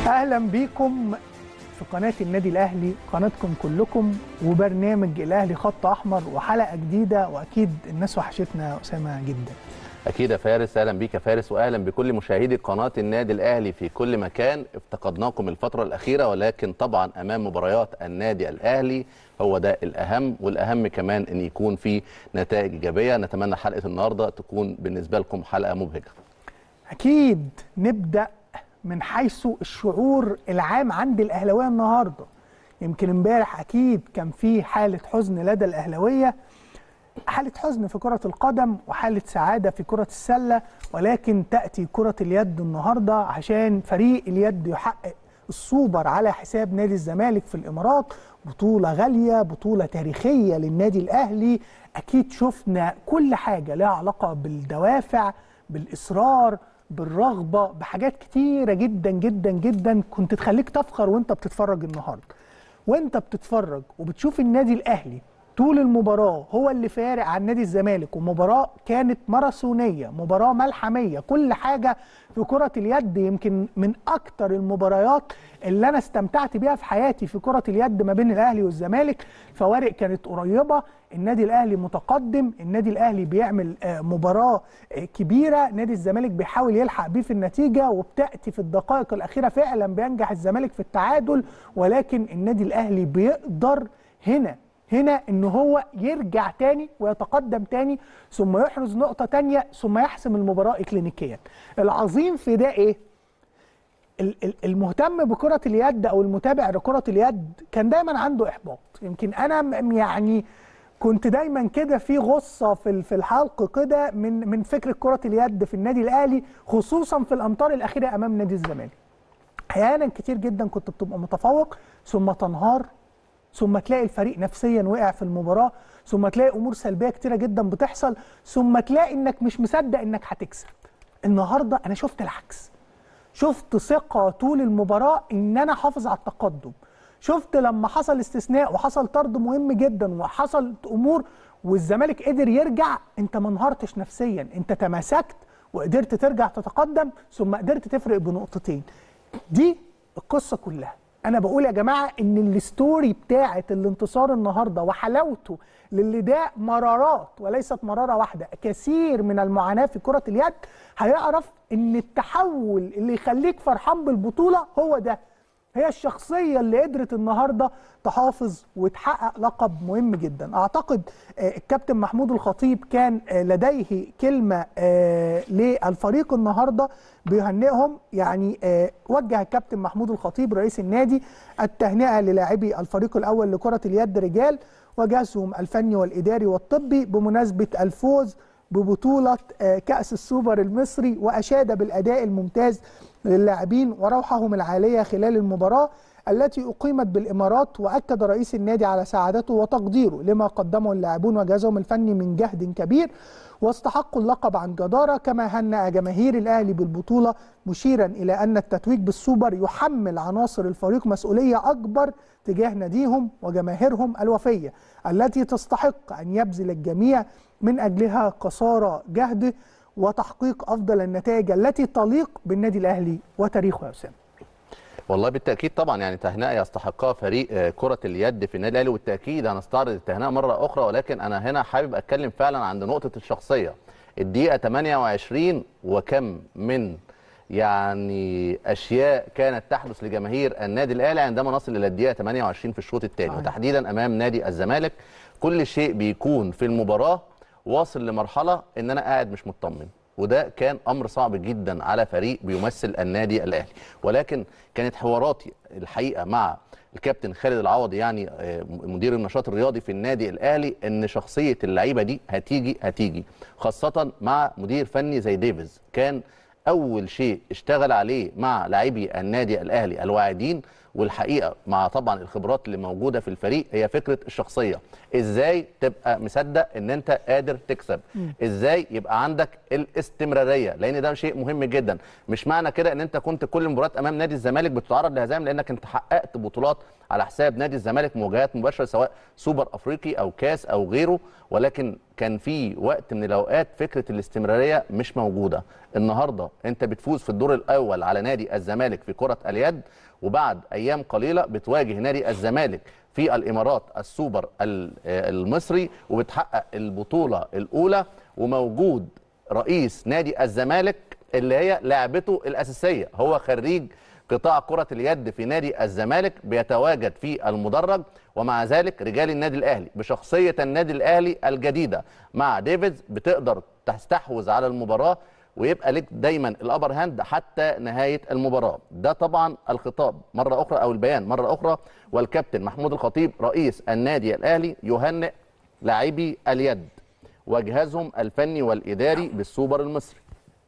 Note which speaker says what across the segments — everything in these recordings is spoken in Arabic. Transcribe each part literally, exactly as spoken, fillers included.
Speaker 1: اهلا بيكم في قناه النادي الاهلي، قناتكم كلكم، وبرنامج الاهلي خط احمر وحلقه جديده. واكيد الناس وحشتنا يا اسامه جدا.
Speaker 2: اكيد يا فارس، اهلا بيك يا فارس، واهلا بكل مشاهدي قناه النادي الاهلي في كل مكان. افتقدناكم الفتره الاخيره، ولكن طبعا امام مباريات النادي الاهلي هو ده الاهم، والاهم كمان ان يكون في نتائج ايجابيه. نتمنى حلقه النهارده تكون بالنسبه لكم حلقه مبهجه.
Speaker 1: اكيد نبدا من حيث الشعور العام عند الاهلاويه النهارده. يمكن امبارح اكيد كان في حاله حزن لدى الاهلاويه، حالة حزن في كرة القدم وحالة سعادة في كرة السلة، ولكن تأتي كرة اليد النهاردة عشان فريق اليد يحقق السوبر على حساب نادي الزمالك في الإمارات. بطولة غالية، بطولة تاريخية للنادي الأهلي. أكيد شفنا كل حاجة لها علاقة بالدوافع، بالإصرار، بالرغبة، بحاجات كتيرة جدا جدا جدا كنت تخليك تفخر وانت بتتفرج النهاردة. وانت بتتفرج وبتشوف النادي الأهلي طول المباراة هو اللي فارق عن نادي الزمالك، ومباراة كانت ماراثونية، مباراة ملحمية، كل حاجة في كرة اليد. يمكن من أكتر المباريات اللي أنا استمتعت بيها في حياتي في كرة اليد ما بين الأهلي والزمالك. فوارق كانت قريبة، النادي الأهلي متقدم، النادي الأهلي بيعمل مباراة كبيرة، نادي الزمالك بيحاول يلحق بيه في النتيجة، وبتأتي في الدقائق الأخيرة فعلا بينجح الزمالك في التعادل، ولكن النادي الأهلي بيقدر هنا هنا ان هو يرجع تاني ويتقدم تاني، ثم يحرز نقطة تانية، ثم يحسم المباراة اكلينيكيا. العظيم في ده ايه؟ المهتم بكرة اليد او المتابع لكرة اليد كان دايما عنده احباط. يمكن انا يعني كنت دايما كده في غصة في في الحلق كده من من فكرة كرة اليد في النادي الاهلي، خصوصا في الامتار الاخيرة امام نادي الزمالك. احيانا كتير جدا كنت بتبقى متفوق ثم تنهار، ثم تلاقي الفريق نفسيا وقع في المباراة، ثم تلاقي امور سلبيه كتيره جدا بتحصل، ثم تلاقي انك مش مصدق انك هتكسب. النهارده انا شفت العكس، شفت ثقه طول المباراه ان انا حافظ على التقدم. شفت لما حصل استثناء وحصل طرد مهم جدا وحصلت امور والزمالك قدر يرجع، انت ما انهارتش نفسيا، انت تماسكت وقدرت ترجع تتقدم، ثم قدرت تفرق بنقطتين. دي القصه كلها. أنا بقول يا جماعة إن الستوري بتاعة الانتصار النهاردة وحلاوته للي ده مرارات وليست مرارة واحدة، كثير من المعاناة في كرة اليد، هيعرف إن التحول اللي يخليك فرحان بالبطولة هو ده. هي الشخصية اللي قدرت النهاردة تحافظ وتحقق لقب مهم جدا. أعتقد الكابتن محمود الخطيب كان لديه كلمة للفريق النهاردة بيهنئهم. يعني وجه الكابتن محمود الخطيب رئيس النادي التهنئة للاعبي الفريق الأول لكرة اليد رجال وجهازهم الفني والإداري والطبي بمناسبة الفوز ببطولة كأس السوبر المصري، وأشاد بالأداء الممتاز للاعبين وروحهم العالية خلال المباراة التي أقيمت بالإمارات. وأكد رئيس النادي على سعادته وتقديره لما قدمه اللاعبون وجهازهم الفني من جهد كبير، واستحقوا اللقب عن جدارة. كما هنأ جماهير الأهلي بالبطولة، مشيرا إلى أن التتويج بالسوبر يحمل عناصر الفريق مسؤولية أكبر تجاه ناديهم وجماهيرهم الوفية التي تستحق أن يبذل الجميع من أجلها قصارى جهده وتحقيق أفضل النتائج التي تليق بالنادي الأهلي وتاريخه. يا أسامة،
Speaker 2: والله بالتاكيد طبعا يعني تهنئه يستحقها فريق كره اليد في النادي الاهلي، والتاكيد هنستعرض التهنئه مره اخرى، ولكن انا هنا حابب اتكلم فعلا عند نقطه الشخصيه. الدقيقه ثمانية وعشرين وكم من يعني اشياء كانت تحدث لجماهير النادي الاهلي عندما نصل الى الدقيقه ثمانية وعشرين في الشوط الثاني، وتحديدا امام نادي الزمالك. كل شيء بيكون في المباراه واصل لمرحله ان انا قاعد مش مطمن، وده كان امر صعب جدا على فريق بيمثل النادي الاهلي. ولكن كانت حواراتي الحقيقه مع الكابتن خالد العوضي، يعني مدير النشاط الرياضي في النادي الاهلي، ان شخصيه اللعيبه دي هتيجي هتيجي خاصه مع مدير فني زي ديفيز. كان اول شيء اشتغل عليه مع لاعبي النادي الاهلي الواعدين والحقيقه مع طبعا الخبرات اللي موجوده في الفريق هي فكره الشخصيه. ازاي تبقى مصدق ان انت قادر تكسب، ازاي يبقى عندك الاستمراريه، لان ده شيء مهم جدا. مش معنى كده ان انت كنت كل مباراه امام نادي الزمالك بتتعرض لهزائم لانك انت حققت بطولات على حساب نادي الزمالك، مواجهات مباشره سواء سوبر افريقي او كاس او غيره، ولكن كان في وقت من الاوقات فكره الاستمراريه مش موجوده. النهارده انت بتفوز في الدور الاول على نادي الزمالك في كره اليد، وبعد ايام قليله بتواجه نادي الزمالك في الامارات السوبر المصري وبتحقق البطوله الاولى، وموجود رئيس نادي الزمالك اللي هي لعبته الاساسيه، هو خريج قطاع كرة اليد في نادي الزمالك، بيتواجد في المدرج. ومع ذلك رجال النادي الأهلي بشخصية النادي الأهلي الجديدة مع ديفيدز بتقدر تستحوذ على المباراة ويبقى لك دايما الأبر هاند حتى نهاية المباراة. ده طبعا الخطاب مرة أخرى أو البيان مرة أخرى. والكابتن محمود الخطيب رئيس النادي الأهلي يهنئ لاعبي اليد وجهازهم الفني والإداري بالسوبر المصري.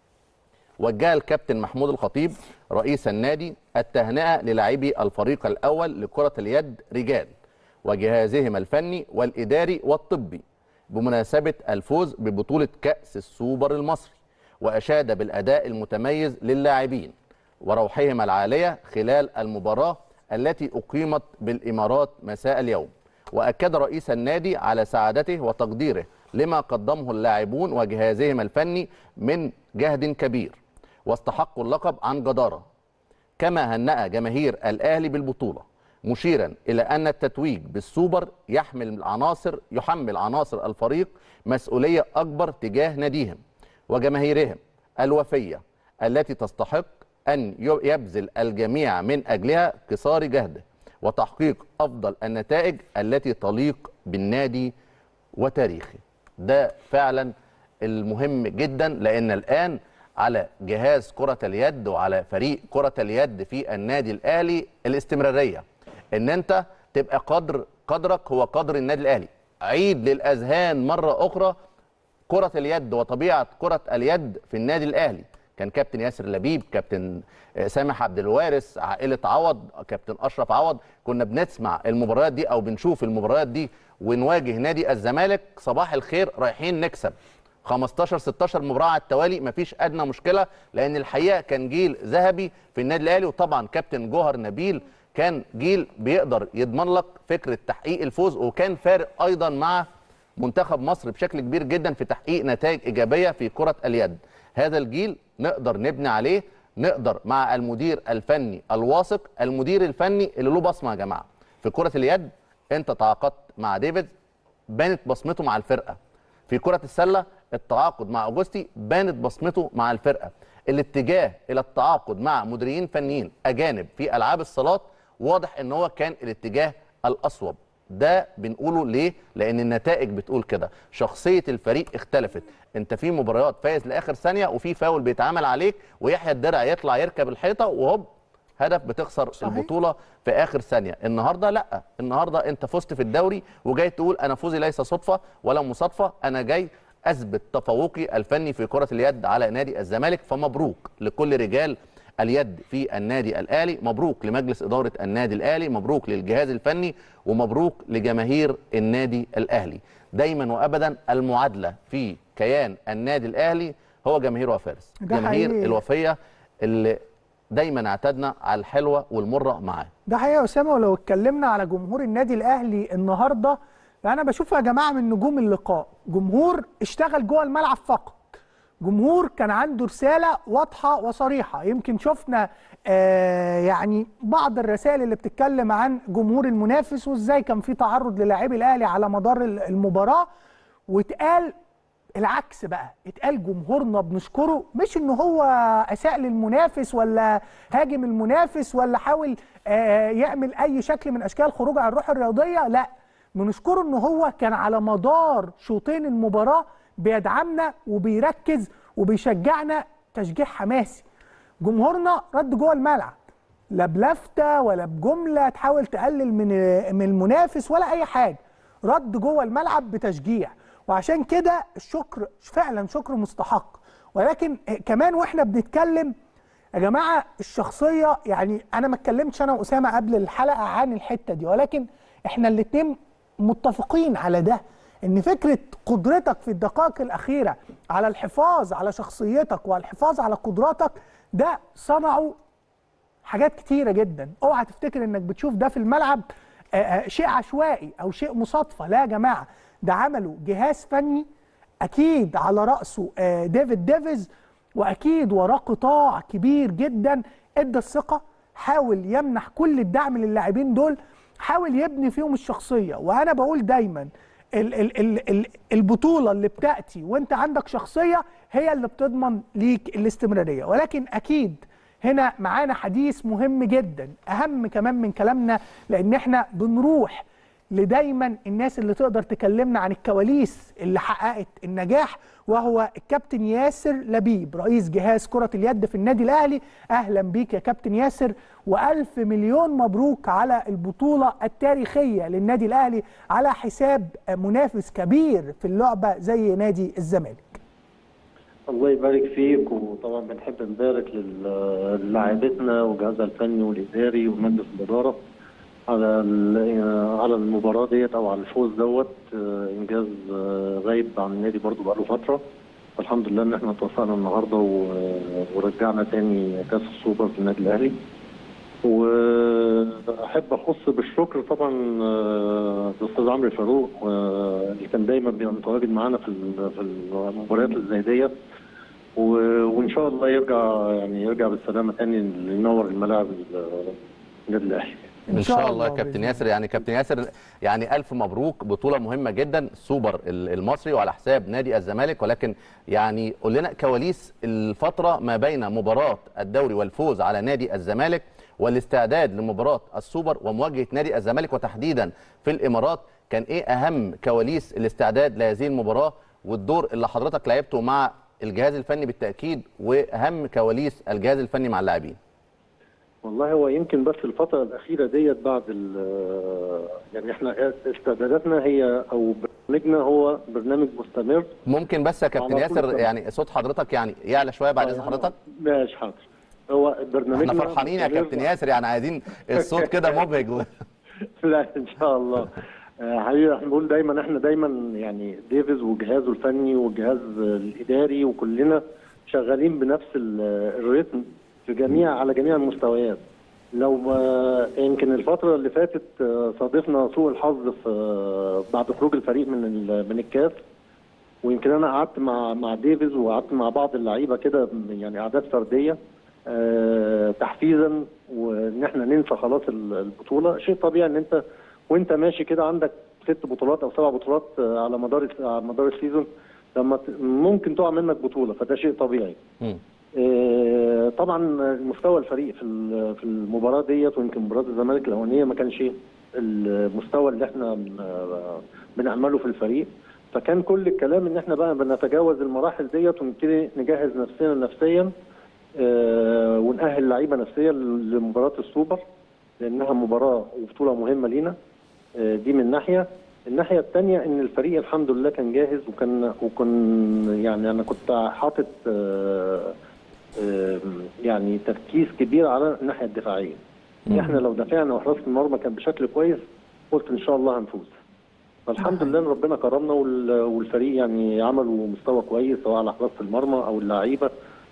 Speaker 2: وجه الكابتن محمود الخطيب رئيس النادي التهنئة للاعبي الفريق الأول لكرة اليد رجال وجهازهم الفني والإداري والطبي بمناسبة الفوز ببطولة كأس السوبر المصري، وأشاد بالأداء المتميز للاعبين وروحهم العالية خلال المباراة التي أقيمت بالإمارات مساء اليوم. وأكد رئيس النادي على سعادته وتقديره لما قدمه اللاعبون وجهازهم الفني من جهد كبير واستحقوا اللقب عن جدارة، كما هنأ جماهير الأهلي بالبطولة، مشيرا إلى أن التتويج بالسوبر يحمل عناصر يحمل عناصر الفريق مسؤولية أكبر تجاه ناديهم وجماهيرهم الوفية التي تستحق أن يبذل الجميع من أجلها قصارى جهده وتحقيق أفضل النتائج التي تليق بالنادي وتاريخه. ده فعلا المهم جدا، لأن الآن على جهاز كرة اليد وعلى فريق كرة اليد في النادي الأهلي الاستمرارية، ان انت تبقى قدر قدرك هو قدر النادي الأهلي. عيد للأذهان مرة أخرى كرة اليد وطبيعة كرة اليد في النادي الأهلي. كان كابتن ياسر لبيب، كابتن سامح عبد الوارث، عائلة عوض، كابتن أشرف عوض، كنا بنسمع المباريات دي أو بنشوف المباريات دي ونواجه نادي الزمالك صباح الخير رايحين نكسب خمستاشر ستاشر مباراة على التوالي، مفيش أدنى مشكلة، لأن الحقيقة كان جيل ذهبي في النادي الأهلي. وطبعا كابتن جوهر نبيل كان جيل بيقدر يضمن لك فكرة تحقيق الفوز، وكان فارق أيضا مع منتخب مصر بشكل كبير جدا في تحقيق نتائج إيجابية في كرة اليد. هذا الجيل نقدر نبني عليه، نقدر مع المدير الفني الواثق، المدير الفني اللي له بصمة يا جماعة في كرة اليد. أنت تعاقدت مع ديفيد بانت بصمته مع الفرقة. في كرة السلة التعاقد مع أوجستي بانت بصمته مع الفرقة. الاتجاه إلى التعاقد مع مديرين فنيين أجانب في ألعاب الصالات واضح إن هو كان الاتجاه الأصوب. ده بنقوله ليه؟ لأن النتائج بتقول كده. شخصية الفريق اختلفت. أنت في مباريات فايز لآخر ثانية وفي فاول بيتعمل عليك ويحيى الدرع يطلع يركب الحيطة وهوب هدف بتخسر صحيح. البطولة في آخر ثانية. النهاردة لأ، النهاردة أنت فزت في الدوري وجاي تقول أنا فوزي ليس صدفة ولا مصادفة، أنا جاي أثبت تفوقي الفني في كرة اليد على نادي الزمالك. فمبروك لكل رجال اليد في النادي الأهلي، مبروك لمجلس إدارة النادي الأهلي، مبروك للجهاز الفني، ومبروك لجماهير النادي الأهلي. دايما وأبدا المعادلة في كيان النادي الأهلي هو جماهير وفارس، جماهير حقيقي. الوفية اللي دايما اعتدنا على الحلوة والمرة معاه.
Speaker 1: ده حقيقي يا أسامة. ولو اتكلمنا على جمهور النادي الأهلي النهاردة، فأنا بشوف يا جماعة من نجوم اللقاء جمهور اشتغل جوه الملعب فقط، جمهور كان عنده رسالة واضحة وصريحة. يمكن شفنا آه يعني بعض الرسائل اللي بتتكلم عن جمهور المنافس وازاي كان في تعرض للاعبي الأهلي على مدار المباراة، واتقال العكس بقى، اتقال جمهورنا بنشكره، مش ان هو اساء للمنافس ولا هاجم المنافس ولا حاول آه يعمل اي شكل من اشكال خروج عن الروح الرياضية، لا، بنشكره ان هو كان على مدار شوطين المباراة بيدعمنا وبيركز وبيشجعنا تشجيع حماسي. جمهورنا رد جوه الملعب، لا بلفتة ولا بجملة تحاول تقلل من من المنافس ولا اي حاجة، رد جوه الملعب بتشجيع. وعشان كده الشكر فعلا شكر مستحق. ولكن كمان واحنا بنتكلم يا جماعه الشخصيه، يعني انا ما اتكلمتش انا واسامه قبل الحلقه عن الحته دي، ولكن احنا الاثنين متفقين على ده، ان فكره قدرتك في الدقائق الاخيره على الحفاظ على شخصيتك وعلى الحفاظ على قدراتك ده صنعوا حاجات كتيره جدا. اوعى تفتكر انك بتشوف ده في الملعب آآ شيء عشوائي او شيء مصادفه، لا يا جماعه، ده عملوا جهاز فني اكيد على راسه ديفيد ديفيز، واكيد وراه قطاع كبير جدا ادى الثقه، حاول يمنح كل الدعم للاعبين دول، حاول يبني فيهم الشخصيه. وانا بقول دايما ال ال ال ال البطوله اللي بتاتي وانت عندك شخصيه هي اللي بتضمن ليك الاستمراريه. ولكن اكيد هنا معانا حديث مهم جدا، اهم كمان من كلامنا، لان احنا بنروح لدايما الناس اللي تقدر تكلمنا عن الكواليس اللي حققت النجاح، وهو الكابتن ياسر لبيب رئيس جهاز كرة اليد في النادي الأهلي. أهلا بيك يا كابتن ياسر، وألف مليون مبروك على البطولة التاريخية للنادي الأهلي على حساب منافس كبير في اللعبة زي نادي الزمالك.
Speaker 3: الله يبارك فيك، وطبعا بنحب نبارك للاعبتنا وجهازها الفني والإداري ومجلس الإدارة على على المباراه ديت او على الفوز دوت، انجاز غايب عن النادي برضو بقاله فتره. فالحمد لله ان احنا توفقنا النهارده ورجعنا تاني كاس السوبر في النادي الاهلي. واحب اخص بالشكر طبعا الاستاذ عمرو فاروق اللي كان دايما بيبقى متواجد معانا في في المباريات اللي زي ديت، وان شاء الله يرجع يعني يرجع بالسلامه تاني ينور الملاعب النادي الاهلي
Speaker 2: ان شاء الله. كابتن ياسر، يعني كابتن ياسر يعني الف مبروك، بطوله مهمه جدا، سوبر المصري وعلى حساب نادي الزمالك. ولكن يعني قول لنا كواليس الفتره ما بين مباراه الدوري والفوز على نادي الزمالك والاستعداد لمباراه السوبر ومواجهه نادي الزمالك، وتحديدا في الامارات. كان ايه اهم كواليس الاستعداد لهذه المباراه، والدور اللي حضرتك لعبته مع الجهاز الفني بالتاكيد، واهم كواليس الجهاز الفني مع اللاعبين؟
Speaker 3: والله هو يمكن بس الفترة الأخيرة ديت بعد يعني احنا استعداداتنا هي أو برنامجنا هو برنامج مستمر.
Speaker 2: ممكن بس يا كابتن ياسر يعني صوت حضرتك يعني يعلى شوية بعد إذن حضرتك؟
Speaker 3: ماشي حاضر. هو برنامجنا
Speaker 2: احنا فرحانين يا كابتن ياسر، يعني عايزين الصوت كده مبهج.
Speaker 3: لا إن شاء الله. حقيقة احنا بنقول دايما احنا دايما يعني ديفيز وجهازه الفني والجهاز الإداري وكلنا شغالين بنفس الريتم في جميع على جميع المستويات. لو ما يمكن الفتره اللي فاتت صادفنا سوء الحظ في بعد خروج الفريق من من الكاس، ويمكن انا قعدت مع مع ديفيز وقعدت مع بعض اللعيبه كده يعني قعدات فرديه تحفيزا، وان احنا ننسى خلاص البطوله. شيء طبيعي ان انت وانت ماشي كده عندك ست بطولات او سبع بطولات على مدار على مدار السيزون، لما ممكن تقع منك بطوله، فده شيء طبيعي. م. طبعا مستوى الفريق في في المباراه ديت، ويمكن مباراه الزمالك الاولانيه ما كانش المستوى اللي احنا بنعمله في الفريق، فكان كل الكلام ان احنا بقى بنتجاوز المراحل ديت ونبتدي نجهز نفسنا نفسيا ونأهل لعيبه نفسيا لمباراه السوبر، لانها مباراه وبطوله مهمه لينا. دي من ناحيه. الناحيه الثانيه ان الفريق الحمد لله كان جاهز، وكان وكان يعني انا كنت حاطط يعني تركيز كبير على الناحيه الدفاعيه. احنا لو دافعنا وحراسه المرمى كان بشكل كويس قلت ان شاء الله هنفوز. فالحمد لله ان ربنا كرمنا والفريق يعني عملوا مستوى كويس سواء على حراسه المرمى او اللعيبه،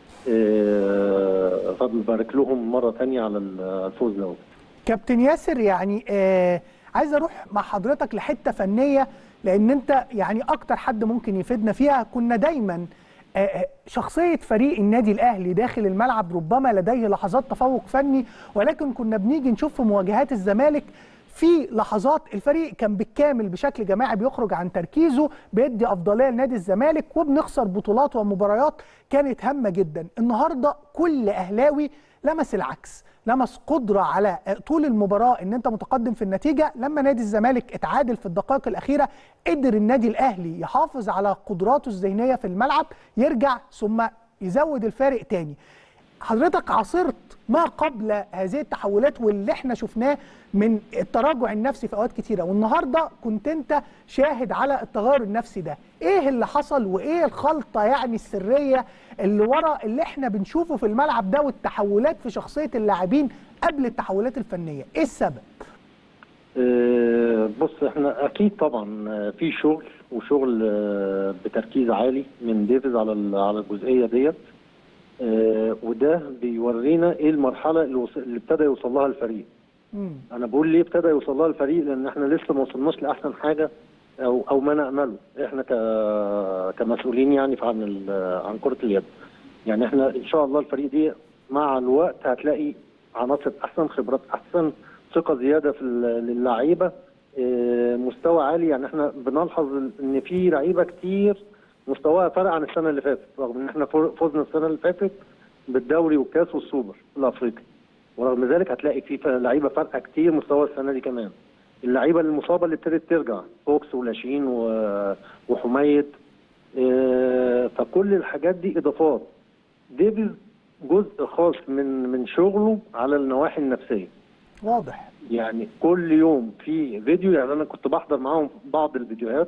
Speaker 3: فبنبارك لهم مره ثانيه على الفوز ده.
Speaker 1: كابتن ياسر، يعني آه عايز اروح مع حضرتك لحته فنيه، لان انت يعني اكتر حد ممكن يفيدنا فيها. كنا دايما شخصيه فريق النادي الاهلي داخل الملعب ربما لديه لحظات تفوق فني، ولكن كنا بنيجي نشوف في مواجهات الزمالك في لحظات الفريق كان بالكامل بشكل جماعي بيخرج عن تركيزه، بيدي افضليه لنادي الزمالك، وبنخسر بطولات ومباريات كانت هامه جدا. النهارده كل اهلاوي لمس العكس، لمس قدره على طول المباراه ان انت متقدم في النتيجه. لما نادي الزمالك اتعادل في الدقائق الاخيره قدر النادي الاهلي يحافظ على قدراته الذهنيه في الملعب، يرجع ثم يزود الفارق تاني. حضرتك عاصرت ما قبل هذه التحولات واللي احنا شفناه من التراجع النفسي في اوقات كتيره، والنهارده كنت انت شاهد على التغير النفسي ده. ايه اللي حصل وايه الخلطه يعني السريه اللي ورا اللي احنا بنشوفه في الملعب ده والتحولات في شخصيه اللاعبين قبل التحولات الفنيه؟ ايه السبب؟
Speaker 3: أه بص، احنا اكيد طبعا في شغل وشغل بتركيز عالي من ديفيز على على الجزئيه ديت. أه وده بيورينا ايه المرحله اللي, وص... اللي ابتدى يوصل لها الفريق. مم. انا بقول ليه ابتدى يوصل لها الفريق؟ لان احنا لسه ما وصلناش لاحسن حاجه او او ما نامله احنا ك... كمسؤولين يعني عن ال... عن كره اليد. يعني احنا ان شاء الله الفريق دي مع الوقت هتلاقي عناصر احسن، خبرات احسن، ثقه زياده في اللعيبه، أه مستوى عالي. يعني احنا بنلحظ ان في لعيبه كتير مستواها فرق عن السنه اللي فاتت، رغم ان احنا فزنا السنه اللي فاتت بالدوري والكاس والسوبر الافريقي، ورغم ذلك هتلاقي في لعيبه فارقه كتير مستوى السنه دي كمان. اللعيبه المصابه اللي ابتدت ترجع، فوكس ولاشين وحميد، فكل الحاجات دي اضافات. ديفيز جزء خاص من من شغله على النواحي النفسيه.
Speaker 1: واضح.
Speaker 3: يعني كل يوم في فيديو، يعني انا كنت بحضر معاهم بعض الفيديوهات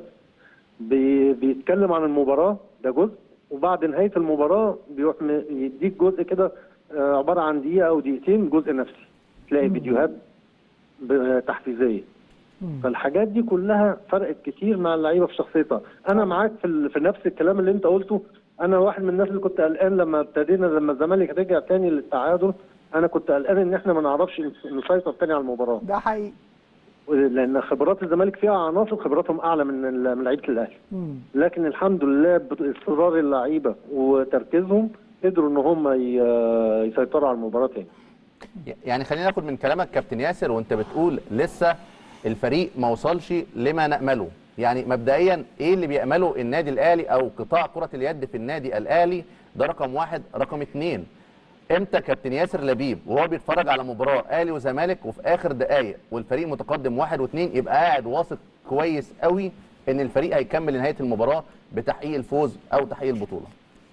Speaker 3: بي بيتكلم عن المباراه، ده جزء، وبعد نهايه المباراه بيروح يديك جزء كده عباره عن دقيقه او دقيقتين جزء نفسي، تلاقي مم. فيديوهات تحفيزيه. مم. فالحاجات دي كلها فرقت كتير مع اللعيبه في شخصيتها. انا معاك في, في نفس الكلام اللي انت قلته. انا واحد من الناس اللي كنت قلقان لما ابتدينا، لما الزمالك رجع تاني للتعادل، انا كنت قلقان ان احنا ما نعرفش نسيطر تاني على المباراه.
Speaker 1: ده حقيقي.
Speaker 3: لان خبرات الزمالك فيها عناصر خبراتهم اعلى من من لعيبه الاهلي. لكن الحمد لله باصرار اللعيبه وتركيزهم قدروا ان هم يسيطروا على المباراه تاني.
Speaker 2: يعني خلينا ناخد من كلامك كابتن ياسر وانت بتقول لسه الفريق ما وصلش لما نأمله. يعني مبدئيا ايه اللي بيأمله النادي الاهلي او قطاع كرة اليد في النادي الاهلي؟ ده رقم واحد. رقم اتنين، امتى كابتن ياسر لبيب وهو بيتفرج على مباراه اهلي وزمالك وفي اخر دقائق والفريق متقدم واحد واثنين يبقى قاعد واثق كويس قوي ان الفريق هيكمل لنهايه المباراه بتحقيق الفوز او تحقيق البطوله؟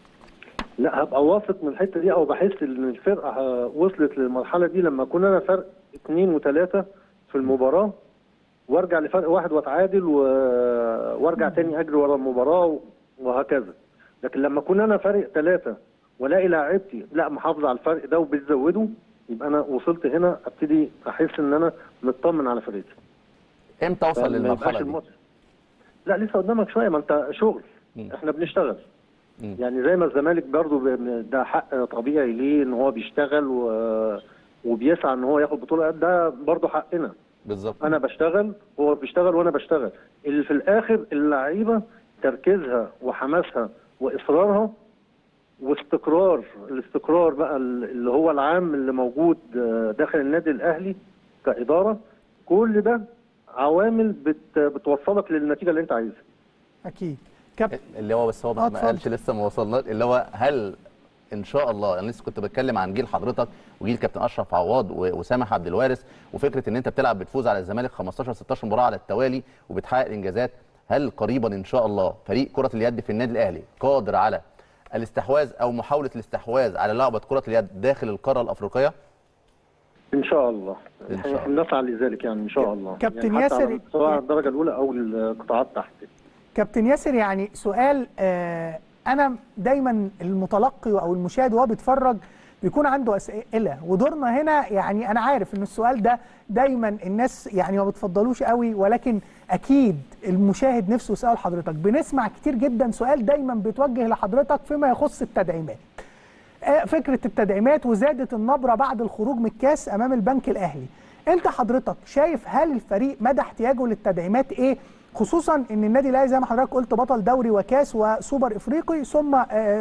Speaker 3: لا، هبقى واثق من الحته دي، او بحس ان الفرقه وصلت للمرحله دي لما اكون انا فرق اثنين وثلاثه في المباراه وارجع لفرق واحد واتعادل و... وارجع تاني اجري ورا المباراه وهكذا. لكن لما اكون انا فارق ثلاثه والاقي لاعبتي لا محافظه على الفرق ده وبتزوده، يبقى انا وصلت هنا ابتدي احس ان انا مطمن علي فرقتي.
Speaker 2: امتى اوصل للمرحله دي؟
Speaker 3: لا لسه قدامك شويه، ما انت شغل. م. احنا بنشتغل. م. يعني زي ما الزمالك برضه ده حق طبيعي ليه ان هو بيشتغل و... وبيسعى ان هو ياخد بطوله، ده برضه حقنا.
Speaker 2: بالظبط.
Speaker 3: انا بشتغل، هو بيشتغل وانا بشتغل. اللي في الاخر اللعيبه تركيزها وحماسها واصرارها واستقرار، الاستقرار بقى اللي هو العام اللي موجود داخل النادي الاهلي كاداره، كل ده عوامل بت بتوصلك للنتيجه اللي انت عايزها.
Speaker 1: اكيد.
Speaker 2: كابتن اللي هو بس هو ما قالش لسه ما وصلناش، اللي هو هل ان شاء الله، انا يعني لسه كنت بتكلم عن جيل حضرتك وجيل كابتن اشرف عواد وسامح عبد الوارث، وفكره ان انت بتلعب بتفوز على الزمالك خمستاشر ستاشر مباراه على التوالي وبتحقق انجازات، هل قريبا ان شاء الله فريق كره اليد في النادي الاهلي قادر على الاستحواذ او محاوله الاستحواذ على لعبه كره اليد داخل القاره الافريقيه؟
Speaker 3: ان شاء الله. احنا نسعى لذلك يعني ان شاء الله.
Speaker 1: كابتن يعني ياسر،
Speaker 3: سواء الدرجه الاولى او القطاعات تحت.
Speaker 1: كابتن ياسر، يعني سؤال، آه انا دايما المتلقي او المشاهد وهو بيتفرج بيكون عنده اسئله، ودورنا هنا يعني انا عارف ان السؤال ده دايما الناس يعني ما بتفضلوش قوي، ولكن اكيد المشاهد نفسه يسال حضرتك. بنسمع كتير جدا سؤال دايما بيتوجه لحضرتك فيما يخص التدعيمات. فكره التدعيمات وزادت النبره بعد الخروج من الكاس امام البنك الاهلي. انت حضرتك شايف هل الفريق مدى احتياجه للتدعيمات ايه؟ خصوصا ان النادي الاهلي زي ما حضرتك قلت بطل دوري وكاس وسوبر افريقي، ثم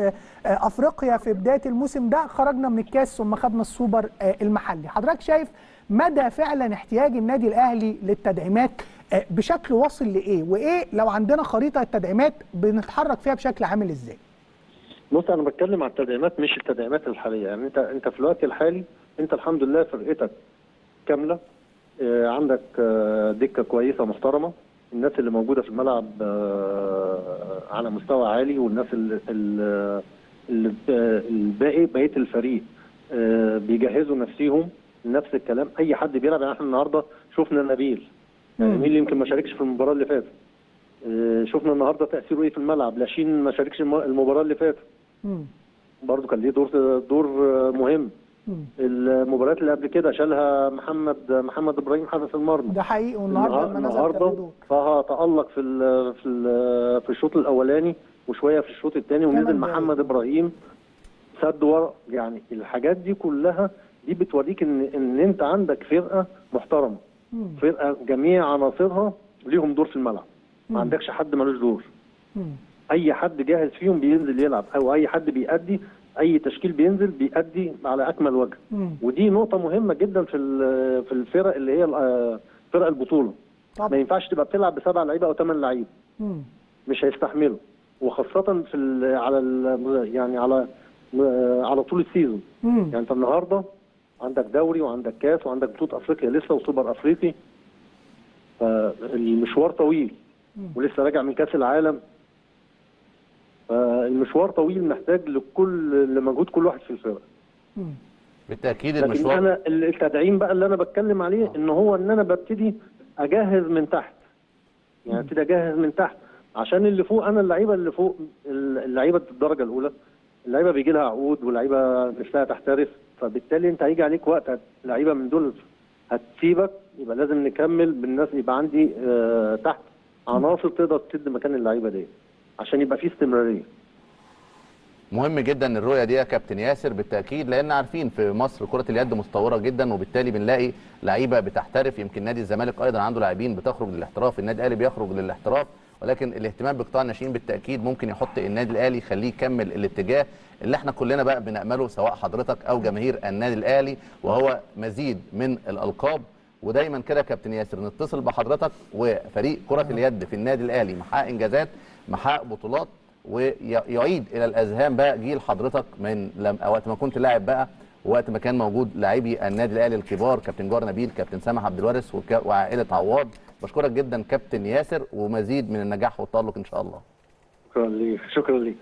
Speaker 1: افريقيا في بدايه الموسم ده خرجنا من الكاس ثم خدنا السوبر المحلي. حضرتك شايف مدى فعلا احتياج النادي الاهلي للتدعيمات بشكل واصل لايه؟ وايه لو عندنا خريطه التدعيمات بنتحرك فيها بشكل عامل ازاي؟
Speaker 3: بص، انا بتكلم عن التدعيمات مش التدعيمات الحاليه. يعني انت انت في الوقت الحالي انت الحمد لله فرقتك كامله، عندك دكه كويسه محترمه، الناس اللي موجوده في الملعب على مستوى عالي، والناس اللي الباقي بقيه الفريق آه بيجهزوا نفسيهم نفس الكلام. اي حد بيلعب، يعني احنا النهارده شفنا نبيل، يعني نبيل يمكن ما شاركش في المباراه اللي فاتت. آه شفنا النهارده تاثيره ايه في الملعب. لاشين ما شاركش المباراه اللي فاتت، برضه كان ليه دور دور مهم. المباريات اللي قبل كده شالها محمد محمد ابراهيم حارس المرمى،
Speaker 1: ده حقيقي. والنهارده لما نزل
Speaker 3: النهارده طه تالق في ال في ال في الشوط الاولاني وشويه في الشوط الثاني، ونزل محمد ابراهيم سد ورا. يعني الحاجات دي كلها دي بتوريك ان ان انت عندك فرقه محترمه، فرقه جميع عناصرها ليهم دور في الملعب، ما عندكش حد ملوش دور. اي حد جاهز فيهم بينزل يلعب، او اي حد بيأدي، اي تشكيل بينزل بيأدي على اكمل وجه. مم. ودي نقطه مهمه جدا في في الفرق اللي هي فرق البطوله. طب. ما ينفعش تبقى بتلعب بسبع لعيبه او ثمان لعيبه، مش هيستحملوا، وخاصه في ال على ال يعني على على طول السيزون. مم. يعني انت النهارده عندك دوري وعندك كاس وعندك بطوله افريقيا لسه وسوبر افريقي، فالمشوار طويل. مم. ولسه راجع من كاس العالم، فالمشوار طويل، محتاج لكل لمجهود كل واحد في الفرقه.
Speaker 2: بالتاكيد المشوار.
Speaker 3: لكن انا التدعيم بقى اللي انا بتكلم عليه آه. ان هو ان انا ببتدي اجهز من تحت، يعني ابتدي اجهز من تحت عشان اللي فوق. انا اللعيبه اللي فوق، اللعيبه الدرجه الاولى، اللعيبه بيجي لها عقود واللعيبه نفسها تحترف، فبالتالي انت هيجي عليك وقت اللعيبه من دول هتسيبك، يبقى لازم نكمل بالناس، يبقى عندي آه تحت عناصر تقدر تسد مكان اللعيبه دي عشان يبقى في استمراريه.
Speaker 2: مهم جدا الرؤيه دي يا كابتن ياسر بالتاكيد، لان عارفين في مصر كره اليد متطوره جدا، وبالتالي بنلاقي لعيبه بتحترف. يمكن نادي الزمالك ايضا عنده لاعبين بتخرج للاحتراف، النادي الاهلي بيخرج للاحتراف، ولكن الاهتمام بقطاع الناشئين بالتاكيد ممكن يحط النادي الاهلي يخليه يكمل الاتجاه اللي احنا كلنا بقى بنامله، سواء حضرتك او جماهير النادي الاهلي، وهو مزيد من الالقاب. ودايما كده كابتن ياسر نتصل بحضرتك وفريق كره اليد في النادي الاهلي محقق انجازات، محقق بطولات، ويعيد الى الاذهان بقى جيل حضرتك من لم... وقت ما كنت لاعب بقى، وقت ما كان موجود لاعبي النادي الاهلي الكبار، كابتن جوهر نبيل، كابتن سامح عبد الوارث وك... وعائله عواد. بشكرك جدا كابتن ياسر، ومزيد من النجاح والتالق ان شاء الله.
Speaker 3: شكرا ليك. شكرا ليك.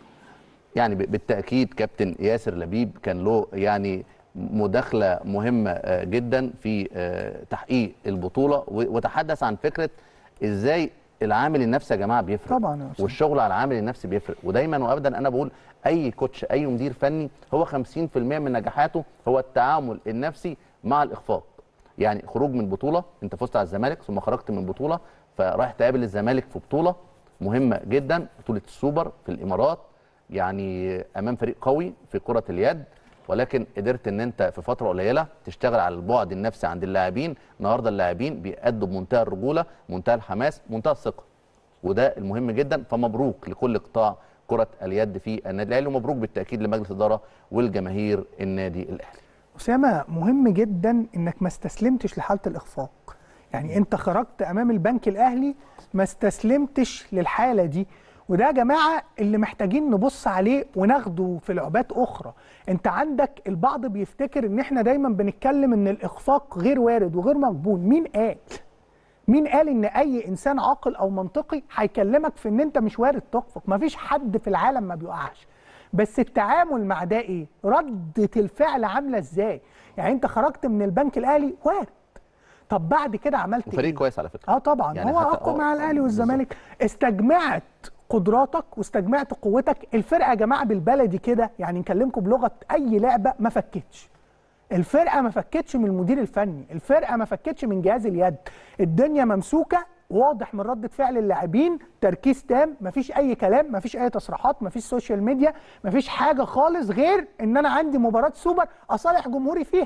Speaker 2: يعني بالتاكيد كابتن ياسر لبيب كان له يعني مداخله مهمه جدا في تحقيق البطوله، وتحدث عن فكره ازاي العامل النفسي يا جماعه بيفرق
Speaker 1: طبعا،
Speaker 2: والشغل على العامل النفسي بيفرق. ودايما وابدا انا بقول اي كوتش اي مدير فني هو خمسين في المية من نجاحاته هو التعامل النفسي مع الاخفاق. يعني خروج من بطوله، انت فزت على الزمالك ثم خرجت من بطوله، فرايح تقابل الزمالك في بطوله مهمه جدا، بطوله السوبر في الامارات، يعني امام فريق قوي في كره اليد، ولكن قدرت ان انت في فتره قليله تشتغل على البعد النفسي عند اللاعبين. النهارده اللاعبين بيأدوا بمنتهى الرجوله، منتهى الحماس، منتهى الثقه، وده المهم جدا. فمبروك لكل قطاع كره اليد في النادي الاهلي، ومبروك بالتاكيد لمجلس الاداره والجماهير النادي الاهلي.
Speaker 1: اسامه، مهم جدا انك ما استسلمتش لحاله الاخفاق. يعني انت خرجت امام البنك الاهلي ما استسلمتش للحاله دي، وده يا جماعه اللي محتاجين نبص عليه وناخده في لعبات اخرى. انت عندك البعض بيفتكر ان احنا دايما بنتكلم ان الاخفاق غير وارد وغير مقبول. مين قال؟ مين قال ان اي انسان عاقل او منطقي هيكلمك في ان انت مش وارد تخفق؟ مفيش حد في العالم ما بيقعش، بس التعامل مع ده ايه؟ ردة الفعل عامله ازاي؟ يعني انت خرجت من البنك الاهلي وارد، طب بعد كده عملت ايه؟
Speaker 2: فريق كويس على فكره.
Speaker 1: اه طبعا، يعني هو اقوى مع الاهلي والزمالك. استجمعت قدراتك واستجمعت قوتك. الفرقه يا جماعه بالبلدي كده، يعني نكلمكم بلغه اي لعبه، ما فكتش. الفرقه ما فكتش من المدير الفني، الفرقه ما فكتش من جهاز اليد. الدنيا ممسوكه، واضح من رده فعل اللاعبين، تركيز تام، مفيش اي كلام، مفيش اي تصريحات، مفيش سوشيال ميديا، مفيش حاجه خالص غير ان انا عندي مباراه سوبر اصالح جمهوري فيها.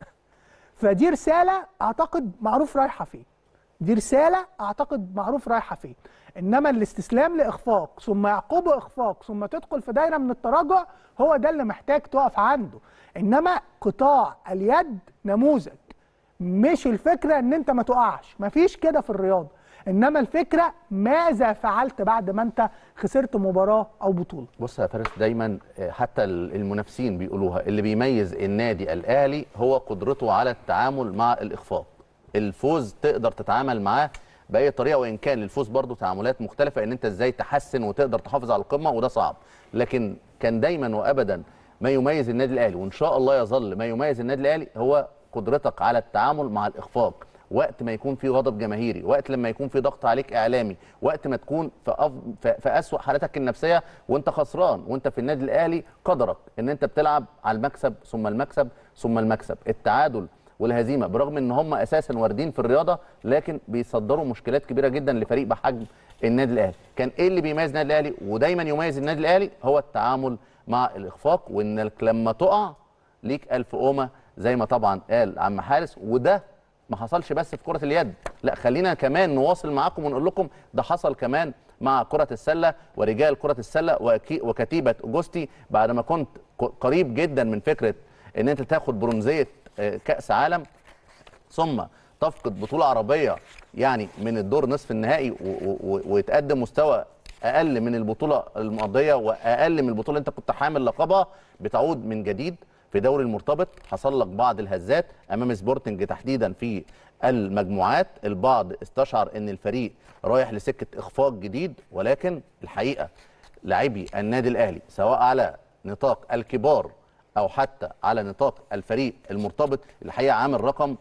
Speaker 1: فدي رساله اعتقد معروف رايحه فين. دي رساله اعتقد معروف رايحه فين. انما الاستسلام لاخفاق ثم يعقبه اخفاق ثم تدخل في دايره من التراجع، هو ده اللي محتاج تقف عنده. انما قطاع اليد نموذج، مش الفكره ان انت ما تقعش، مفيش كده في الرياضه، انما الفكره ماذا فعلت بعد ما انت خسرت مباراه او بطوله.
Speaker 2: بص يا فارس، دايما حتى المنافسين بيقولوها، اللي بيميز النادي الاهلي هو قدرته على التعامل مع الاخفاق. الفوز تقدر تتعامل معاه باي طريقه، وان كان للفوز برضه تعاملات مختلفه، ان انت ازاي تحسن وتقدر تحافظ على القمه، وده صعب. لكن كان دايما وابدا ما يميز النادي الاهلي، وان شاء الله يظل ما يميز النادي الاهلي هو قدرتك على التعامل مع الاخفاق وقت ما يكون في غضب جماهيري، وقت لما يكون في ضغط عليك اعلامي، وقت ما تكون في أف... في اسوأ حالاتك النفسيه وانت خسران. وانت في النادي الاهلي قدرك ان انت بتلعب على المكسب ثم المكسب ثم المكسب. التعادل والهزيمه برغم ان هم اساسا واردين في الرياضه، لكن بيصدروا مشكلات كبيره جدا لفريق بحجم النادي الاهلي. كان ايه اللي بيميز النادي الاهلي ودايما يميز النادي الاهلي؟ هو التعامل مع الاخفاق، وانك لما تقع ليك الف قومه زي ما طبعا قال عم حارس. وده ما حصلش بس في كره اليد، لا خلينا كمان نواصل معاكم ونقول لكم ده حصل كمان مع كره السله ورجال كره السله وكتيبه اوجستي. بعد ما كنت قريب جدا من فكره ان انت تاخد برونزيه كاس عالم ثم تفقد بطوله عربيه يعني من الدور نصف النهائي ويتقدم مستوى اقل من البطوله الماضيه واقل من البطوله اللي انت كنت حامل لقبها، بتعود من جديد في دوري المرتبط. حصل لك بعض الهزات امام سبورتنج تحديدا في المجموعات، البعض استشعر ان الفريق رايح لسكه اخفاق جديد، ولكن الحقيقه لاعبي النادي الاهلي سواء على نطاق الكبار او حتى على نطاق الفريق المرتبط الحقيقه عامل رقم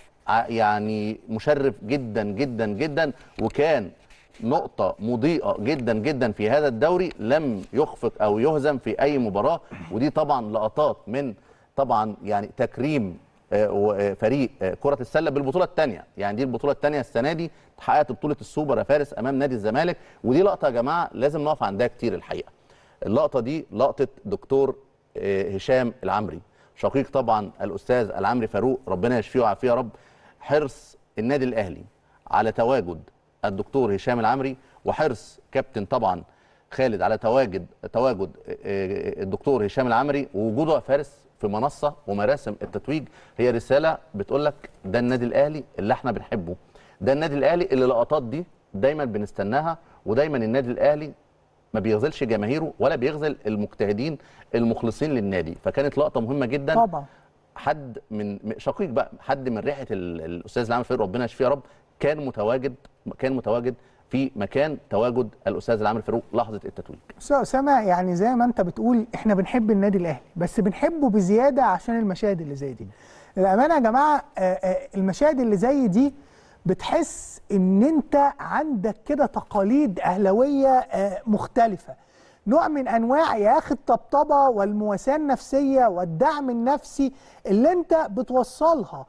Speaker 2: يعني مشرف جدا جدا جدا، وكان نقطة مضيئة جدا جدا في هذا الدوري، لم يخفق او يهزم في اي مباراة. ودي طبعا لقطات من طبعا يعني تكريم فريق كرة السلة بالبطولة الثانية. يعني دي البطولة الثانية السنة دي، حققت بطولة السوبر يا فارس امام نادي الزمالك، ودي لقطة يا جماعة لازم نقف عندها كتير الحقيقة. اللقطة دي لقطة دكتور هشام العمري، شقيق طبعا الاستاذ العمري فاروق، ربنا يشفيه ويعافيه يا رب. حرص النادي الاهلي على تواجد الدكتور هشام العمري، وحرص كابتن طبعا خالد على تواجد تواجد الدكتور هشام العمري، ووجوده يا فارس في منصه ومراسم التتويج هي رساله بتقول لك ده النادي الاهلي اللي احنا بنحبه، ده النادي الاهلي اللي اللقطات دي دايما بنستناها، ودايما النادي الاهلي ما بيغزلش جماهيره ولا بيغزل المجتهدين المخلصين للنادي. فكانت لقطه مهمه جدا
Speaker 1: طبعا.
Speaker 2: حد من شقيق بقى، حد من ريحه الاستاذ العمري فاروق ربنا يشفيه يا رب، كان متواجد كان متواجد في مكان تواجد الاستاذ العمري فاروق لحظه التتويج.
Speaker 1: استاذ اسامه، يعني زي ما انت بتقول احنا بنحب النادي الاهلي، بس بنحبه بزياده عشان المشاهد اللي زي دي. للامانه يا جماعه المشاهد اللي زي دي بتحس ان انت عندك كده تقاليد اهلاويه مختلفه، نوع من انواع يا اخي الطبطبه والمواساه النفسيه والدعم النفسي اللي انت بتوصلها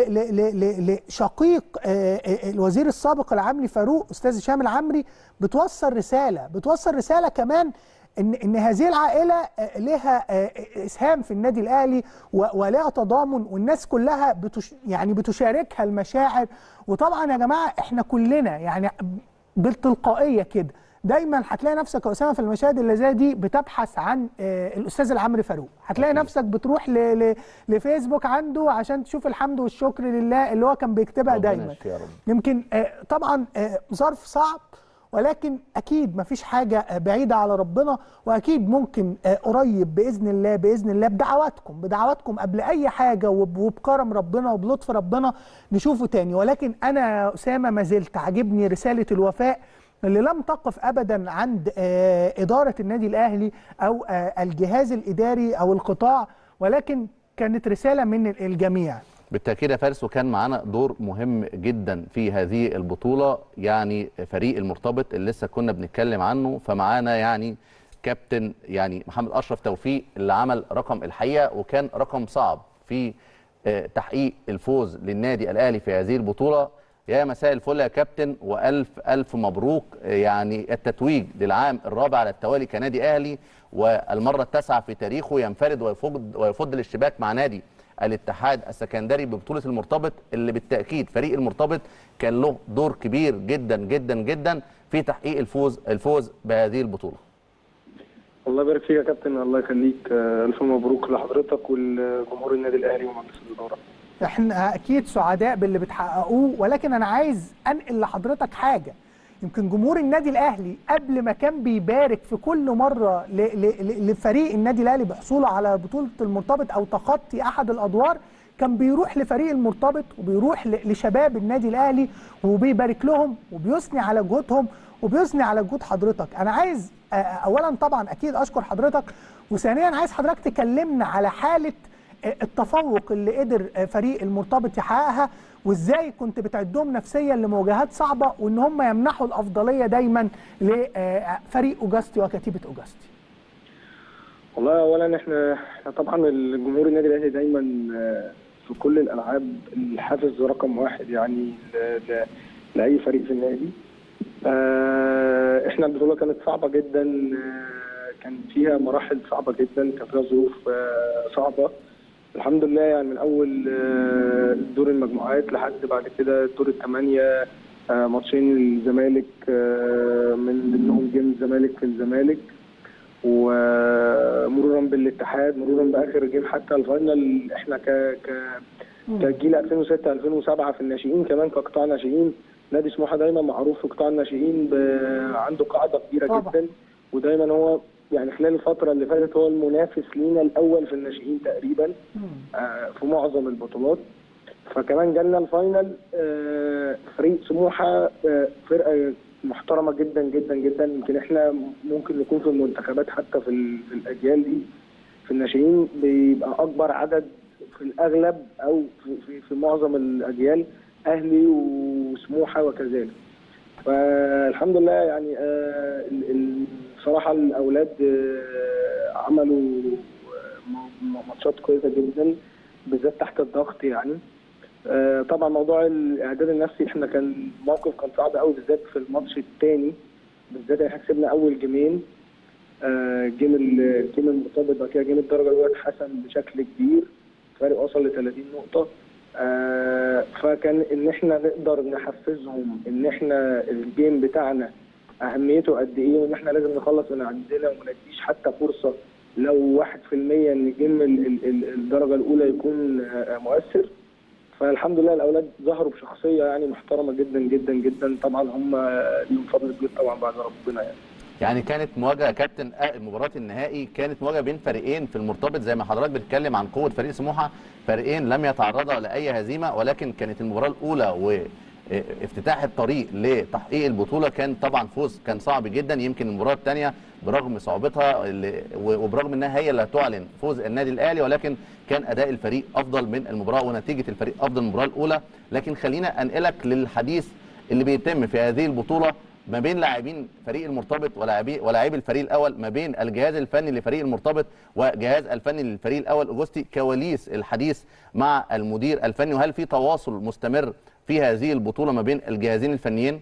Speaker 1: لشقيق الوزير السابق العمري فاروق استاذ هشام العمري. بتوصل رساله بتوصل رساله كمان ان ان هذه العائله لها اسهام في النادي الاهلي ولها تضامن، والناس كلها بتش يعني بتشاركها المشاعر. وطبعا يا جماعه احنا كلنا يعني بالتلقائيه كده دايما هتلاقي نفسك يا اسامه في المشاهد اللي زي دي بتبحث عن الاستاذ العمري فاروق، هتلاقي نفسك بتروح لفيسبوك عنده عشان تشوف الحمد والشكر لله اللي هو كان بيكتبها دايما. يمكن طبعا ظرف صعب، ولكن اكيد مفيش حاجه بعيده على ربنا، واكيد ممكن قريب باذن الله باذن الله بدعواتكم بدعواتكم قبل اي حاجه وبكرم ربنا وبلطف ربنا نشوفه تاني. ولكن انا يا اسامه ما زلت عاجبني رساله الوفاء اللي لم تقف ابدا عند اداره النادي الاهلي او الجهاز الاداري او القطاع، ولكن كانت رساله من الجميع.
Speaker 2: بالتاكيد يا فارس، وكان معانا دور مهم جدا في هذه البطوله، يعني فريق المرتبط اللي لسه كنا بنتكلم عنه. فمعانا يعني كابتن يعني محمد اشرف توفيق اللي عمل رقم الحقيقه، وكان رقم صعب في تحقيق الفوز للنادي الاهلي في هذه البطوله. يا مساء الفل يا كابتن، والف الف مبروك، يعني التتويج للعام الرابع على التوالي كنادي اهلي، والمره التاسعه في تاريخه ينفرد ويفض ويفض الاشتباك مع نادي الاتحاد السكندري ببطوله المرتبط، اللي بالتاكيد فريق المرتبط كان له دور كبير جدا جدا جدا في تحقيق الفوز الفوز بهذه البطوله.
Speaker 4: الله يبارك فيك يا كابتن، الله يخليك، الف مبروك لحضرتك والجمهور النادي الاهلي ومجلس الاداره.
Speaker 1: احنا اكيد سعداء باللي بتحققوه، ولكن انا عايز انقل لحضرتك حاجه. يمكن جمهور النادي الاهلي قبل ما كان بيبارك في كل مره لفريق النادي الاهلي بحصوله على بطوله المرتبط او تخطي احد الادوار، كان بيروح لفريق المرتبط وبيروح لشباب النادي الاهلي وبيبارك لهم وبيثني على جهودهم وبيثني على جهود حضرتك. انا عايز اولا طبعا اكيد اشكر حضرتك، وثانيا عايز حضرتك تكلمنا على حاله التفوق اللي قدر فريق المرتبط يحققها، وازاي كنت بتعدهم نفسيا لمواجهات صعبه، وان هم يمنحوا الافضليه دايما لفريق اوجستي وكتيبه اوجستي.
Speaker 4: والله اولا احنا احنا طبعا الجمهور النادي الاهلي دايما في كل الالعاب الحافز رقم واحد يعني لاي فريق في النادي. احنا البطوله كانت صعبه جدا، كان فيها مراحل صعبه جدا، كان فيها ظروف صعبه. الحمد لله يعني من اول دور المجموعات لحد بعد كده دور الثمانيه، ماتشين الزمالك من ضمنهم جيم الزمالك في الزمالك، ومرورا بالاتحاد، مرورا باخر جيم حتى الفاينل. احنا ك ك كجيل ألفين وستة ألفين وسبعة في الناشئين كمان كقطاع ناشئين، نادي سموحه دايما معروف في قطاع الناشئين عنده قاعده كبيره طبعا. جدا، ودايما هو يعني خلال الفتره اللي فاتت هو المنافس لينا الاول في الناشئين تقريبا آه في معظم البطولات. فكمان جالنا الفاينل آه فريق سموحه آه فرقه محترمه جدا جدا جدا. يمكن احنا ممكن نكون في المنتخبات حتى في, في الاجيال دي في الناشئين بيبقى اكبر عدد في الاغلب او في, في, في معظم الاجيال اهلي وسموحه وكذلك. فالحمد لله يعني آه بصراحه الاولاد آه عملوا ماتشات كويسه جدا بالذات تحت الضغط يعني. آه طبعا موضوع الاعداد النفسي احنا كان موقف كان صعب قوي بالذات في الماتش الثاني، بالذات احنا كسبنا اول جيمين، آه جيم الجيم المرتبط بعد كده جيم الدرجه الاولى اتحسن بشكل كبير، فرق وصل ل ثلاثين نقطه. آه فكان ان احنا نقدر نحفزهم ان احنا الجيم بتاعنا اهميته قد ايه، وان احنا لازم نخلص من عندنا وما نديش حتى فرصه لو واحد في المية ان جيم الدرجه الاولى يكون آه مؤثر. فالحمد لله الاولاد ظهروا بشخصيه يعني محترمه جدا جدا جدا. طبعا هم لهم فضل كبير طبعا بعد ربنا يعني.
Speaker 2: يعني كانت مواجهه كابتن مباراه النهائي كانت مواجهه بين فريقين في المرتبط زي ما حضرتك بتتكلم عن قوه فريق سموحه، فريقين لم يتعرضا لاي هزيمه، ولكن كانت المباراه الاولى وافتتاح الطريق لتحقيق البطوله كان طبعا فوز كان صعب جدا. يمكن المباراه الثانيه برغم صعوبتها وبرغم انها هي اللي هتعلن فوز النادي الاهلي، ولكن كان اداء الفريق افضل من المباراه ونتيجه الفريق افضل من المباراه الاولى. لكن خلينا انقلك للحديث اللي بيتم في هذه البطوله ما بين لاعبين فريق المرتبط ولاعبي ولاعبي الفريق الاول، ما بين الجهاز الفني لفريق المرتبط وجهاز الفني للفريق الاول اوجستي، كواليس الحديث مع المدير الفني، وهل في تواصل مستمر في هذه البطوله ما بين الجهازين الفنيين؟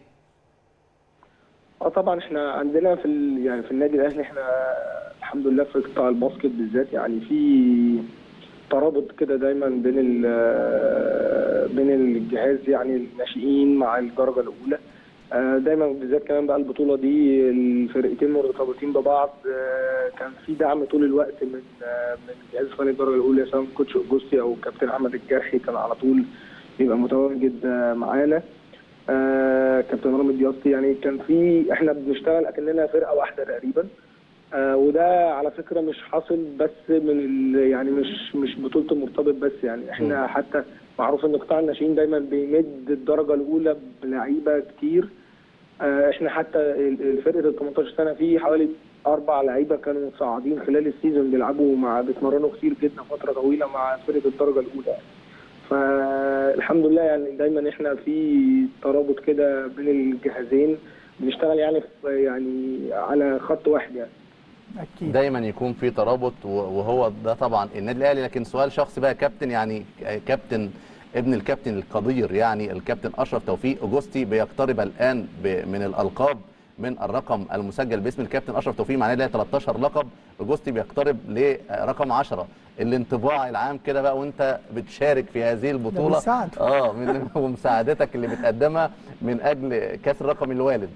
Speaker 4: اه طبعا احنا عندنا في ال... يعني في النادي الاهلي احنا الحمد لله في قطاع الباسكت بالذات يعني في ترابط كده دايما بين ال... بين الجهاز يعني الناشئين مع الدرجه الاولى. دايما بالذات كمان بقى البطوله دي الفرقتين مرتبطين ببعض، كان في دعم طول الوقت من من جهاز فني الدرجه الاولى سواء كوتش اوجستي او كابتن احمد الجرحي كان على طول بيبقى متواجد معانا. كابتن رامي دياستي يعني كان في احنا بنشتغل اكننا فرقه واحده تقريبا. وده على فكره مش حاصل بس من يعني مش مش بطوله المرتبط بس يعني احنا حتى معروف ان قطاع الناشئين دايما بيمد الدرجه الاولى بلعيبه كتير. احنا حتى فرقه ال ثمانية عشر سنه في حوالي اربع لعيبه كانوا متصاعدين خلال السيزون بيلعبوا مع بيتمرنوا كتير جدا فتره طويله مع فرقه الدرجه الاولى. فالحمد لله يعني دايما احنا في ترابط كده بين الجهازين بنشتغل يعني يعني على خط واحد يعني.
Speaker 2: أكيد. دايما يكون في ترابط وهو ده طبعا النادي الاهلي. لكن سؤال شخصي بقى كابتن، يعني كابتن ابن الكابتن القدير يعني الكابتن اشرف توفيق اوجستي بيقترب الان من الالقاب من الرقم المسجل باسم الكابتن اشرف توفيق مع النادي الاهلي ثلاثة عشر لقب، اوجستي بيقترب لرقم عشرة. الانطباع العام كده بقى وانت بتشارك في هذه البطوله اه من ومساعدتك اللي بتقدمها من اجل كاس الرقم الوالد.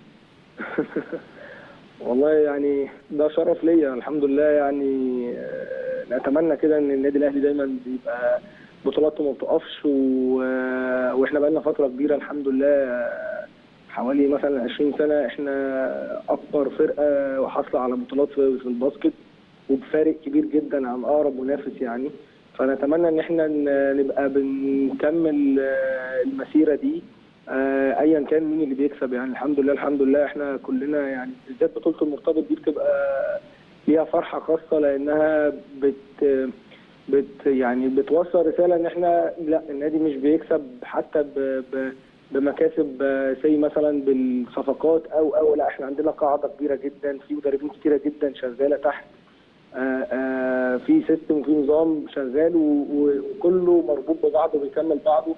Speaker 4: والله يعني ده شرف ليا الحمد لله يعني. نتمنى كده ان النادي الاهلي دايما بيبقى بطولاته ما بتقفش، واحنا بقى لنا فتره كبيره الحمد لله حوالي مثلا عشرين سنه احنا اكبر فرقه وحاصله على بطولات في الباسكت وبفارق كبير جدا عن اقرب منافس يعني. فنتمنى ان احنا نبقى بنكمل المسيره دي ايا كان مين اللي بيكسب يعني. الحمد لله الحمد لله احنا كلنا يعني بالذات بطوله المرتبط دي بتبقى ليها فرحه خاصه لانها بت بت يعني بتوصل رساله ان احنا لا، النادي مش بيكسب حتى ب ب بمكاسب زي مثلا بالصفقات او او لا، احنا عندنا قاعده كبيره جدا، في مدربين كتيره جدا شغاله تحت، آآ آآ في سيستم وفي نظام شغال وكله مربوط ببعضه وبيكمل بعضه.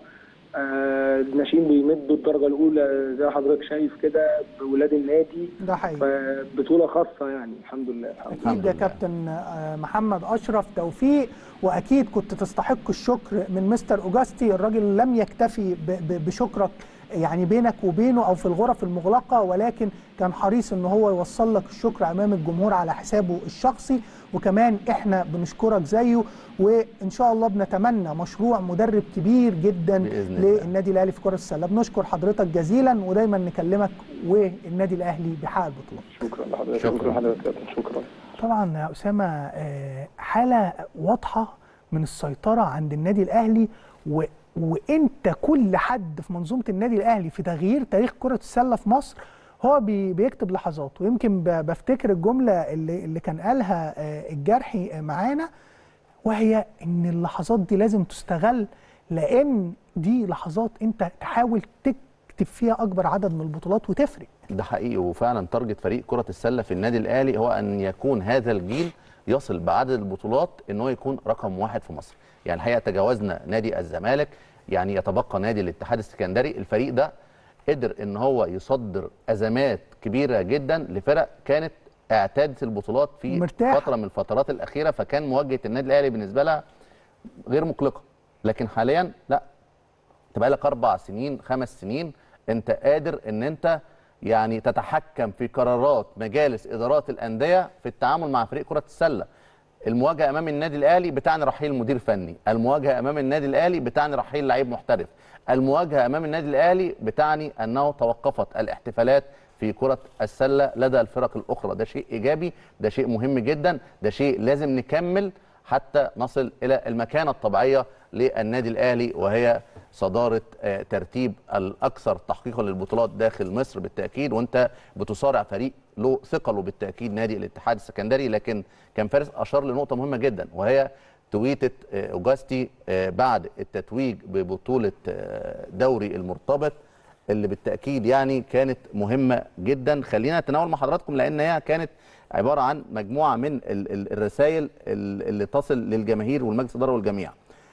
Speaker 4: الناشئين بيمدوا الدرجه الاولى زي ما حضرتك شايف كده بولاد النادي،
Speaker 1: ده حقيقي.
Speaker 4: بطوله خاصه يعني الحمد لله. الحمد
Speaker 1: اكيد يا كابتن محمد اشرف توفيق، واكيد كنت تستحق الشكر من مستر اوجاستي. الراجل لم يكتفي بشكرك يعني بينك وبينه او في الغرف المغلقه، ولكن كان حريص ان هو يوصل لك الشكر امام الجمهور على حسابه الشخصي، وكمان احنا بنشكرك زيه، وان شاء الله بنتمنى مشروع مدرب كبير جدا للنادي الاهلي في كره السله. بنشكر حضرتك جزيلا، ودايما نكلمك والنادي الاهلي بيحقق البطولات.
Speaker 4: شكرا لحضرتك. شكرا لحضرتك. شكرا.
Speaker 1: طبعا يا اسامه حاله واضحه من السيطره عند النادي الاهلي، و وانت كل حد في منظومه النادي الاهلي في تغيير تاريخ كره السله في مصر هو بي بيكتب لحظات. ويمكن بفتكر الجمله اللي اللي كان قالها الجرحي معانا، وهي ان اللحظات دي لازم تستغل، لان دي لحظات انت تحاول تكتب فيها اكبر عدد من البطولات وتفرق.
Speaker 2: ده حقيقي، وفعلا تارجت فريق كره السله في النادي الاهلي هو ان يكون هذا الجيل يصل بعدد البطولات ان هو يكون رقم واحد في مصر. يعني الحقيقه تجاوزنا نادي الزمالك، يعني يتبقى نادي الاتحاد السكندري. الفريق ده قدر ان هو يصدر ازمات كبيره جدا لفرق كانت اعتادت البطولات في مرتاح. فتره من الفترات الاخيره، فكان مواجهه النادي الاهلي بالنسبه لها غير مقلقه. لكن حاليا لا، انت بقى لك اربع سنين خمس سنين انت قادر ان انت يعني تتحكم في قرارات مجالس ادارات الانديه في التعامل مع فريق كره السله. المواجهه امام النادي الاهلي بتعني رحيل مدير فني، المواجهه امام النادي الاهلي بتعني رحيل لعيب محترف، المواجهه امام النادي الاهلي بتعني انه توقفت الاحتفالات في كره السله لدى الفرق الاخرى. ده شيء ايجابي، ده شيء مهم جدا، ده شيء لازم نكمل حتى نصل الى المكانه الطبيعيه للنادي الاهلي، وهي صداره ترتيب الاكثر تحقيقا للبطولات داخل مصر بالتاكيد. وانت بتصارع فريق له ثقله بالتاكيد نادي الاتحاد السكندري. لكن كان فارس اشار لنقطه مهمه جدا، وهي تويته اوجاستي بعد التتويج ببطوله دوري المرتبط اللي بالتاكيد يعني كانت مهمه جدا. خلينا نتناول مع حضراتكم لان هي كانت عباره عن مجموعه من الرسائل اللي تصل للجماهير والمجلس الاداره والجميع.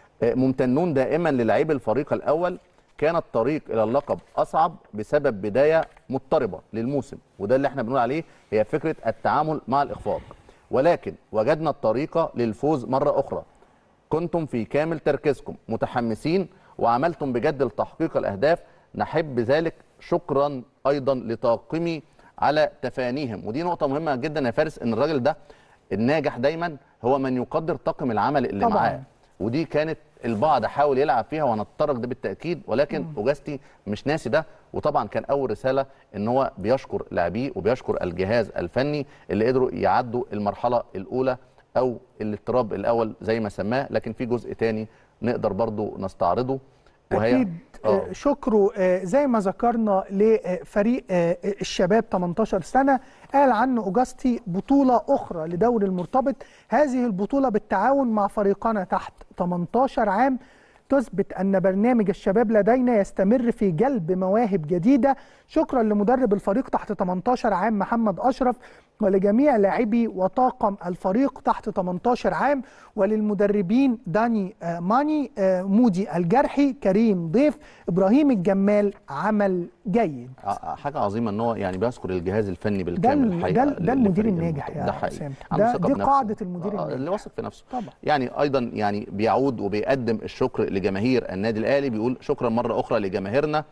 Speaker 2: ممتنون دائما للاعبي الفريق الاول، كان الطريق الى اللقب اصعب بسبب بدايه مضطربه للموسم، وده اللي احنا بنقول عليه هي فكره التعامل مع الاخفاق، ولكن وجدنا الطريقه للفوز مره اخرى. كنتم في كامل تركيزكم متحمسين وعملتم بجد لتحقيق الاهداف، نحب ذلك. شكرا ايضا لطاقمي على تفانيهم. ودي نقطه مهمه جدا يا فارس، ان الراجل ده الناجح دايما هو من يقدر طاقم العمل اللي طبعا معاه، ودي كانت البعض حاول يلعب فيها ونتطرق ده بالتاكيد، ولكن اوجاستي مش ناسي ده. وطبعا كان اول رساله ان هو بيشكر لاعبيه وبيشكر الجهاز الفني اللي قدروا يعدوا المرحله الاولى او الاضطراب الاول زي ما سماه. لكن في جزء تاني نقدر برضو نستعرضه، وهي
Speaker 1: أكيد أوه. شكره زي ما ذكرنا لفريق الشباب ثمانية عشر سنة. قال عنه أوجاستي بطولة أخرى لدوري المرتبط، هذه البطولة بالتعاون مع فريقنا تحت ثمانية عشر عام تثبت أن برنامج الشباب لدينا يستمر في جلب مواهب جديدة. شكرا لمدرب الفريق تحت ثمانية عشر عام محمد أشرف، ولجميع لاعبي وطاقم الفريق تحت ثمانية عشر عام، وللمدربين داني ماني، مودي الجرحي، كريم ضيف، إبراهيم الجمال. عمل جيد.
Speaker 2: حاجة عظيمة ان هو يعني بيذكر الجهاز الفني بالكامل.
Speaker 1: الحقيقة ده, ده المدير الناجح يا
Speaker 2: ده حقيقي.
Speaker 1: ده دي قاعدة المدير الناجح
Speaker 2: اللي واثق في نفسه
Speaker 1: طبعا.
Speaker 2: يعني ايضا يعني بيعود وبيقدم الشكر لجماهير النادي الاهلي، بيقول شكرا مرة اخرى لجماهيرنا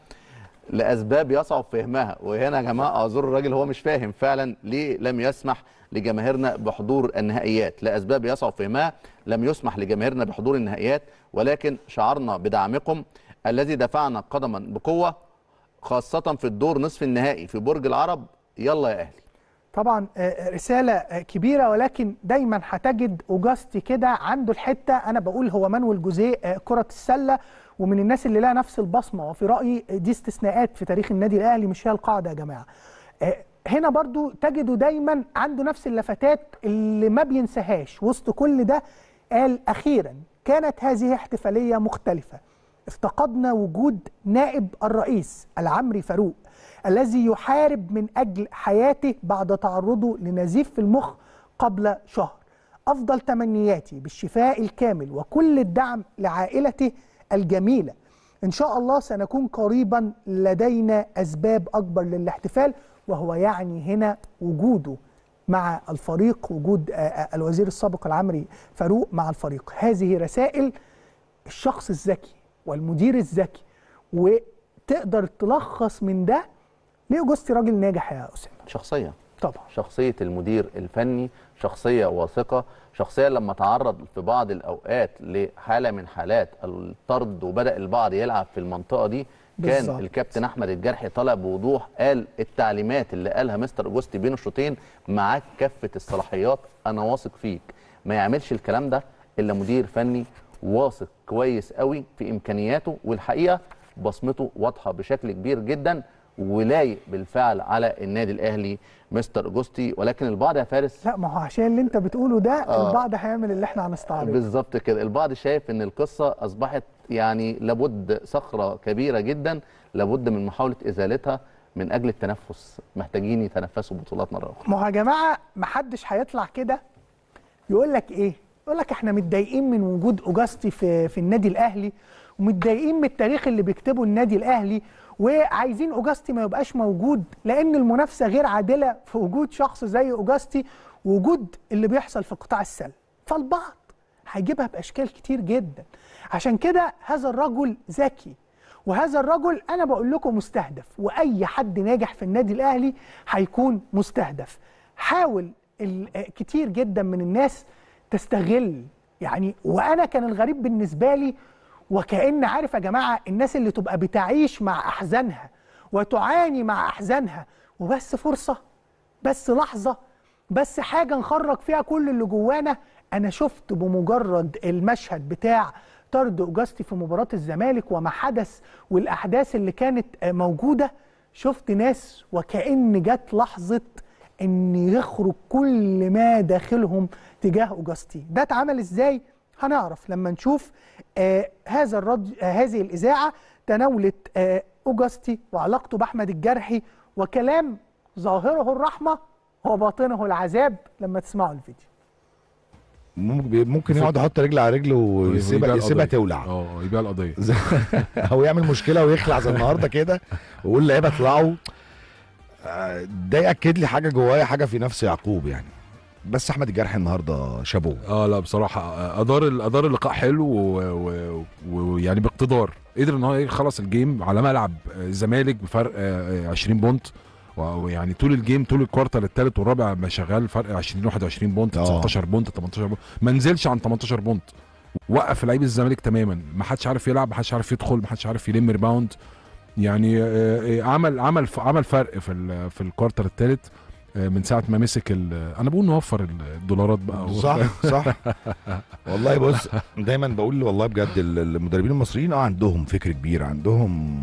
Speaker 2: لاسباب يصعب فهمها. وهنا يا جماعه اعذر الراجل هو مش فاهم فعلا ليه لم يسمح لجماهيرنا بحضور النهائيات. لاسباب يصعب فهمها لم يسمح لجماهيرنا بحضور النهائيات، ولكن شعرنا بدعمكم الذي دفعنا قدما بقوه، خاصه في الدور نصف النهائي في برج العرب. يلا يا اهلي.
Speaker 1: طبعا رساله كبيره، ولكن دايما هتجد اوجاستي كده عنده الحته. انا بقول هو مانويل جوزيه كره السله، ومن الناس اللي لها نفس البصمه، وفي رايي دي استثناءات في تاريخ النادي الاهلي مش هي القاعده يا جماعه. هنا برضو تجده دايما عنده نفس اللفتات اللي ما بينساهاش وسط كل ده. قال أخيرا كانت هذه احتفالية مختلفة، افتقدنا وجود نائب الرئيس العمري فاروق الذي يحارب من أجل حياته بعد تعرضه لنزيف في المخ قبل شهر. أفضل تمنياتي بالشفاء الكامل وكل الدعم لعائلته الجميلة. إن شاء الله سنكون قريبا لدينا أسباب أكبر للاحتفال، وهو يعني هنا وجوده مع الفريق، وجود الوزير السابق العمري فاروق مع الفريق. هذه رسائل الشخص الذكي والمدير الذكي، وتقدر تلخص من ده ليه أوجستي راجل ناجح يا أسامة؟
Speaker 2: شخصية
Speaker 1: طبعا،
Speaker 2: شخصية المدير الفني، شخصية واثقة، شخصية لما تعرض في بعض الأوقات لحالة من حالات الطرد وبدأ البعض يلعب في المنطقة دي، كان بالزبط. الكابتن أحمد الجرحي طلع بوضوح، قال التعليمات اللي قالها مستر أوجستي بين الشوطين معاك كافة الصلاحيات، أنا واثق فيك. ما يعملش الكلام ده إلا مدير فني واثق كويس قوي في إمكانياته، والحقيقة بصمته واضحة بشكل كبير جدا ولايق بالفعل على النادي الاهلي مستر أوجستي. ولكن البعض يا فارس،
Speaker 1: لا ما هو عشان اللي انت بتقوله ده آه البعض هيعمل اللي احنا هنستعرضه
Speaker 2: بالظبط كده. البعض شايف ان القصه اصبحت يعني لابد صخره كبيره جدا لابد من محاوله ازالتها من اجل التنفس، محتاجين يتنفسوا بطولات مره اخرى.
Speaker 1: ما هو يا جماعه ما حدش هيطلع كده يقول لك ايه، يقول لك احنا متضايقين من وجود أوجستي في في النادي الاهلي، ومتضايقين من التاريخ اللي بيكتبه النادي الاهلي، وعايزين أوجستي ما يبقاش موجود لأن المنافسة غير عادلة في وجود شخص زي أوجستي ووجود اللي بيحصل في قطاع السلة. فالبعض هيجيبها بأشكال كتير جدا. عشان كده هذا الرجل ذكي، وهذا الرجل أنا بقول لكم مستهدف، وأي حد ناجح في النادي الأهلي هيكون مستهدف. حاول كتير جدا من الناس تستغل يعني، وأنا كان الغريب بالنسبة لي وكأن عارف يا جماعة الناس اللي تبقى بتعيش مع أحزانها وتعاني مع أحزانها، وبس فرصة، بس لحظة، بس حاجة نخرج فيها كل اللي جوانا. أنا شفت بمجرد المشهد بتاع طرد أوجستي في مباراة الزمالك وما حدث والأحداث اللي كانت موجودة، شفت ناس وكأن جت لحظة إن يخرج كل ما داخلهم تجاه أوجستي. ده اتعمل إزاي؟ هنعرف لما نشوف آه هذا الرد آه هذه الإذاعة تناولت آه أوجستي وعلاقته بأحمد الجرحي، وكلام ظاهره الرحمة وباطنه العذاب. لما تسمعوا الفيديو
Speaker 5: ممكن يقعد يحط رجل على رجل ويسيبها يسيبها تولع،
Speaker 6: اه يبيع القضيه
Speaker 5: او يعمل مشكله ويخلع زي النهارده كده ويقول لعيبه اطلعوا. ده ياكد لي حاجه جوايا، حاجه في نفس يعقوب يعني. بس احمد الجرحي النهارده شابوه.
Speaker 6: اه لا بصراحه ادار ادار اللقاء حلو ويعني باقتدار قدر ان هو يخلص الجيم على ملعب الزمالك بفرق عشرين بونت، ويعني طول الجيم طول الكوارتر الثالث والرابع ما شغال فرق عشرين واحد وعشرين بونت، تسعتاشر بونت، تمنتاشر بونت، ما نزلش عن تمنتاشر بونت. وقف لعيب الزمالك تماما، ما حدش عارف يلعب، ما حدش عارف يدخل، ما حدش عارف يلم ريباوند. يعني عمل عمل عمل فرق في في الكوارتر الثالث من ساعه ما مسك. انا بقول نوفر الدولارات بقى.
Speaker 5: صح صح والله. بص دايما بقول والله بجد المدربين المصريين اه عندهم فكر كبير، عندهم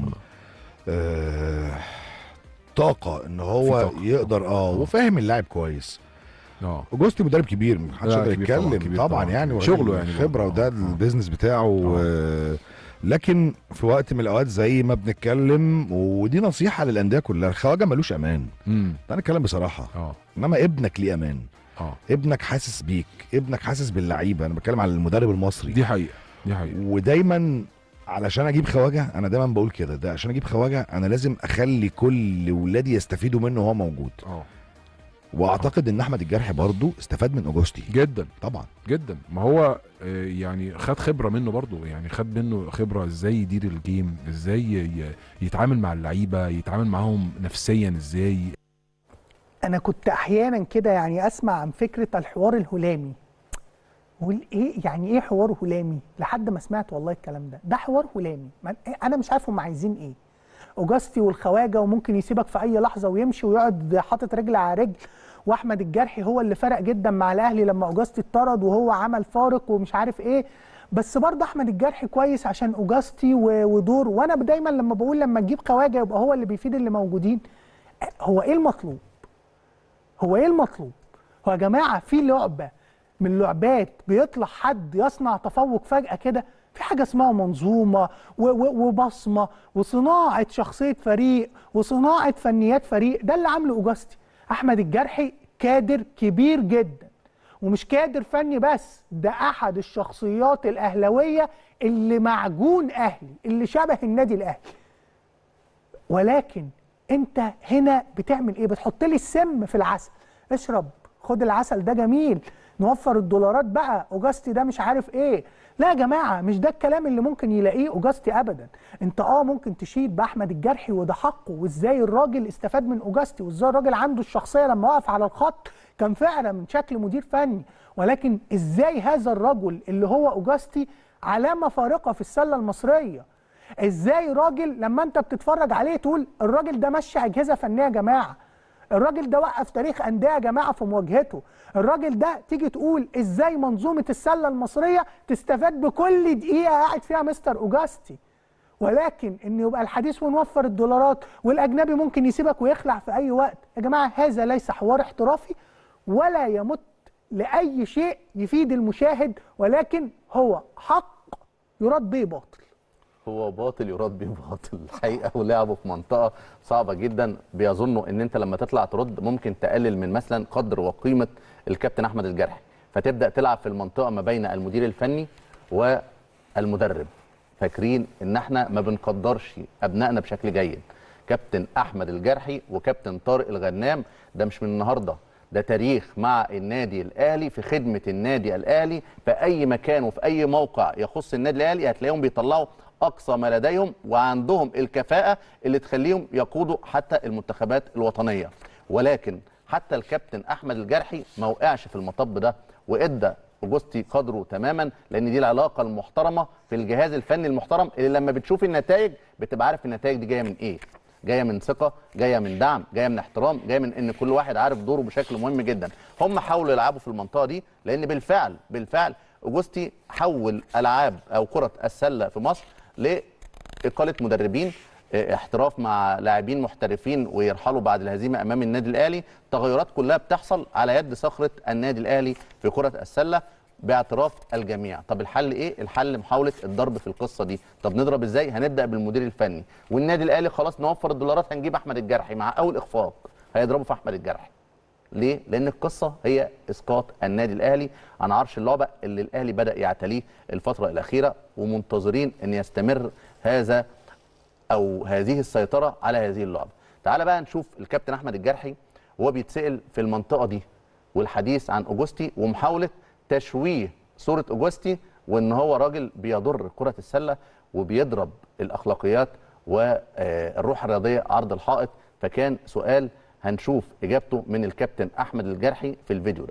Speaker 5: آه طاقه ان هو يقدر اه وفاهم اللاعب كويس. اه اوجستي مدرب كبير، محدش يقدر يتكلم طبعا, طبعا يعني
Speaker 6: شغله يعني
Speaker 5: خبره، وده البيزنس بتاعه. آه لكن في وقت من الاوقات زي ما بنتكلم، ودي نصيحه للانديه كلها، الخواجه ملوش امان. امم انا اتكلم بصراحه. اه انما ابنك ليه امان. اه ابنك حاسس بيك، ابنك حاسس باللعيبه. انا بتكلم على المدرب المصري.
Speaker 6: دي حقيقه دي حقيقه.
Speaker 5: ودايما علشان اجيب خواجه، انا دايما بقول كده، ده عشان اجيب خواجه انا لازم اخلي كل ولادي يستفيدوا منه وهو موجود. اه واعتقد ان احمد الجرحي برضو استفاد من اوجستي
Speaker 6: جدا
Speaker 5: طبعا
Speaker 6: جدا. ما هو يعني خد خبره منه برضو، يعني خد منه خبره ازاي يدير الجيم، ازاي يتعامل مع اللعيبه، يتعامل معاهم نفسيا ازاي.
Speaker 1: انا كنت احيانا كده يعني اسمع عن فكره الحوار الهلامي، اقول ايه يعني ايه حوار هلامي، لحد ما سمعت والله الكلام ده ده حوار هلامي. انا مش عارف هم عايزين ايه. اوجستي والخواجه وممكن يسيبك في اي لحظه ويمشي ويقعد حاطط رجل على رجل، واحمد الجرحي هو اللي فرق جدا مع الاهلي لما اوجستي اتطرد وهو عمل فارق ومش عارف ايه. بس برضه احمد الجرحي كويس عشان اوجستي ودور. وانا دايما لما بقول لما تجيب خواجه يبقى هو اللي بيفيد اللي موجودين. هو ايه المطلوب؟ هو ايه المطلوب؟ هو يا جماعه في لعبه من لعبات بيطلع حد يصنع تفوق فجاه كده؟ في حاجه اسمها منظومه وبصمه وصناعه شخصيه فريق وصناعه فنيات فريق. ده اللي عامله اوجاستي. احمد الجرحي كادر كبير جدا، ومش كادر فني بس، ده احد الشخصيات الاهلاويه اللي معجون اهلي، اللي شبه النادي الاهلي. ولكن انت هنا بتعمل ايه؟ بتحط لي السم في العسل. اشرب، خد العسل ده جميل، نوفر الدولارات بقى، اوجاستي ده مش عارف ايه. لا يا جماعه، مش ده الكلام اللي ممكن يلاقيه اوجاستي ابدا. انت اه ممكن تشيد باحمد الجرحي وده حقه، وازاي الراجل استفاد من اوجاستي، وازاي الراجل عنده الشخصيه لما وقف على الخط كان فعلا من شكل مدير فني. ولكن ازاي هذا الرجل اللي هو اوجاستي علامه فارقه في السله المصريه؟ ازاي راجل لما انت بتتفرج عليه تقول الراجل ده مشى اجهزه فنيه يا جماعه، الراجل ده وقف تاريخ انديه يا جماعه في مواجهته، الراجل ده تيجي تقول ازاي منظومه السله المصريه تستفاد بكل دقيقه قاعد فيها مستر اوجاستي. ولكن ان يبقى الحديث ونوفر الدولارات والاجنبي ممكن يسيبك ويخلع في اي وقت، يا جماعه هذا ليس حوار احترافي ولا يمت لاي شيء يفيد المشاهد، ولكن هو حق يراد به باطل.
Speaker 2: هو باطل يراد بيه باطل الحقيقه، ولعبوا في منطقه صعبه جدا. بيظنوا ان انت لما تطلع ترد ممكن تقلل من مثلا قدر وقيمه الكابتن احمد الجرحي، فتبدا تلعب في المنطقه ما بين المدير الفني والمدرب. فاكرين ان احنا ما بنقدرش ابنائنا بشكل جيد. كابتن احمد الجرحي وكابتن طارق الغنام ده مش من النهارده، ده تاريخ مع النادي الاهلي، في خدمه النادي الاهلي في اي مكان وفي اي موقع يخص النادي الاهلي هتلاقيهم بيطلعوا اقصى ما لديهم، وعندهم الكفاءه اللي تخليهم يقودوا حتى المنتخبات الوطنيه. ولكن حتى الكابتن احمد الجرحي ما وقعش في المطب ده، وادى اوجاستي قدره تماما، لان دي العلاقه المحترمه في الجهاز الفني المحترم اللي لما بتشوف النتائج بتبقى عارف النتائج دي جايه من ايه. جايه من ثقه، جايه من دعم، جايه من احترام، جايه من ان كل واحد عارف دوره بشكل مهم جدا. هم حاولوا يلعبوا في المنطقه دي، لان بالفعل بالفعل اوجاستي حول العاب او كره السله في مصر لاقاله مدربين، احتراف مع لاعبين محترفين ويرحلوا بعد الهزيمه امام النادي الاهلي. تغيرات كلها بتحصل على يد صخره النادي الاهلي في كره السله باعتراف الجميع. طب الحل ايه؟ الحل محاوله الضرب في القصه دي. طب نضرب ازاي؟ هنبدا بالمدير الفني، والنادي الاهلي خلاص نوفر الدولارات هنجيب احمد الجرحي. مع اول اخفاق هيضربوا في احمد الجرحي. ليه؟ لان القصه هي اسقاط النادي الاهلي عن عرش اللعبه اللي الاهلي بدا يعتليه الفتره الاخيره، ومنتظرين ان يستمر هذا او هذه السيطره على هذه اللعبه. تعال بقى نشوف الكابتن احمد الجرحي وهو بيتسال في المنطقه دي، والحديث عن اوجاستي ومحاوله تشويه صوره اوجاستي وان هو راجل بيضر كره السله وبيضرب الاخلاقيات والروح الرياضيه عرض الحائط. فكان سؤال هنشوف اجابته من الكابتن احمد الجرحي في الفيديو ده.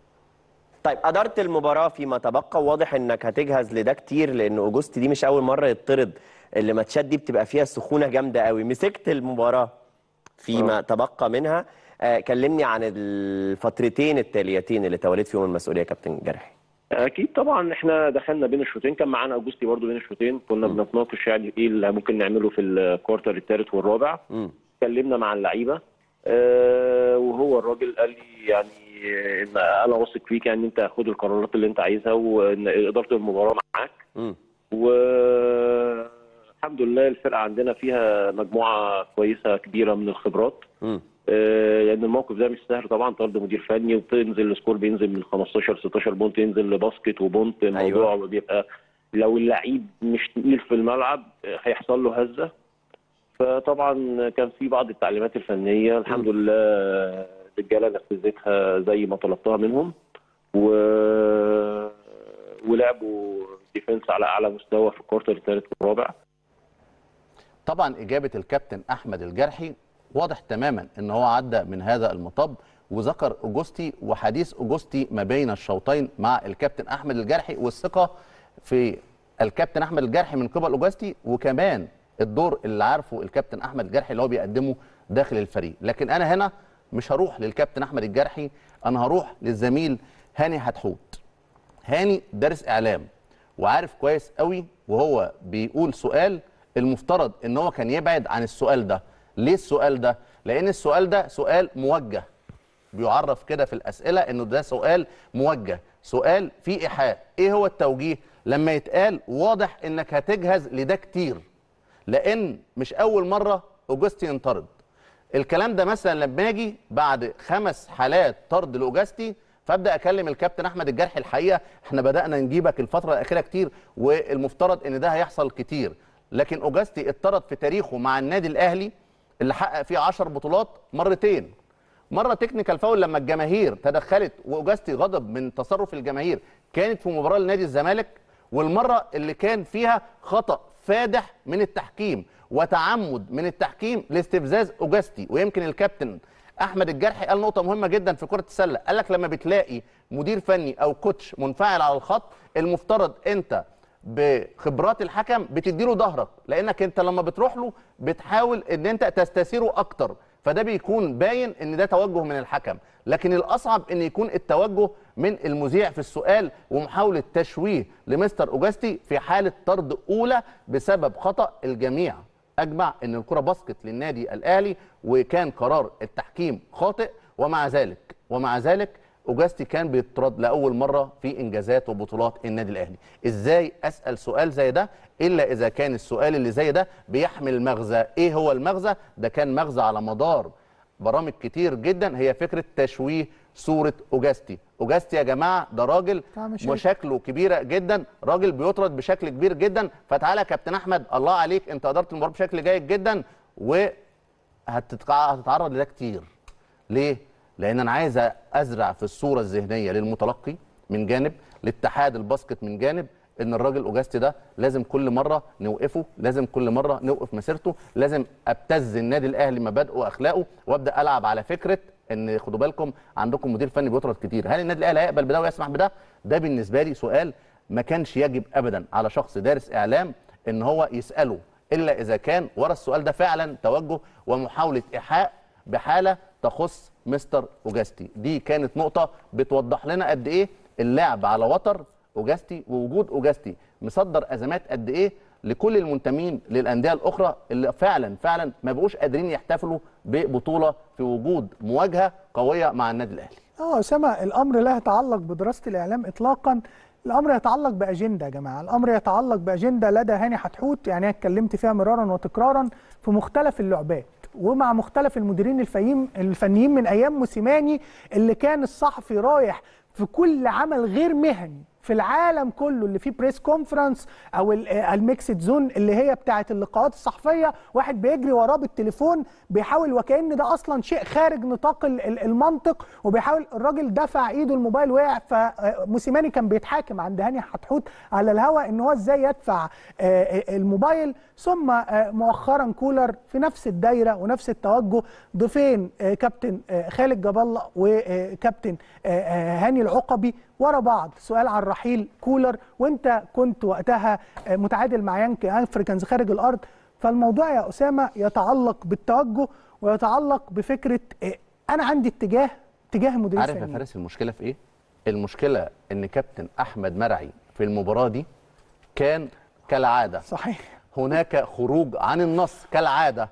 Speaker 7: طيب، اداره المباراه فيما تبقى، واضح انك هتجهز لده كتير، لان اوجاستي دي مش اول مره يطرد. اللي ماتشات دي بتبقى فيها سخونه جامده قوي. مسكت المباراه فيما أوه. تبقى منها. آه كلمني عن الفترتين التاليتين اللي توليت فيهم المسؤوليه كابتن جرحي.
Speaker 8: اكيد طبعا احنا دخلنا بين الشوطين، كان معانا اوجاستي برضو بين الشوطين، كنا بنتناقش يعني ايه اللي ممكن نعمله في الكوارتر الثالث والرابع. اتكلمنا مع اللعيبه أه وهو الراجل قال لي يعني ان انا واثق فيك، يعني انت خد القرارات اللي انت عايزها وان اداره المباراه معاك. والحمد لله الفرقه عندنا فيها مجموعه كويسه كبيره من الخبرات. لان أه يعني الموقف ده مش سهل طبعا، طرد مدير فني وبتنزل السكور بينزل من خمستاشر ستاشر بونت ينزل لباسكت وبونت. الموضوع أيوة. بيبقى لو اللعيب مش تقيل في الملعب هيحصل له هزه. فطبعا كان في بعض التعليمات الفنيه الحمد م. لله الرجاله نفذتها زي ما طلبتها منهم، و... ولعبوا ديفنس على اعلى مستوى في الكوارتر الثالث والرابع.
Speaker 2: طبعا اجابه الكابتن احمد الجرحي واضح تماما ان هو عدى من هذا المطب، وذكر اوجاستي وحديث اوجاستي ما بين الشوطين مع الكابتن احمد الجرحي، والثقه في الكابتن احمد الجرحي من قبل اوجاستي، وكمان الدور اللي عارفه الكابتن احمد الجرحي اللي هو بيقدمه داخل الفريق. لكن انا هنا مش هروح للكابتن احمد الجرحي، انا هروح للزميل هاني حتحوت. هاني دارس اعلام وعارف كويس قوي، وهو بيقول سؤال المفترض ان هو كان يبعد عن السؤال ده. ليه السؤال ده؟ لان السؤال ده سؤال موجه بيعرف كده في الاسئله انه ده سؤال موجه، سؤال فيه ايحاء. ايه هو التوجيه؟ لما يتقال واضح انك هتجهز لده كتير، لان مش اول مره اوجستي ينطرد. الكلام ده مثلا لما اجي بعد خمس حالات طرد لاوجستي فابدا اكلم الكابتن احمد الجرحي، الحقيقه احنا بدانا نجيبك الفتره الاخيره كتير والمفترض ان ده هيحصل كتير، لكن اوجستي اتطرد في تاريخه مع النادي الاهلي اللي حقق فيه عشر بطولات مرتين. مره تكنيكال فاول لما الجماهير تدخلت واوجستي غضب من تصرف الجماهير كانت في مباراه لنادي الزمالك، والمره اللي كان فيها خطا فادح من التحكيم وتعمد من التحكيم لاستفزاز اوجستي. ويمكن الكابتن احمد الجرحي قال نقطه مهمه جدا في كره السله، قال لك لما بتلاقي مدير فني او كوتش منفعل على الخط المفترض انت بخبرات الحكم بتديله ظهرك، لانك انت لما بتروح له بتحاول ان انت تستثيره اكتر، فده بيكون باين ان ده توجه من الحكم. لكن الاصعب ان يكون التوجه من المذيع في السؤال ومحاوله تشويه لمستر اوجستي في حاله طرد اولى بسبب خطا. الجميع اجمع ان الكره باسكت للنادي الاهلي وكان قرار التحكيم خاطئ، ومع ذلك ومع ذلك اوجستي كان بيطرد لاول مره في انجازات وبطولات النادي الاهلي. ازاي اسال سؤال زي ده الا اذا كان السؤال اللي زي ده بيحمل مغزى؟ ايه هو المغزى؟ ده كان مغزى على مدار برامج كتير جدا، هي فكره تشويه صوره اوجستي. اوجستي يا جماعه ده راجل مشاكله كبيره جدا، راجل بيطرد بشكل كبير جدا، فتعالى يا كابتن احمد الله عليك انت ادرت المباراه بشكل جيد جدا وهتتعرض لده كتير. ليه؟ لان انا عايز ازرع في الصوره الذهنيه للمتلقي من جانب، لاتحاد الباسكت من جانب، ان الراجل اوجستي ده لازم كل مره نوقفه، لازم كل مره نوقف مسيرته، لازم ابتز النادي الاهلي مبادئه واخلاقه وابدا العب على فكره ان خدوا بالكم عندكم مدير فني بيطرد كتير. هل النادي الاهلي هيقبل بده ويسمح بده؟ ده بالنسبه لي سؤال ما كانش يجب ابدا على شخص دارس اعلام ان هو يساله، الا اذا كان ورا السؤال ده فعلا توجه ومحاوله ايحاء بحاله تخص مستر اوجستي. دي كانت نقطه بتوضح لنا قد ايه اللعب على وتر اوجستي ووجود اوجستي مصدر ازمات قد ايه لكل المنتمين للانديه الاخرى اللي فعلا فعلا ما بقوش قادرين يحتفلوا ببطوله في وجود مواجهه قويه مع النادي الاهلي.
Speaker 1: اه اسامه، الامر لا يتعلق بدراسه الاعلام اطلاقا، الامر يتعلق باجنده يا جماعه، الامر يتعلق باجنده لدى هاني حتحوت، يعني انا اتكلمت فيها مرارا وتكرارا في مختلف اللعبات ومع مختلف المديرين الفنيين الفنيين من ايام موسيماني، اللي كان الصحفي رايح في كل عمل غير مهني في العالم كله اللي فيه بريس كونفرنس او الميكسد زون اللي هي بتاعه اللقاءات الصحفيه، واحد بيجري وراه بالتليفون بيحاول وكأن ده اصلا شيء خارج نطاق المنطق، وبيحاول الراجل دفع ايده الموبايل وقع، فموسيماني كان بيتحاكم عند هاني حتحوت على الهواء ان هو ازاي يدفع الموبايل. ثم مؤخرا كولر في نفس الدايره ونفس التوجه، ضيفين كابتن خالد جاب الله وكابتن هاني العقبي ورا بعض، سؤال عن رحيل كولر وانت كنت وقتها متعادل مع يانك افريكانز خارج الارض. فالموضوع يا اسامه يتعلق بالتوجه ويتعلق بفكره انا عندي اتجاه تجاه المديرين
Speaker 2: الفنيين. عارف يا فارس المشكله في ايه؟ المشكله ان كابتن احمد مرعي في المباراه دي كان كالعاده
Speaker 1: صحيح
Speaker 2: هناك خروج عن النص كالعاده،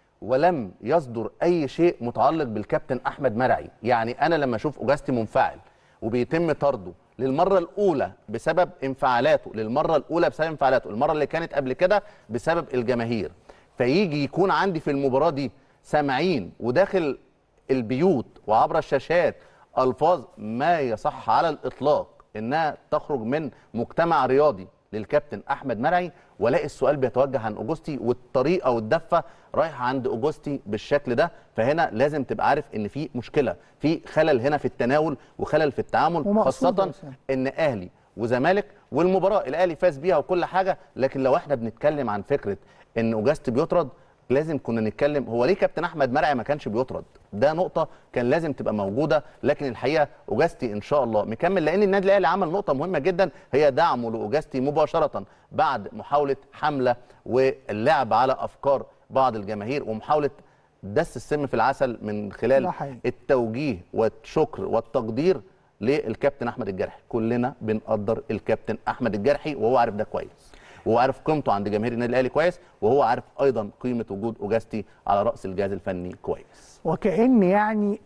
Speaker 2: ولم يصدر اي شيء متعلق بالكابتن احمد مرعي. يعني انا لما اشوف اوجستي منفعل وبيتم طرده للمره الاولى بسبب انفعالاته، للمره الاولى بسبب انفعالاته، المره اللي كانت قبل كده بسبب الجماهير، فيجي يكون عندي في المباراه دي سامعين وداخل البيوت وعبر الشاشات الفاظ ما يصح على الاطلاق انها تخرج من مجتمع رياضي للكابتن احمد مرعي، والاقي السؤال بيتوجه عن اوجستي والطريقه والدفه رايحه عند اوجستي بالشكل ده. فهنا لازم تبقى عارف ان في مشكله، في خلل هنا في التناول وخلل في التعامل، خاصه ان اهلي وزمالك والمباراه الاهلي فاز بيها وكل حاجه، لكن لو احنا بنتكلم عن فكره ان اوجستي بيطرد لازم كنا نتكلم هو ليه كابتن احمد مرعي ما كانش بيطرد. ده نقطه كان لازم تبقى موجوده، لكن الحقيقه اوجستي ان شاء الله مكمل، لان النادي الاهلي عمل نقطه مهمه جدا هي دعمه لاوجستي مباشره بعد محاوله حمله واللعب على افكار بعض الجماهير ومحاوله دس السم في العسل من خلال التوجيه والشكر والتقدير للكابتن احمد الجرحي. كلنا بنقدر الكابتن احمد الجرحي وهو عارف ده كويس، وهو عارف قيمته عند جماهير النادي الاهلي كويس، وهو عارف ايضا قيمه وجود اوجستي على راس الجهاز الفني كويس.
Speaker 1: وكأن يعني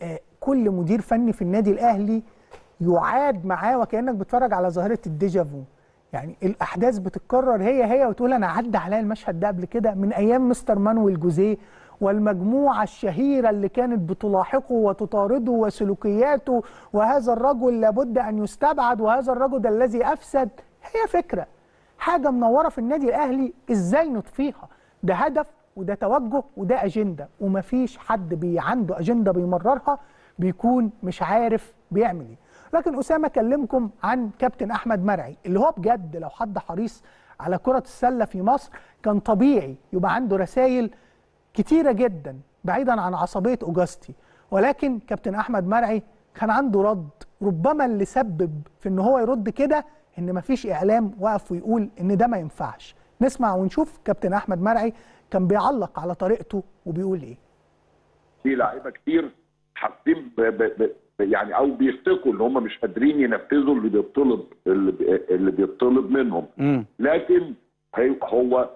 Speaker 1: كل مدير فني في النادي الاهلي يعاد معاه وكانك بتتفرج على ظاهره الديجافو. يعني الاحداث بتتكرر هي هي وتقول انا عدى عليا المشهد ده قبل كده من ايام مستر مانويل جوزيه والمجموعه الشهيره اللي كانت بتلاحقه وتطارده وسلوكياته، وهذا الرجل لابد ان يستبعد، وهذا الرجل الذي افسد. هي فكره حاجه منوره في النادي الاهلي، ازاي نطفيها؟ ده هدف وده توجه وده اجنده، ومفيش حد بي عنده اجنده بيمررها بيكون مش عارف بيعمل ايه. لكن اسامه كلمكم عن كابتن احمد مرعي اللي هو بجد لو حد حريص على كره السله في مصر كان طبيعي يبقى عنده رسائل كتيره جدا بعيدا عن عصبيه اوجاستي، ولكن كابتن احمد مرعي كان عنده رد. ربما اللي سبب في ان هو يرد كده ان مفيش اعلام وقف ويقول ان ده ما ينفعش. نسمع ونشوف كابتن احمد مرعي كان بيعلق على طريقته وبيقول ايه.
Speaker 9: في لاعيبه كتير حاسين يعني او بيفتكروا ان هم مش قادرين ينفذوا اللي بيطلب اللي بيطلب منهم. م. لكن هو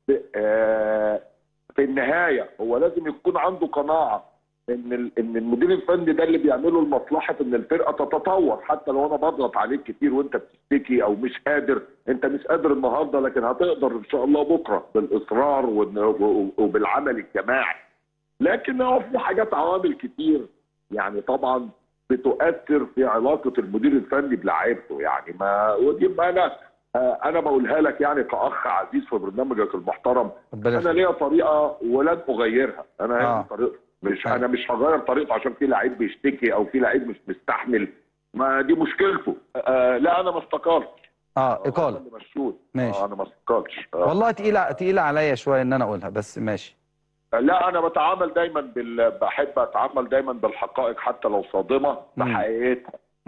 Speaker 9: في النهايه هو لازم يكون عنده قناعه ان ان المدير الفني ده اللي بيعمله لمصلحه ان الفرقه تتطور. حتى لو انا بضغط عليك كتير وانت بتشتكي او مش قادر، انت مش قادر النهارده لكن هتقدر ان شاء الله بكره بالاصرار وبالعمل الجماعي. لكن هو في حاجات عوامل كتير يعني طبعا بتؤثر في علاقه المدير الفني بلاعيبته. يعني ما ودي ما انا انا بقولها لك يعني كاخ عزيز في برنامجك المحترم، انا ليا طريقه ولن اغيرها. انا آه. هذه طريقتي، مش آه. انا مش هغير طريقته عشان في لعيب بيشتكي او في لعيب مش مستحمل، ما دي مشكلته. آه لا انا ما استقالتش.
Speaker 10: اه اقاله
Speaker 9: ماشي. آه انا ما استقالتش.
Speaker 10: آه. والله تقيله تقيله عليا شويه ان انا اقولها، بس ماشي.
Speaker 9: لا انا بتعامل دايما بال... بحب اتعامل دايما بالحقائق حتى لو صادمه بحقيقتها.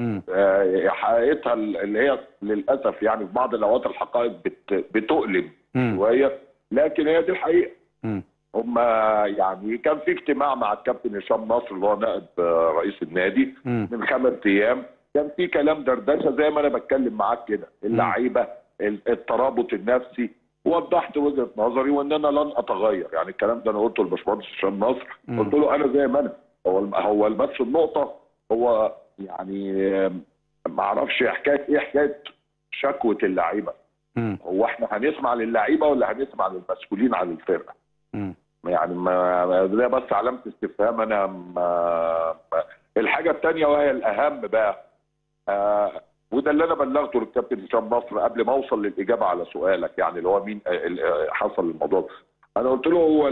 Speaker 9: آه حقيقتها اللي هي للاسف يعني في بعض الاوقات الحقائق بت... بتؤلم شويه، لكن هي دي الحقيقه. هم يعني كان في اجتماع مع الكابتن هشام نصر اللي هو نائب رئيس النادي م. من خمس ايام، كان في كلام دردشه زي ما انا بتكلم معاك كده، اللعيبه الترابط النفسي. وضحت وجهه نظري وان انا لن اتغير. يعني الكلام ده انا قلته للباشمهندس هشام نصر، قلت له انا زي ما انا. هو هو بس النقطه هو يعني ما اعرفش حكايه ايه حكايه شكوى اللعيبه. هو احنا هنسمع للعيبه ولا هنسمع للمسؤولين عن الفرقه؟ م. يعني ما ده بس علامه استفهام. انا ما الحاجه الثانيه وهي الاهم بقى، آه وده اللي انا بلغته للكابتن هشام نصر قبل ما اوصل للاجابه على سؤالك، يعني اللي هو مين حصل الموضوع ده. انا قلت له هو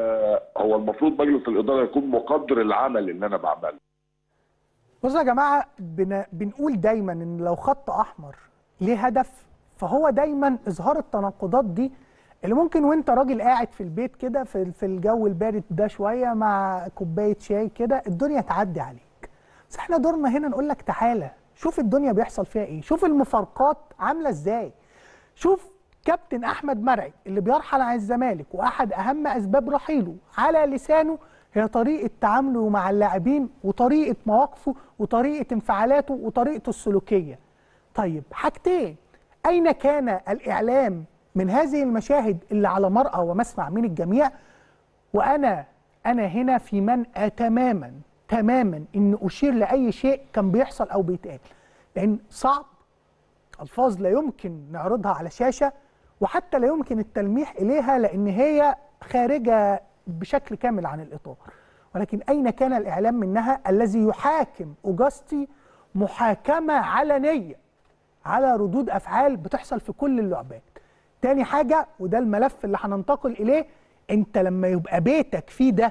Speaker 9: هو المفروض مجلس الاداره يكون مقدر العمل اللي انا بعمله.
Speaker 1: بصوا يا جماعه، بن... بنقول دايما ان لو خط احمر ليه هدف فهو دايما اظهار التناقضات دي اللي ممكن وانت راجل قاعد في البيت كده في في الجو البارد ده شويه مع كوبايه شاي كده الدنيا تعدي عليك. بس احنا دورنا هنا نقول لك تعالى شوف الدنيا بيحصل فيها ايه، شوف المفارقات عامله ازاي. شوف كابتن احمد مرعي اللي بيرحل عن الزمالك واحد اهم اسباب رحيله على لسانه هي طريقه تعامله مع اللاعبين وطريقه مواقفه وطريقه انفعالاته وطريقته السلوكيه. طيب حاجتين، اين كان الاعلام من هذه المشاهد اللي على مرأى ومسمع من الجميع؟ وانا انا هنا في منأى تماما تماما ان اشير لاي شيء كان بيحصل او بيتقال، لان صعب، الفاظ لا يمكن نعرضها على شاشه وحتى لا يمكن التلميح اليها لان هي خارجه بشكل كامل عن الاطار. ولكن اين كان الاعلام منها الذي يحاكم اوجاستي محاكمه علنيه على ردود افعال بتحصل في كل اللعبات؟ تاني حاجه وده الملف اللي هننتقل اليه، انت لما يبقى بيتك فيه ده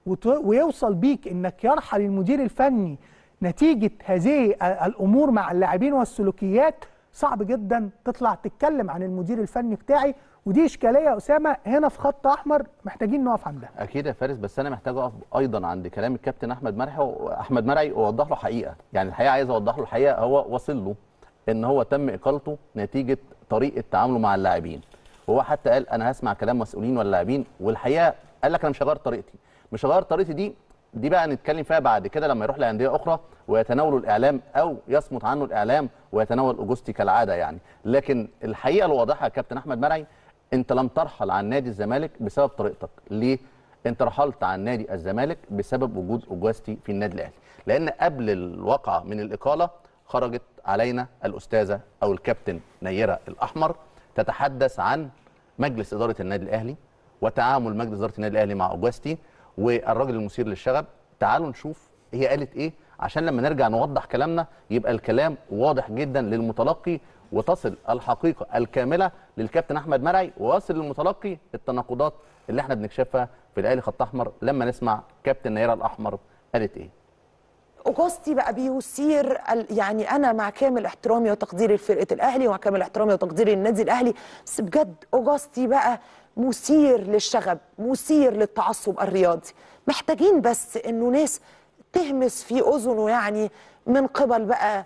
Speaker 1: ويوصل بيك انك يرحل المدير الفني نتيجه هذه الامور مع اللاعبين والسلوكيات، صعب جدا تطلع تتكلم عن المدير الفني بتاعي. ودي اشكاليه يا اسامه هنا في خط احمر محتاجين نقف عندها.
Speaker 2: اكيد يا فارس، بس انا محتاج اقف ايضا عند كلام الكابتن احمد مرعي احمد مرعي واوضح له حقيقه. يعني الحقيقه عايز اوضح له الحقيقه، هو واصل له ان هو تم اقالته نتيجه طريقه تعامله مع اللاعبين. وهو حتى قال انا هسمع كلام مسؤولين واللاعبين، والحقيقه قال لك انا مش هغير طريقتي. مش هغير طريقتي دي دي بقى نتكلم فيها بعد كده لما يروح لانديه اخرى ويتناولوا الاعلام او يصمت عنه الاعلام ويتناول اوجوستي كالعاده يعني. لكن الحقيقه الواضحه يا كابتن احمد مرعي، انت لم ترحل عن نادي الزمالك بسبب طريقتك. ليه؟ انت رحلت عن نادي الزمالك بسبب وجود اوجاستي في النادي الاهلي، لان قبل الواقعه من الاقاله خرجت علينا الاستاذه او الكابتن نيره الاحمر تتحدث عن مجلس اداره النادي الاهلي وتعامل مجلس اداره النادي الاهلي مع اوجاستي والراجل المثير للشغب. تعالوا نشوف هي قالت ايه عشان لما نرجع نوضح كلامنا يبقى الكلام واضح جدا للمتلقي وتصل الحقيقه الكامله للكابتن احمد مرعي ويصل للمتلقي التناقضات اللي احنا بنكشفها في الاهلي خط احمر لما نسمع كابتن نيره الاحمر قالت ايه.
Speaker 11: اوجاستي بقى بيثير يعني انا مع كامل احترامي وتقديري لفرقه الاهلي ومع كامل احترامي وتقديري للنادي الاهلي، بس بجد اوجاستي بقى مثير للشغب، مثير للتعصب الرياضي. محتاجين بس انه ناس تهمس في اذنه يعني من قبل بقى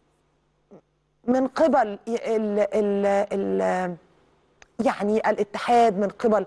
Speaker 11: من قبل ال ال ال يعني الاتحاد، من قبل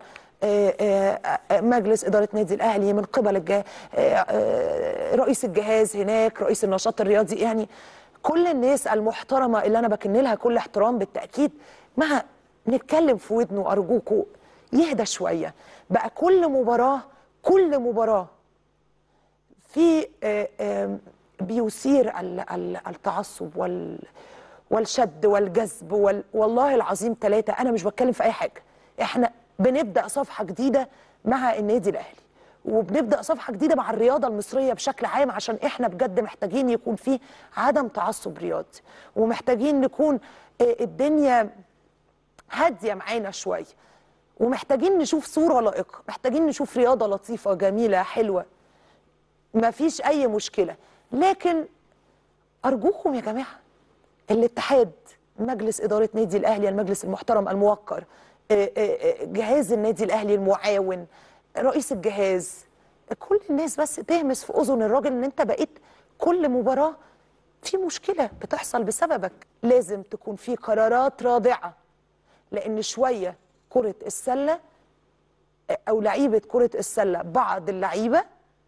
Speaker 11: مجلس اداره نادي الاهلي، من قبل الجه... رئيس الجهاز هناك، رئيس النشاط الرياضي، يعني كل الناس المحترمه اللي انا بكن لها كل احترام بالتاكيد، مع نتكلم في ودنه ارجوكوا يهدى شويه. بقى كل مباراه كل مباراه في بيثير التعصب وال والشد والجذب وال... والله العظيم ثلاثه انا مش بتكلم في اي حاجه. احنا بنبدأ صفحة جديدة مع النادي الأهلي وبنبدأ صفحة جديدة مع الرياضة المصرية بشكل عام، عشان احنا بجد محتاجين يكون في عدم تعصب رياضي ومحتاجين نكون الدنيا هادية معانا شوية ومحتاجين نشوف صورة لائقة، محتاجين نشوف رياضة لطيفة جميلة حلوة، ما فيش أي مشكلة. لكن أرجوكم يا جماعة الاتحاد، مجلس إدارة نادي الأهلي المجلس المحترم الموقر، جهاز النادي الاهلي المعاون، رئيس الجهاز، كل الناس بس تهمس في اذن الراجل ان انت بقيت كل مباراه في مشكله بتحصل بسببك. لازم تكون في قرارات رادعه، لان شويه كره السله او لعيبه كره السله بعض اللعيبه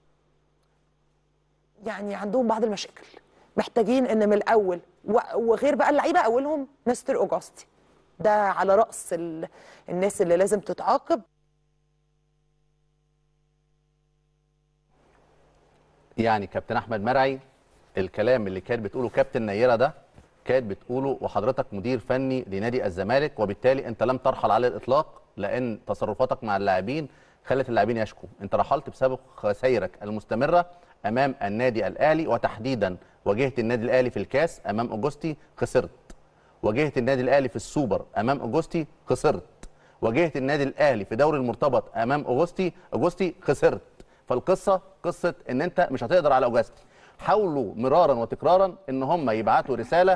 Speaker 11: يعني عندهم بعض المشاكل، محتاجين ان من الاول وغير بقى اللعيبه اولهم مستر اوجاستي، ده على رأس الناس اللي لازم تتعاقب.
Speaker 2: يعني كابتن احمد مرعي الكلام اللي كانت بتقوله كابتن نيره ده كانت بتقوله وحضرتك مدير فني لنادي الزمالك، وبالتالي انت لم ترحل على الاطلاق لان تصرفاتك مع اللاعبين خلت اللاعبين يشكوا. انت رحلت بسبب خسائرك المستمره امام النادي الاهلي، وتحديدا واجهت النادي الاهلي في الكاس امام اوجاستي خسرت، واجهت النادي الاهلي في السوبر امام اوجاستي خسرت، واجهت النادي الاهلي في دوري المرتبط امام اوجاستي اوجاستي خسرت. فالقصه قصه ان انت مش هتقدر على اوجاستي. حاولوا مرارا وتكرارا ان هم يبعتوا رساله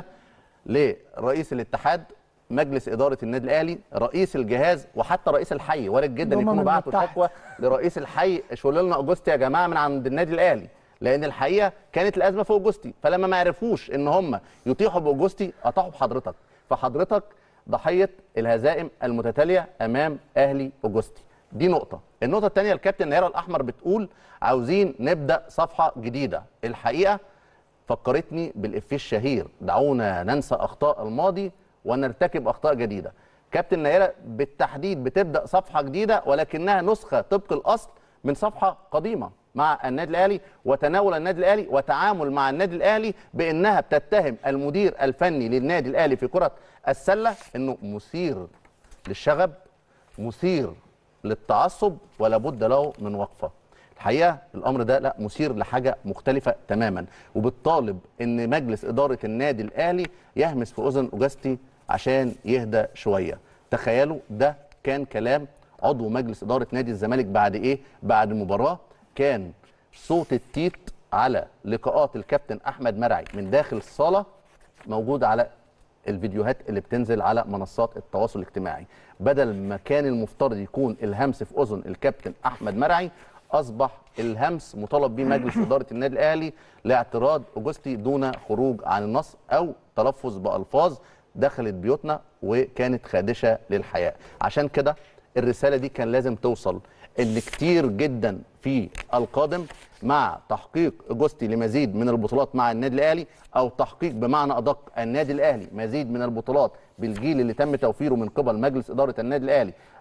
Speaker 2: لرئيس الاتحاد، مجلس اداره النادي الاهلي، رئيس الجهاز، وحتى رئيس الحي. وارد جدا يكونوا بعتوا شكوى لرئيس الحي، شولوا لنا اوجاستي يا جماعه من عند النادي الاهلي، لان الحقيقه كانت الازمه في اوجاستي. فلما ما عرفوش ان هم يطيحوا باوجاستي قطعوا بحضرتك، فحضرتك ضحيه الهزائم المتتاليه امام اهلي اوجاستي. دي نقطه. النقطه الثانيه، الكابتن نيره الاحمر بتقول عاوزين نبدا صفحه جديده. الحقيقه فكرتني بالافيه الشهير، دعونا ننسى اخطاء الماضي ونرتكب اخطاء جديده. كابتن نيره بالتحديد بتبدا صفحه جديده، ولكنها نسخه طبق الاصل من صفحه قديمه مع النادي الاهلي، وتناول النادي الاهلي وتعامل مع النادي الاهلي بانها بتتهم المدير الفني للنادي الاهلي في كره السله انه مثير للشغب، مثير للتعصب، ولا بد له من وقفه. الحقيقه الامر ده لا، مثير لحاجه مختلفه تماما، وبالطالب ان مجلس اداره النادي الاهلي يهمس في اذن اوجاستي عشان يهدى شويه. تخيلوا ده كان كلام عضو مجلس اداره نادي الزمالك بعد ايه؟ بعد مباراه كان صوت التيت على لقاءات الكابتن احمد مرعي من داخل الصاله موجود على الفيديوهات اللي بتنزل على منصات التواصل الاجتماعي. بدل ما كان المفترض يكون الهمس في اذن الكابتن احمد مرعي، اصبح الهمس مطالب به مجلس اداره النادي الاهلي لاعتراض اوجاستي دون خروج عن النص او تلفظ بالفاظ دخلت بيوتنا وكانت خادشه للحياه. عشان كده الرساله دي كان لازم توصل، ان كتير جدا في القادم مع تحقيق اوجاستي لمزيد من البطولات مع النادي الاهلي، او تحقيق بمعنى ادق النادي الاهلي مزيد من البطولات بالجيل اللي تم توفيره من قبل مجلس اداره النادي الاهلي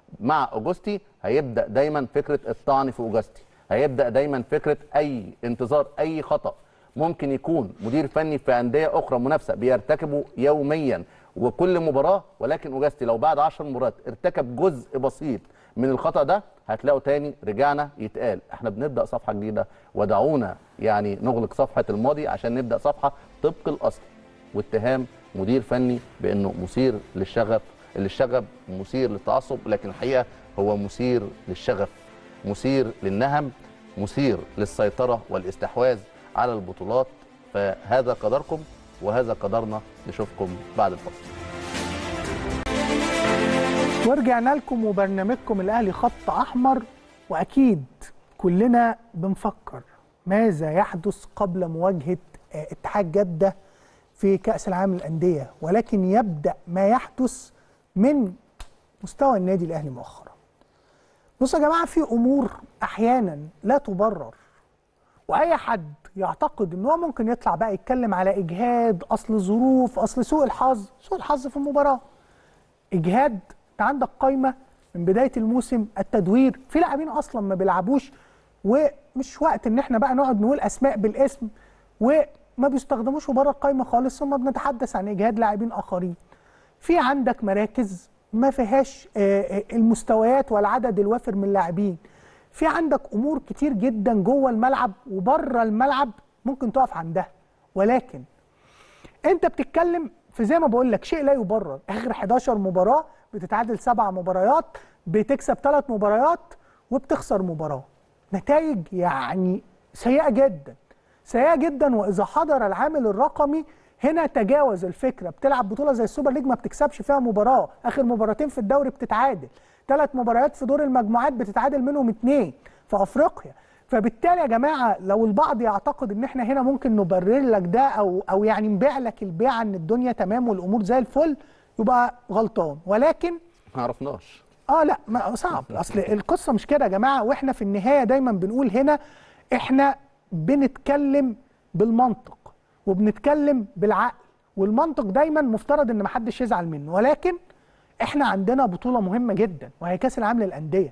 Speaker 2: مع اوجستي هيبدا دايما فكره الطعن في اوجستي، هيبدا دايما فكره اي انتظار اي خطا ممكن يكون مدير فني في انديه اخرى منافسه بيرتكبه يوميا وكل مباراه، ولكن اوجستي لو بعد عشر مباريات ارتكب جزء بسيط من الخطا ده هتلاقوا تاني رجعنا يتقال احنا بنبدا صفحه جديده، ودعونا يعني نغلق صفحه الماضي عشان نبدا صفحه طبق الاصل. واتهام مدير فني بانه مثير للشغف للشغب مثير للتعصب، لكن الحقيقه هو مثير للشغف، مثير للنهم، مثير للسيطره والاستحواذ على البطولات. فهذا قدركم وهذا قدرنا. نشوفكم بعد الفاصل.
Speaker 1: ورجعنا لكم وبرنامجكم الاهلي خط احمر، واكيد كلنا بنفكر ماذا يحدث قبل مواجهه اتحاد جده في كاس العالم للانديه، ولكن يبدا ما يحدث من مستوى النادي الاهلي مؤخرا. بصوا يا جماعه، في امور احيانا لا تبرر، واي حد يعتقد ان هو ممكن يطلع بقى يتكلم على اجهاد، اصل ظروف، اصل سوء الحظ، سوء الحظ في المباراه. اجهاد، انت عندك قايمه من بدايه الموسم التدوير في لاعبين اصلا ما بيلعبوش، ومش وقت ان احنا بقى نقعد نقول اسماء بالاسم، وما بيستخدموش بره القايمه خالص، ثم بنتحدث عن اجهاد لاعبين اخرين. في عندك مراكز ما فيهاش المستويات والعدد الوافر من اللاعبين. في عندك امور كتير جدا جوه الملعب وبره الملعب ممكن تقف عندها، ولكن انت بتتكلم في زي ما بقول لك شيء لا يبرر. اخر حداشر مباراه بتتعادل سبع مباريات، بتكسب ثلاث مباريات وبتخسر مباراه. نتائج يعني سيئه جدا سيئه جدا. واذا حضر العامل الرقمي هنا تجاوز الفكره. بتلعب بطوله زي السوبر ليج ما بتكسبش فيها مباراه، اخر مباراتين في الدوري بتتعادل، ثلاث مباريات في دور المجموعات بتتعادل منهم اثنين في افريقيا. فبالتالي يا جماعه لو البعض يعتقد ان احنا هنا ممكن نبرر لك ده او او يعني نبيع لك البيعه ان الدنيا تمام والامور زي الفل، يبقى غلطان. ولكن
Speaker 2: ما عرفناش
Speaker 1: اه لا ما صعب. اصل القصه مش كده يا جماعه، واحنا في النهايه دايما بنقول هنا احنا بنتكلم بالمنطق وبنتكلم بالعقل، والمنطق دايما مفترض ان محدش يزعل منه. ولكن احنا عندنا بطوله مهمه جدا وهي كاس العالم للانديه.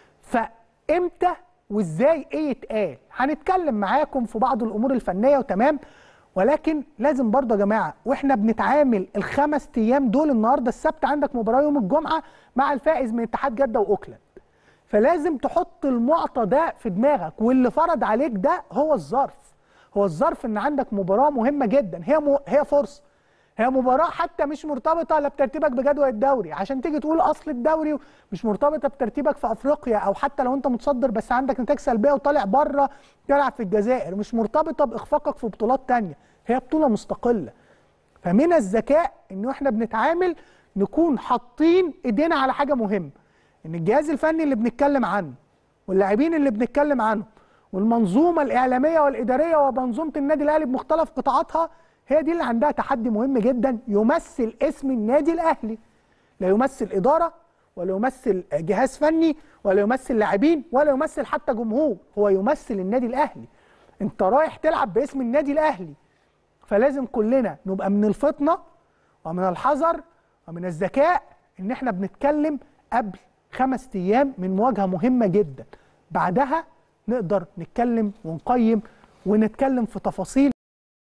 Speaker 1: فامتى وازاي ايه يتقال؟ هنتكلم معاكم في بعض الامور الفنيه وتمام، ولكن لازم برضه يا جماعه واحنا بنتعامل الخمس ايام دول، النهارده السبت عندك مباراه يوم الجمعه مع الفائز من اتحاد جده واوكلاند، فلازم تحط المعطى ده في دماغك. واللي فرض عليك ده هو الظرف، هو الظرف ان عندك مباراه مهمه جدا، هي م... هي فرصه، هي مباراه حتى مش مرتبطه لا بترتيبك بجدول الدوري عشان تيجي تقول اصل الدوري مش مرتبطه بترتيبك في افريقيا، او حتى لو انت متصدر بس عندك نتائج سلبيه وطالع بره تلعب في الجزائر، مش مرتبطه باخفاقك في بطولات ثانيه، هي بطوله مستقله. فمن الذكاء انه احنا بنتعامل نكون حاطين ايدينا على حاجه مهمه، ان الجهاز الفني اللي بنتكلم عنه واللاعبين اللي بنتكلم عنهم والمنظومه الاعلاميه والاداريه ومنظومه النادي الاهلي بمختلف قطاعاتها هي دي اللي عندها تحدي مهم جدا يمثل اسم النادي الاهلي. لا يمثل اداره ولا يمثل جهاز فني ولا يمثل لاعبين ولا يمثل حتى جمهور، هو يمثل النادي الاهلي. انت رايح تلعب باسم النادي الاهلي، فلازم كلنا نبقى من الفطنه ومن الحذر ومن الذكاء ان احنا بنتكلم قبل خمس ايام من مواجهه مهمه جدا، بعدها نقدر نتكلم ونقيم ونتكلم في تفاصيل.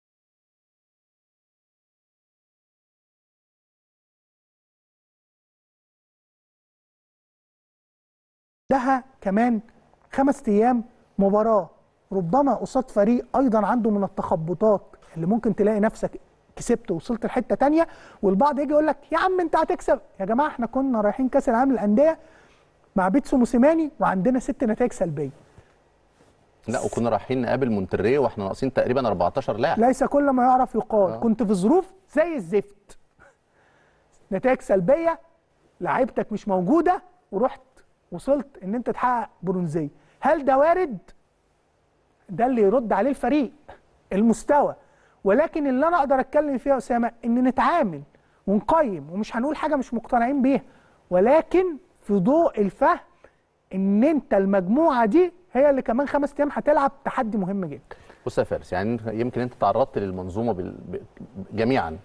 Speaker 1: بعدها كمان خمس ايام مباراه ربما قصاد فريق ايضا عنده من التخبطات اللي ممكن تلاقي نفسك كسبت ووصلت لحته ثانيه، والبعض يجي يقول لك يا عم انت هتكسب. يا جماعه احنا كنا رايحين كاس العالم للانديه مع بيتسو موسيماني وعندنا ست نتائج سلبيه.
Speaker 2: لا وكنا رايحين نقابل مونتريه واحنا ناقصين تقريبا أربعتاشر لاعب.
Speaker 1: ليس كل ما يعرف يقال. آه. كنت في ظروف زي الزفت، نتائج سلبيه، لعيبتك مش موجوده، ورحت وصلت ان انت تحقق برونزيه. هل ده وارد؟ ده اللي يرد عليه الفريق المستوى. ولكن اللي انا اقدر اتكلم فيه يا اسامه ان نتعامل ونقيم، ومش هنقول حاجه مش مقتنعين بيها، ولكن في ضوء الفهم ان انت المجموعه دي هي اللي كمان خمس ايام هتلعب تحدي مهم جدا.
Speaker 2: بص يا فارس، يعني يمكن انت تعرضت للمنظومه بال... جميعا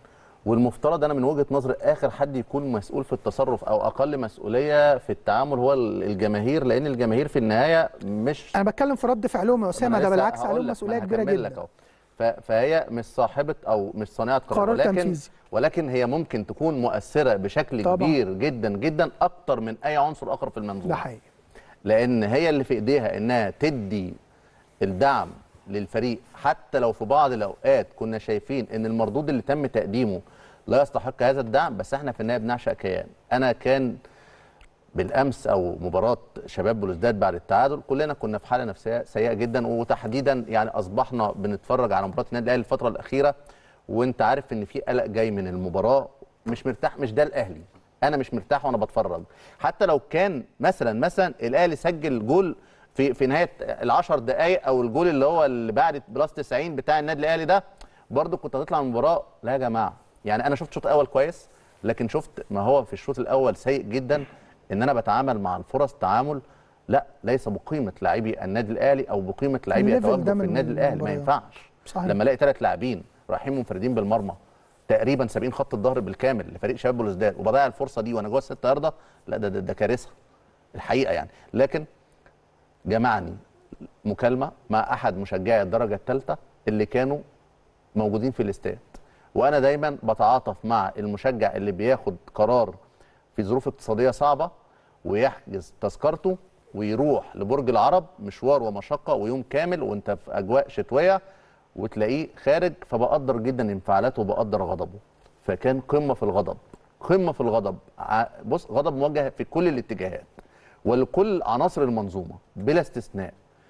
Speaker 2: والمفترض انا من وجهه نظري اخر حد يكون مسؤول في التصرف او اقل مسؤوليه في التعامل هو الجماهير، لان الجماهير في النهايه مش
Speaker 1: انا بتكلم في رد فعلهم يا اسامه، ده بالعكس عليهم مسؤوليه كبيره جدا.
Speaker 2: فهي مش صاحبه او مش صانعه قرار، ولكن تنفيذي. ولكن هي ممكن تكون مؤثره بشكل طبعا. كبير جدا جدا اكتر من اي عنصر اخر في المنظومه.
Speaker 1: ده حقيقي.
Speaker 2: لان هي اللي في ايديها انها تدي الدعم للفريق، حتى لو في بعض الاوقات كنا شايفين ان المردود اللي تم تقديمه لا يستحق هذا الدعم، بس احنا في النهايه بنعشق كيان. انا كان بالامس او مباراه شباب بلوزداد بعد التعادل كلنا كنا في حاله نفسيه سيئه جدا، وتحديدا يعني اصبحنا بنتفرج على مباراه النادي الاهلي الفتره الاخيره وانت عارف ان في قلق جاي من المباراه، مش مرتاح، مش ده الاهلي. انا مش مرتاح وانا بتفرج، حتى لو كان مثلا مثلا الاهلي سجل جول في في نهايه العشر دقائق او الجول اللي هو اللي بعد بلس تسعين بتاع النادي الاهلي ده، برضه كنت هتطلع من المباراه لا يا جماعه. يعني انا شفت شوط اول كويس، لكن شفت ما هو في الشوط الاول سيء جدا، ان انا بتعامل مع الفرص تعامل لا ليس بقيمه لاعبي النادي الاهلي او بقيمه لاعبي يتواجدوا في النادي الاهلي. ما ينفعش صحيح. لما الاقي ثلاث لاعبين رايحين منفردين بالمرمى تقريبا سابقين خط الظهر بالكامل لفريق شباب بلوزداد وبضيع الفرصه دي وانا جوه الست يارده، لا ده ده, ده كارثه الحقيقه يعني. لكن جمعني مكالمه مع احد مشجعي الدرجه الثالثه اللي كانوا موجودين في الاستاد، وانا دايما بتعاطف مع المشجع اللي بياخد قرار في ظروف اقتصاديه صعبه ويحجز تذكرته ويروح لبرج العرب مشوار ومشقه ويوم كامل وانت في اجواء شتويه وتلاقيه خارج، فبقدر جدا انفعالاته وبقدر غضبه. فكان قمه في الغضب، قمه في الغضب، بص غضب موجه في كل الاتجاهات ولكل عناصر المنظومه بلا استثناء.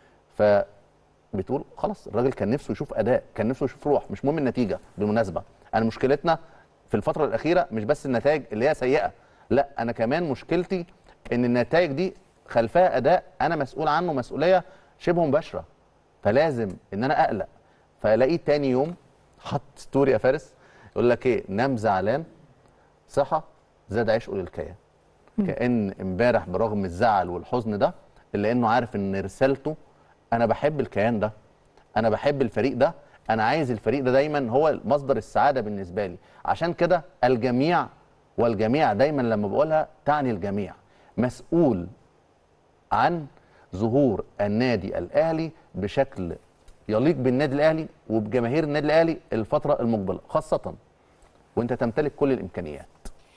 Speaker 2: فبتقول خلاص الراجل كان نفسه يشوف اداء، كان نفسه يشوف روح، مش مهم النتيجه. بالمناسبه انا مشكلتنا في الفتره الاخيره مش بس النتائج اللي هي سيئه، لا انا كمان مشكلتي ان النتائج دي خلفها اداء انا مسؤول عنه مسؤوليه شبه مباشره، فلازم ان انا اقلق. فالاقيه تاني يوم حط ستوري يا فارس يقول لك ايه، نام زعلان صحى زاد عشقه للكيان. كأن امبارح برغم الزعل والحزن ده الا انه عارف ان رسالته انا بحب الكيان ده، انا بحب الفريق ده، انا عايز الفريق ده دايما هو مصدر السعاده بالنسبه لي. عشان كده الجميع، والجميع دايما لما بقولها تعني الجميع، مسؤول عن ظهور النادي الاهلي بشكل يليق بالنادي الاهلي وبجماهير النادي الاهلي الفتره المقبله، خاصه وانت تمتلك كل الامكانيات.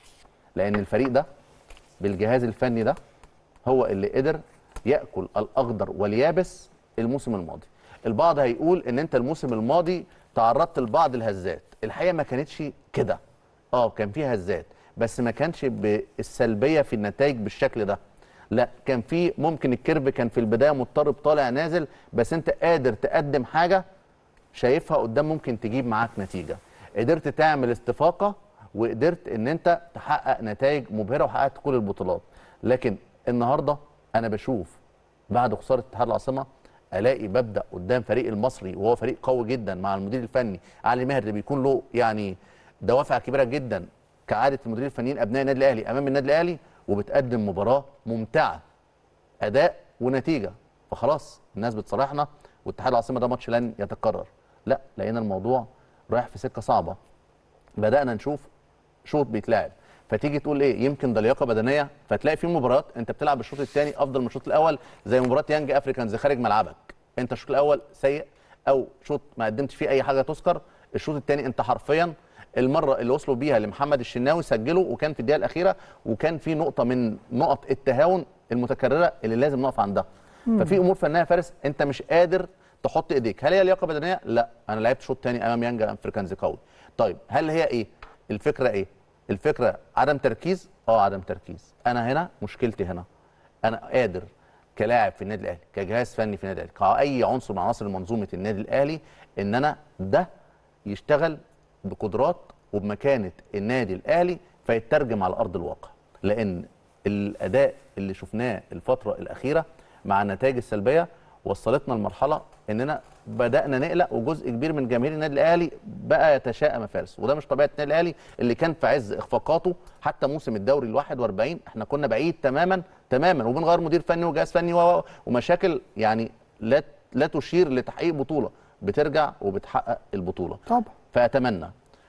Speaker 2: لان الفريق ده بالجهاز الفني ده هو اللي قدر ياكل الاخضر واليابس الموسم الماضي. البعض هيقول ان انت الموسم الماضي تعرضت لبعض الهزات، الحقيقه ما كانتش كده. اه كان فيها هزات بس ما كانش بالسلبيه في النتائج بالشكل ده، لا كان في ممكن الكيرف كان في البدايه مضطرب طالع نازل، بس انت قادر تقدم حاجه شايفها قدام ممكن تجيب معاك نتيجه، قدرت تعمل استفاقه وقدرت ان انت تحقق نتائج مبهره وحققت كل البطولات. لكن النهارده انا بشوف بعد خساره اتحاد العاصمه الاقي ببدا قدام فريق المصري وهو فريق قوي جدا مع المدير الفني علي ماهر اللي بيكون له يعني دوافع كبيره جدا كعاده المديرين الفنيين ابناء النادي الاهلي امام النادي الاهلي، وبتقدم مباراه ممتعه اداء ونتيجه. فخلاص الناس بتصارحنا واتحاد العاصمه ده ماتش لن يتكرر، لا لقينا الموضوع رايح في سكه صعبه. بدانا نشوف شوط بيتلعب فتيجي تقول ايه يمكن ده لياقه بدنيه، فتلاقي في مباريات انت بتلعب الشوط الثاني افضل من الشوط الاول، زي مباراه يانج افريكانز خارج ملعبك، انت الشوط الاول سيء او شوط ما قدمتش فيه اي حاجه تذكر، الشوط الثاني انت حرفيا المره اللي وصلوا بيها لمحمد الشناوي سجلوا وكان في الدقيقه الاخيره، وكان في نقطه من نقط التهاون المتكرره اللي لازم نقف عندها. ففي امور فنيه فارس انت مش قادر تحط ايديك. هل هي لياقه بدنيه؟ لا، انا لعبت شوط ثاني امام يانج افريكانز قوي. طيب هل هي ايه الفكره؟ ايه الفكره؟ عدم تركيز؟ اه عدم تركيز. انا هنا مشكلتي هنا انا قادر كلاعب في النادي الاهلي، كجهاز فني في النادي الاهلي، كاي عنصر من عناصر منظومه النادي الاهلي، ان انا ده يشتغل بقدرات وبمكانه النادي الاهلي فيترجم على ارض الواقع. لان الاداء اللي شفناه الفتره الاخيره مع النتائج السلبيه وصلتنا لمرحله اننا بدانا نقلق، وجزء كبير من جماهير النادي الاهلي بقى يتشائم فارس، وده مش طبيعه النادي الاهلي اللي كان في عز اخفاقاته. حتى موسم الدوري الواحد واربعين احنا كنا بعيد تماما تماما وبنغير مدير فني وجهاز فني ومشاكل يعني لا لا تشير لتحقيق بطوله، بترجع وبتحقق البطوله.
Speaker 1: طبعا.
Speaker 2: فاتمنى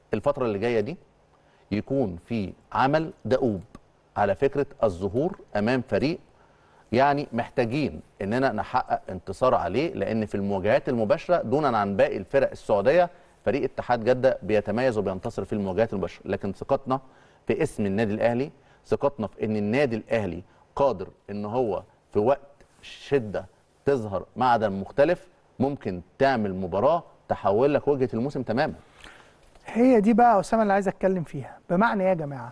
Speaker 2: الفتره اللي جايه دي يكون في عمل دؤوب على فكره الظهور امام فريق يعني محتاجين اننا نحقق انتصار عليه، لان في المواجهات المباشره دونا عن باقي الفرق السعوديه فريق اتحاد جده بيتميز وبينتصر في المواجهات المباشره، لكن ثقتنا في اسم النادي الاهلي، ثقتنا في ان النادي الاهلي قادر ان هو في وقت شده تظهر معدن مختلف ممكن تعمل مباراه تحول لك وجهه الموسم تماما.
Speaker 1: هي دي بقى اسامه اللي عايز اتكلم فيها. بمعنى ايه يا جماعه؟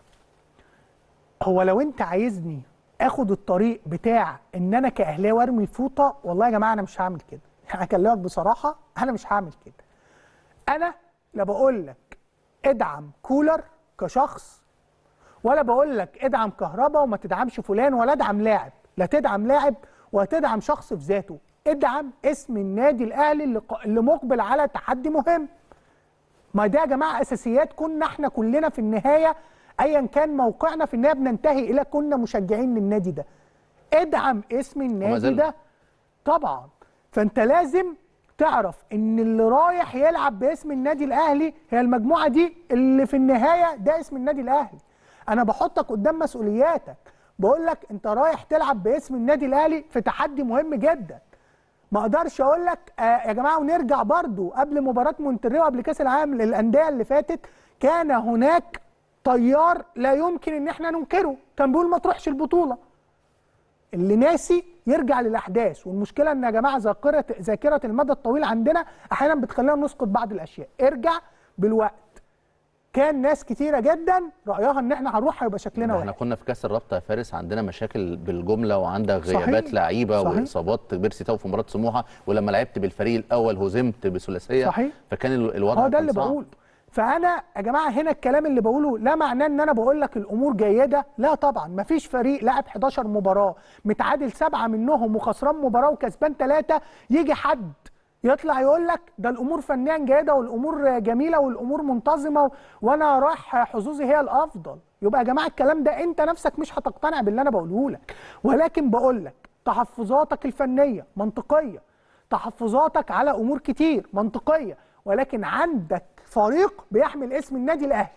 Speaker 1: هو لو انت عايزني اخد الطريق بتاع ان انا كاهلاوي ارمي فوطه، والله يا جماعه انا مش هعمل كده. يعني اكلمك بصراحه انا مش هعمل كده. انا لا بقول لك ادعم كولر كشخص، ولا بقول لك ادعم كهربا وما تدعمش فلان، ولا ادعم لاعب. لا تدعم لاعب ولا تدعم شخص في ذاته، ادعم اسم النادي الاهلي اللي, اللي مقبل على تحدي مهم. ما ده يا جماعه اساسيات. كنا احنا كلنا في النهايه ايا كان موقعنا في النهايه بننتهي الى كنا مشجعين للنادي ده. ادعم اسم النادي ده طبعا. فانت لازم تعرف ان اللي رايح يلعب باسم النادي الاهلي هي المجموعه دي اللي في النهايه ده اسم النادي الاهلي. انا بحطك قدام مسؤولياتك، بقول لك انت رايح تلعب باسم النادي الاهلي في تحدي مهم جدا. ما اقدرش اقول لك آه يا جماعه، ونرجع برضو قبل مباراه مونتريو قبل كاس العالم للانديه اللي فاتت كان هناك طيار لا يمكن ان احنا ننكره، كان بيقول ما تروحش البطوله. اللي ناسي يرجع للاحداث، والمشكله ان يا جماعه ذاكره ذاكره المدى الطويل عندنا احيانا بتخلينا نسقط بعض الاشياء. ارجع بالوقت. كان ناس كتيره جدا رايها ان احنا هنروح هيبقى شكلنا واحد.
Speaker 2: احنا كنا في كاس الرابطه يا فارس عندنا مشاكل بالجمله، وعندك غيابات لعيبه واصابات بيرسي تاو في مباراه سموحه، ولما لعبت بالفريق الاول هزمت بثلاثيه.
Speaker 1: صحيح.
Speaker 2: فكان الوضع
Speaker 1: هو ده اللي بقوله. فانا يا جماعه هنا الكلام اللي بقوله لا معناه ان انا بقول لك الامور جيده، لا طبعا. مفيش فريق لعب حداشر مباراه متعادل سبعه منهم وخسران مباراه وكسبان ثلاثه يجي حد يطلع يقول لك ده الامور فنيا جيده والامور جميله والامور منتظمه وانا رايح حظوظي هي الافضل. يبقى يا جماعه الكلام ده انت نفسك مش هتقتنع باللي انا بقوله لك، ولكن بقول لك تحفظاتك الفنيه منطقيه، تحفظاتك على امور كتير منطقيه، ولكن عندك فريق بيحمل اسم النادي الاهلي.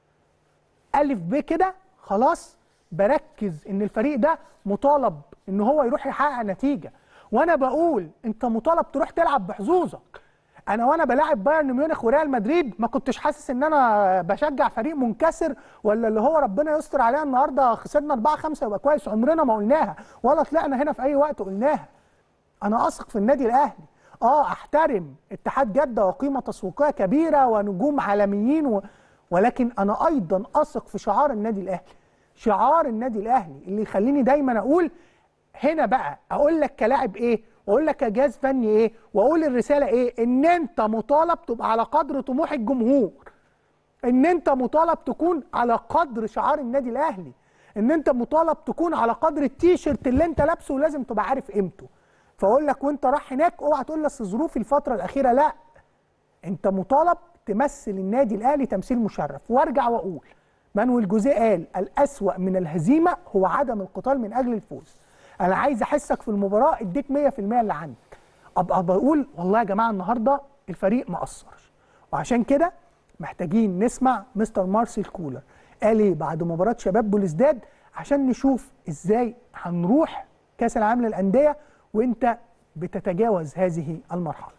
Speaker 1: الف ب كده خلاص بركز ان الفريق ده مطالب ان هو يروح يحقق نتيجه، وانا بقول انت مطالب تروح تلعب بحظوظك. انا وانا بلاعب بايرن ميونخ وريال مدريد ما كنتش حاسس ان انا بشجع فريق منكسر، ولا اللي هو ربنا يستر عليها النهارده خسرنا أربعة خمسة يبقى كويس. عمرنا ما قلناها، ولا طلعنا هنا في اي وقت قلناها. انا اثق في النادي الاهلي. اه احترم اتحاد جده وقيمه تسويقيه كبيره ونجوم عالميين و... ولكن انا ايضا اثق في شعار النادي الاهلي. شعار النادي الاهلي اللي يخليني دايما اقول هنا بقى اقول لك كلاعب ايه، واقول لك كجهاز فني ايه، واقول الرساله ايه، ان انت مطالب تبقى على قدر طموح الجمهور، ان انت مطالب تكون على قدر شعار النادي الاهلي، ان انت مطالب تكون على قدر التيشيرت اللي انت لابسه ولازم تبقى عارف قيمته. فاقول لك وانت رايح هناك اوعى تقول لي ظروف الفتره الاخيره، لا، انت مطالب تمثل النادي الاهلي تمثيل مشرف. وارجع واقول مانويل جوزيه قال الاسوأ من الهزيمه هو عدم القتال من اجل الفوز. انا عايز احسك في المباراه اديك مية في المية اللي عندك، ابقى بقول والله يا جماعه النهارده الفريق ما قصرش. وعشان كده محتاجين نسمع مستر مارسيل كولر قال ايه بعد مباراه شباب بوليسداد، عشان نشوف ازاي هنروح كاس العالم للانديه وانت بتتجاوز هذه المرحله.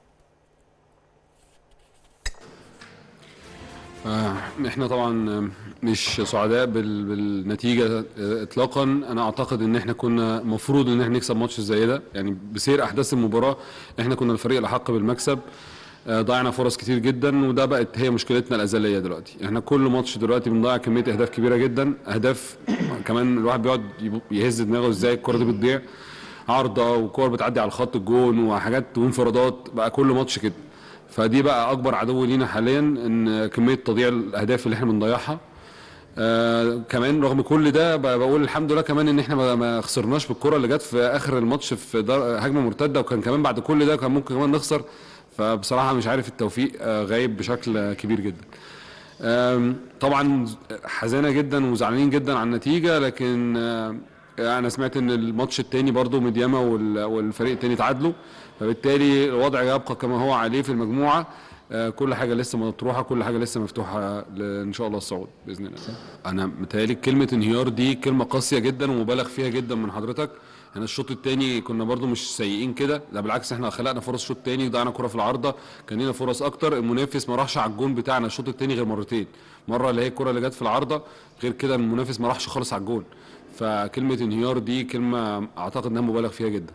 Speaker 12: احنا طبعا مش سعداء بالنتيجه اطلاقا. انا اعتقد ان احنا كنا مفروض ان احنا نكسب ماتش زي ده، يعني بسير احداث المباراه احنا كنا الفريق الاحق بالمكسب. ضيعنا فرص كتير جدا، وده بقت هي مشكلتنا الازليه دلوقتي. احنا كل ماتش دلوقتي بنضيع كميه اهداف كبيره جدا، اهداف كمان الواحد بيقعد يهز دماغه ازاي الكره دي بتضيع، عارضه وكور بتعدي على الخط الجون وحاجات وانفرادات، بقى كل ماتش كده. فدي بقى اكبر عدو لينا حاليا، ان كميه تضييع الاهداف اللي احنا بنضيعها. آه كمان رغم كل ده بقول الحمد لله كمان ان احنا ما خسرناش بالكره اللي جت في اخر الماتش في هجمه مرتده، وكان كمان بعد كل ده كان ممكن كمان نخسر. فبصراحه مش عارف التوفيق آه غايب بشكل كبير جدا. آه طبعا حزينه جدا وزعلانين جدا على النتيجه، لكن آه انا سمعت ان الماتش الثاني برضو ميدياما والفريق الثاني تعادلوا، فبالتالي الوضع يبقى كما هو عليه في المجموعه. آه، كل حاجه لسه مطروحه، كل حاجه لسه مفتوحه ل- ان شاء الله الصعود باذن الله. انا متهيألي كلمه انهيار دي كلمه قاسيه جدا ومبالغ فيها جدا من حضرتك. احنا الشوط الثاني كنا برضو مش سيئين كده، ده بالعكس احنا خلقنا فرص شوط تاني، ضيعنا كره في العارضه، كان لنا فرص اكتر. المنافس ما راحش على الجون بتاعنا الشوط الثاني غير مرتين، مره اللي هي الكره اللي جت في العارضه، غير كده المنافس ما راحش خالص على الجون. فكلمه انهيار دي كلمه اعتقد انها مبالغ فيها جدا.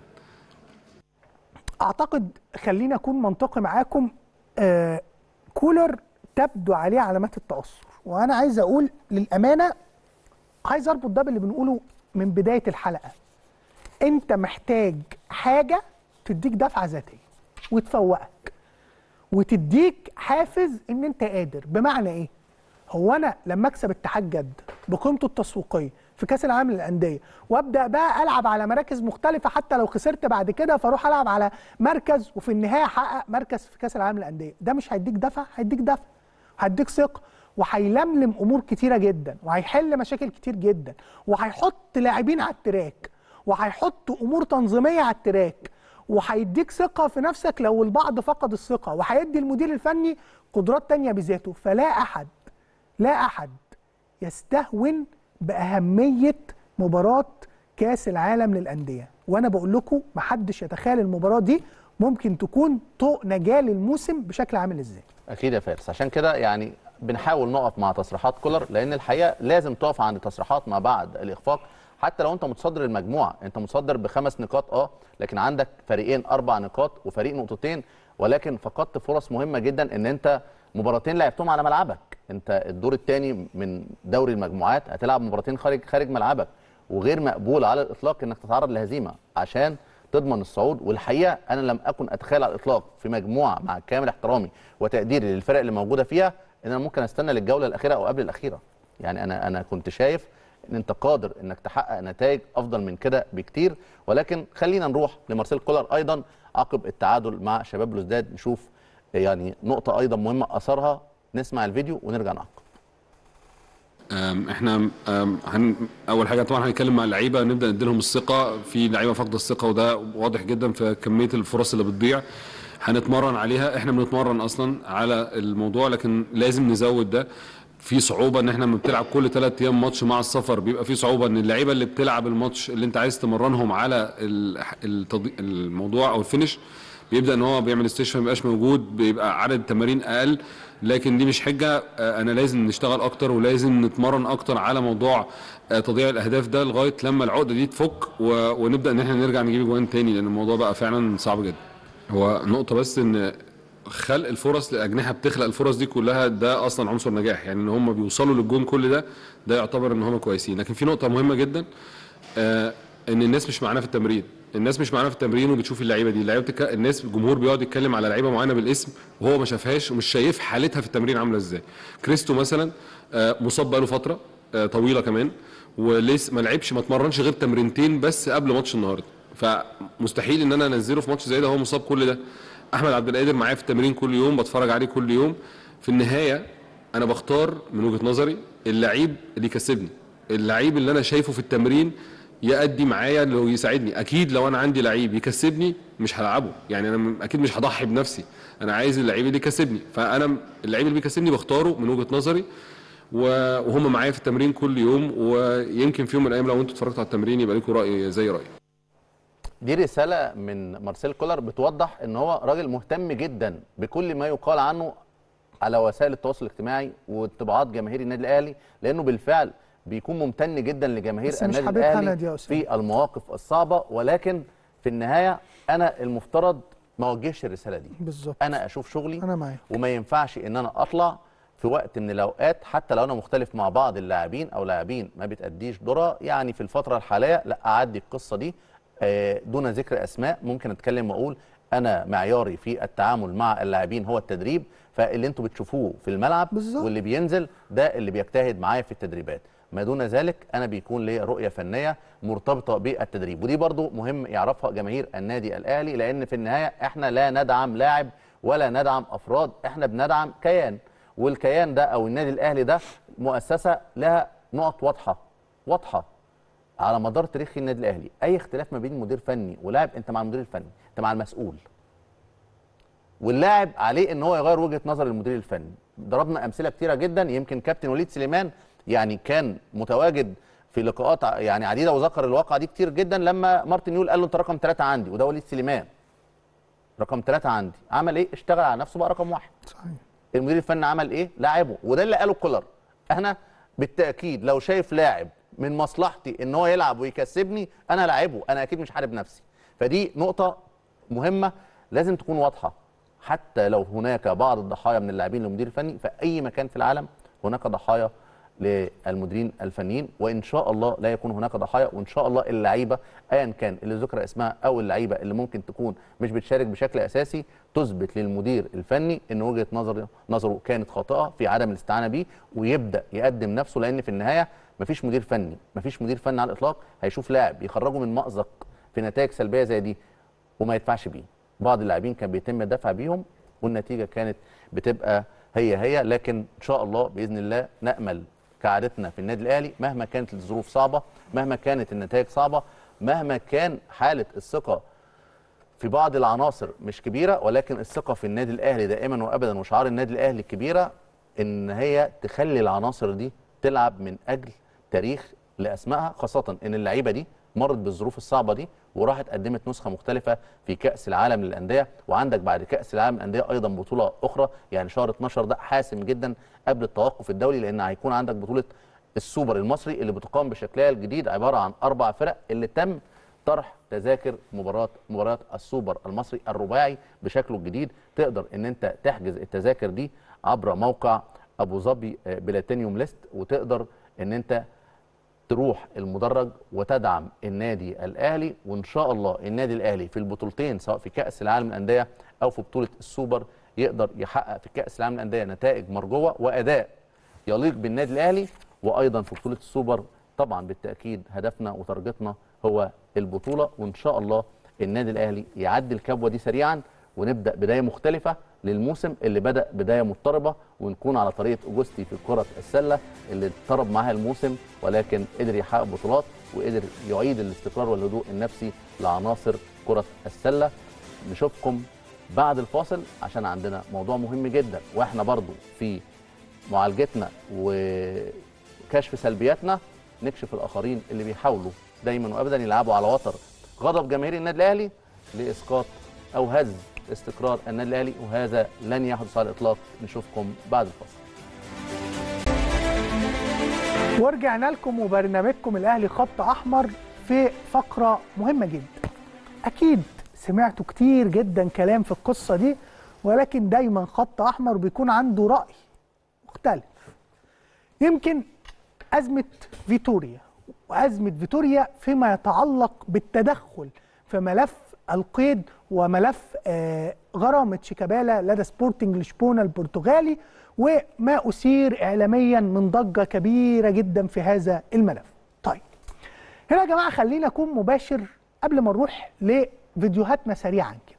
Speaker 1: اعتقد خليني اكون منطقي معاكم، آه كولر تبدو عليه علامات التأثر، وانا عايز اقول للامانه، عايز اربط ده باللي بنقوله من بدايه الحلقه. انت محتاج حاجه تديك دفعه ذاتيه وتفوقك وتديك حافز ان انت قادر. بمعنى ايه؟ هو انا لما اكسب اتحاد جده بقيمته التسويقيه في كاس العالم للانديه وابدا بقى العب على مراكز مختلفه، حتى لو خسرت بعد كده فاروح العب على مركز وفي النهايه احقق مركز في كاس العالم للانديه، ده مش هيديك دفع؟ هيديك دفع، هيديك ثقه، وهيلملم امور كتيره جدا، وهيحل مشاكل كتير جدا، وهيحط لاعبين على التراك، وهيحط امور تنظيميه على التراك، وهيديك ثقه في نفسك لو البعض فقد الثقه، وهيدي المدير الفني قدرات تانية بذاته. فلا احد لا احد يستهون باهميه مباراه كاس العالم للانديه، وانا بقول لكم محدش يتخيل المباراه دي ممكن تكون طوق نجاه للموسم بشكل عامل ازاي.
Speaker 2: اكيد يا فارس، عشان كده يعني بنحاول نقف مع تصريحات كولر، لان الحقيقه لازم تقف عند تصريحات ما بعد الاخفاق. حتى لو انت متصدر المجموعه، انت متصدر بخمس نقاط اه، لكن عندك فريقين اربع نقاط وفريق نقطتين، ولكن فقدت فرص مهمه جدا ان انت مباراتين لعبتهم على ملعبك. انت الدور الثاني من دوري المجموعات هتلعب مباراتين خارج خارج ملعبك، وغير مقبول على الاطلاق انك تتعرض لهزيمه عشان تضمن الصعود. والحقيقه انا لم اكن اتخيل على الاطلاق في مجموعه، مع كامل احترامي وتقديري للفرق اللي موجوده فيها، ان انا ممكن استنى للجوله الاخيره او قبل الاخيره. يعني انا انا كنت شايف ان انت قادر انك تحقق نتائج افضل من كده بكتير. ولكن خلينا نروح لمارسيل كولر ايضا عقب التعادل مع شباب بلوزداد، نشوف يعني نقطه ايضا مهمه اثرها. نسمع الفيديو ونرجع نعقب.
Speaker 12: أم، احنا أم، هن اول حاجه طبعا هنتكلم مع اللعيبه، نبدا ندي لهم الثقه. في لعيبه فاقده الثقه وده واضح جدا في كميه الفرص اللي بتضيع، هنتمرن عليها. احنا بنتمرن اصلا على الموضوع، لكن لازم نزود ده. في صعوبه ان احنا لما بتلعب كل ثلاث ايام ماتش مع السفر، بيبقى في صعوبه ان اللعيبه اللي بتلعب الماتش اللي انت عايز تمرنهم على ال- التضي- الموضوع او الفينش، بيبدا ان هو بيعمل استشفاء ما بيبقاش موجود، بيبقى عدد التمارين اقل. لكن دي مش حجه، آه، انا لازم نشتغل اكتر ولازم نتمرن اكتر على موضوع آه، تضييع الاهداف ده لغايه لما العقده دي تفك و- ونبدا ان احنا نرجع نجيب جوان تاني، لان الموضوع بقى فعلا صعب جدا. هو نقطه بس ان خلق الفرص لاجنحه بتخلق الفرص دي كلها، ده اصلا عنصر نجاح. يعني ان هم بيوصلوا للجون كل ده، ده يعتبر ان هم كويسين. لكن في نقطه مهمه جدا، آه ان الناس مش معانا في التمرين. الناس مش معانا في التمرين وبتشوف اللعيبه دي، اللعيبه بتك... الناس الجمهور بيقعد يتكلم على لعيبه معينه بالاسم وهو ما شافهاش ومش شايف حالتها في التمرين عامله ازاي. كريستو مثلا آه مصاب بقاله فتره آه طويله كمان، ولسه ما لعبش، ما اتمرنش غير تمرينتين بس قبل ماتش النهارده، فمستحيل ان انا انزله في ماتش زي ده هو مصاب كل ده. احمد عبد القادر معايا في التمرين كل يوم، بتفرج عليه كل يوم. في النهايه انا بختار من وجهه نظري اللعيب اللي يكسبني، اللعيب اللي انا شايفه في التمرين يأدي معايا لو يساعدني. اكيد لو انا عندي لعيب يكسبني مش هلعبه، يعني انا م- اكيد مش هضحي بنفسي، انا عايز اللعيب اللي يكسبني. فانا اللعيب اللي بيكسبني بختاره من وجهة نظري، و- وهم معايا في التمرين كل يوم. ويمكن في يوم من الايام لو انتوا اتفرجتوا على التمرين يبقى لكم راي زي رايي.
Speaker 2: دي رساله من مارسيل كولر بتوضح ان هو راجل مهتم جدا بكل ما يقال عنه على وسائل التواصل الاجتماعي وانطباعات جماهير النادي الاهلي، لانه بالفعل بيكون ممتن جدا لجماهير
Speaker 1: بس مش
Speaker 2: النادي
Speaker 1: حبيبها
Speaker 2: الاهلي
Speaker 1: نادي يا أسامة.
Speaker 2: في المواقف الصعبه. ولكن في النهايه انا المفترض ما اوجهش الرساله دي،
Speaker 1: بالظبط.
Speaker 2: انا اشوف شغلي
Speaker 1: انا معاك،
Speaker 2: وما ينفعش ان انا اطلع في وقت من الاوقات حتى لو انا مختلف مع بعض اللاعبين او لاعبين ما بتأديش دورها. يعني في الفتره الحاليه لا اعدي القصه دي آه، دون ذكر اسماء. ممكن اتكلم واقول انا معياري في التعامل مع اللاعبين هو التدريب، فاللي انتوا بتشوفوه في الملعب
Speaker 1: بالظبط.
Speaker 2: واللي بينزل ده اللي بيجتهد معايا في التدريبات. ما دون ذلك انا بيكون لي رؤيه فنيه مرتبطه بالتدريب، ودي برضو مهم يعرفها جماهير النادي الاهلي، لان في النهايه احنا لا ندعم لاعب ولا ندعم افراد، احنا بندعم كيان. والكيان ده او النادي الاهلي ده مؤسسه لها نقط واضحه واضحه على مدار تاريخ النادي الاهلي. اي اختلاف ما بين مدير فني ولاعب، انت مع المدير الفني، انت مع المسؤول. واللاعب عليه ان هو يغير وجهه نظر المدير الفني. ضربنا امثله كتيره جدا، يمكن كابتن وليد سليمان يعني كان متواجد في لقاءات يعني عديده وذكر الواقعه دي كتير جدا، لما مارتن يول قال له انت رقم ثلاثه عندي، وده وليد سليمان رقم ثلاثه عندي، عمل ايه؟ اشتغل على نفسه بقى رقم واحد. صحيح. المدير الفني عمل ايه؟ لاعبه، وده اللي قاله كولر. انا بالتاكيد لو شايف لاعب من مصلحتي ان هو يلعب ويكسبني انا لاعبه، انا اكيد مش حارب نفسي. فدي نقطه مهمه لازم تكون واضحه، حتى لو هناك بعض الضحايا من اللاعبين للمدير الفني، في اي مكان في العالم هناك ضحايا للمديرين الفنيين، وان شاء الله لا يكون هناك ضحايا، وان شاء الله اللعيبه ايا كان اللي ذكر اسمها او اللعيبه اللي ممكن تكون مش بتشارك بشكل اساسي تثبت للمدير الفني ان وجهه نظر نظره كانت خاطئه في عدم الاستعانه بيه، ويبدا يقدم نفسه، لان في النهايه مفيش مدير فني مفيش مدير فني على الاطلاق هيشوف لاعب يخرجه من مأزق في نتائج سلبيه زي دي وما يدفعش بيه. بعض اللاعبين كان بيتم الدفع بيهم والنتيجه كانت بتبقى هي هي، لكن ان شاء الله باذن الله نامل كعادتنا في النادي الاهلي مهما كانت الظروف صعبه، مهما كانت النتائج صعبه، مهما كان حاله الثقه في بعض العناصر مش كبيره، ولكن الثقه في النادي الاهلي دائما وابدا وشعار النادي الاهلي الكبيره ان هي تخلي العناصر دي تلعب من اجل تاريخ لاسمائها، خاصه ان اللعيبه دي مرت بالظروف الصعبه دي وراحت قدمت نسخه مختلفه في كاس العالم للانديه، وعندك بعد كاس العالم للانديه ايضا بطوله اخرى، يعني شهر اتناشر ده حاسم جدا قبل التوقف الدولي، لان هيكون عندك بطوله السوبر المصري اللي بتقام بشكلها الجديد، عباره عن اربع فرق اللي تم طرح تذاكر مباراه مباراه السوبر المصري الرباعي بشكله الجديد. تقدر ان انت تحجز التذاكر دي عبر موقع ابو ظبي بلاتينيوم ليست، وتقدر ان انت تروح المدرج وتدعم النادي الاهلي، وان شاء الله النادي الاهلي في البطولتين سواء في كاس العالم للانديه او في بطوله السوبر يقدر يحقق في كاس العالم للانديه نتائج مرجوه واداء يليق بالنادي الاهلي، وايضا في بطوله السوبر طبعا بالتاكيد هدفنا وتارجتنا هو البطوله، وان شاء الله النادي الاهلي يعدي الكبوه دي سريعا ونبدا بدايه مختلفه للموسم اللي بدا بدايه مضطربه، ونكون على طريقه اوجستي في كره السله اللي اضطرب معاها الموسم ولكن قدر يحقق بطولات وقدر يعيد الاستقرار والهدوء النفسي لعناصر كره السله. نشوفكم بعد الفاصل عشان عندنا موضوع مهم جدا، واحنا برضو في معالجتنا وكشف سلبياتنا نكشف الاخرين اللي بيحاولوا دايما وابدا يلعبوا على وتر غضب جماهير النادي الاهلي لاسقاط او هز استقرار النادي الاهلي، وهذا لن يحدث على الاطلاق. نشوفكم بعد الفاصل.
Speaker 1: ورجعنا لكم وبرنامجكم الاهلي خط احمر في فقره مهمه جدا. اكيد سمعتوا كتير جدا كلام في القصه دي، ولكن دايما خط احمر بيكون عنده راي مختلف. يمكن ازمه فيتوريا وازمه فيتوريا فيما يتعلق بالتدخل في ملف القيد وملف آه غرامه شيكابالا لدى سبورتنج لشبونه البرتغالي، وما اثير اعلاميا من ضجه كبيره جدا في هذا الملف. طيب هنا يا جماعه خلينا اكون مباشر قبل ما نروح لفيديوهاتنا سريعا كده.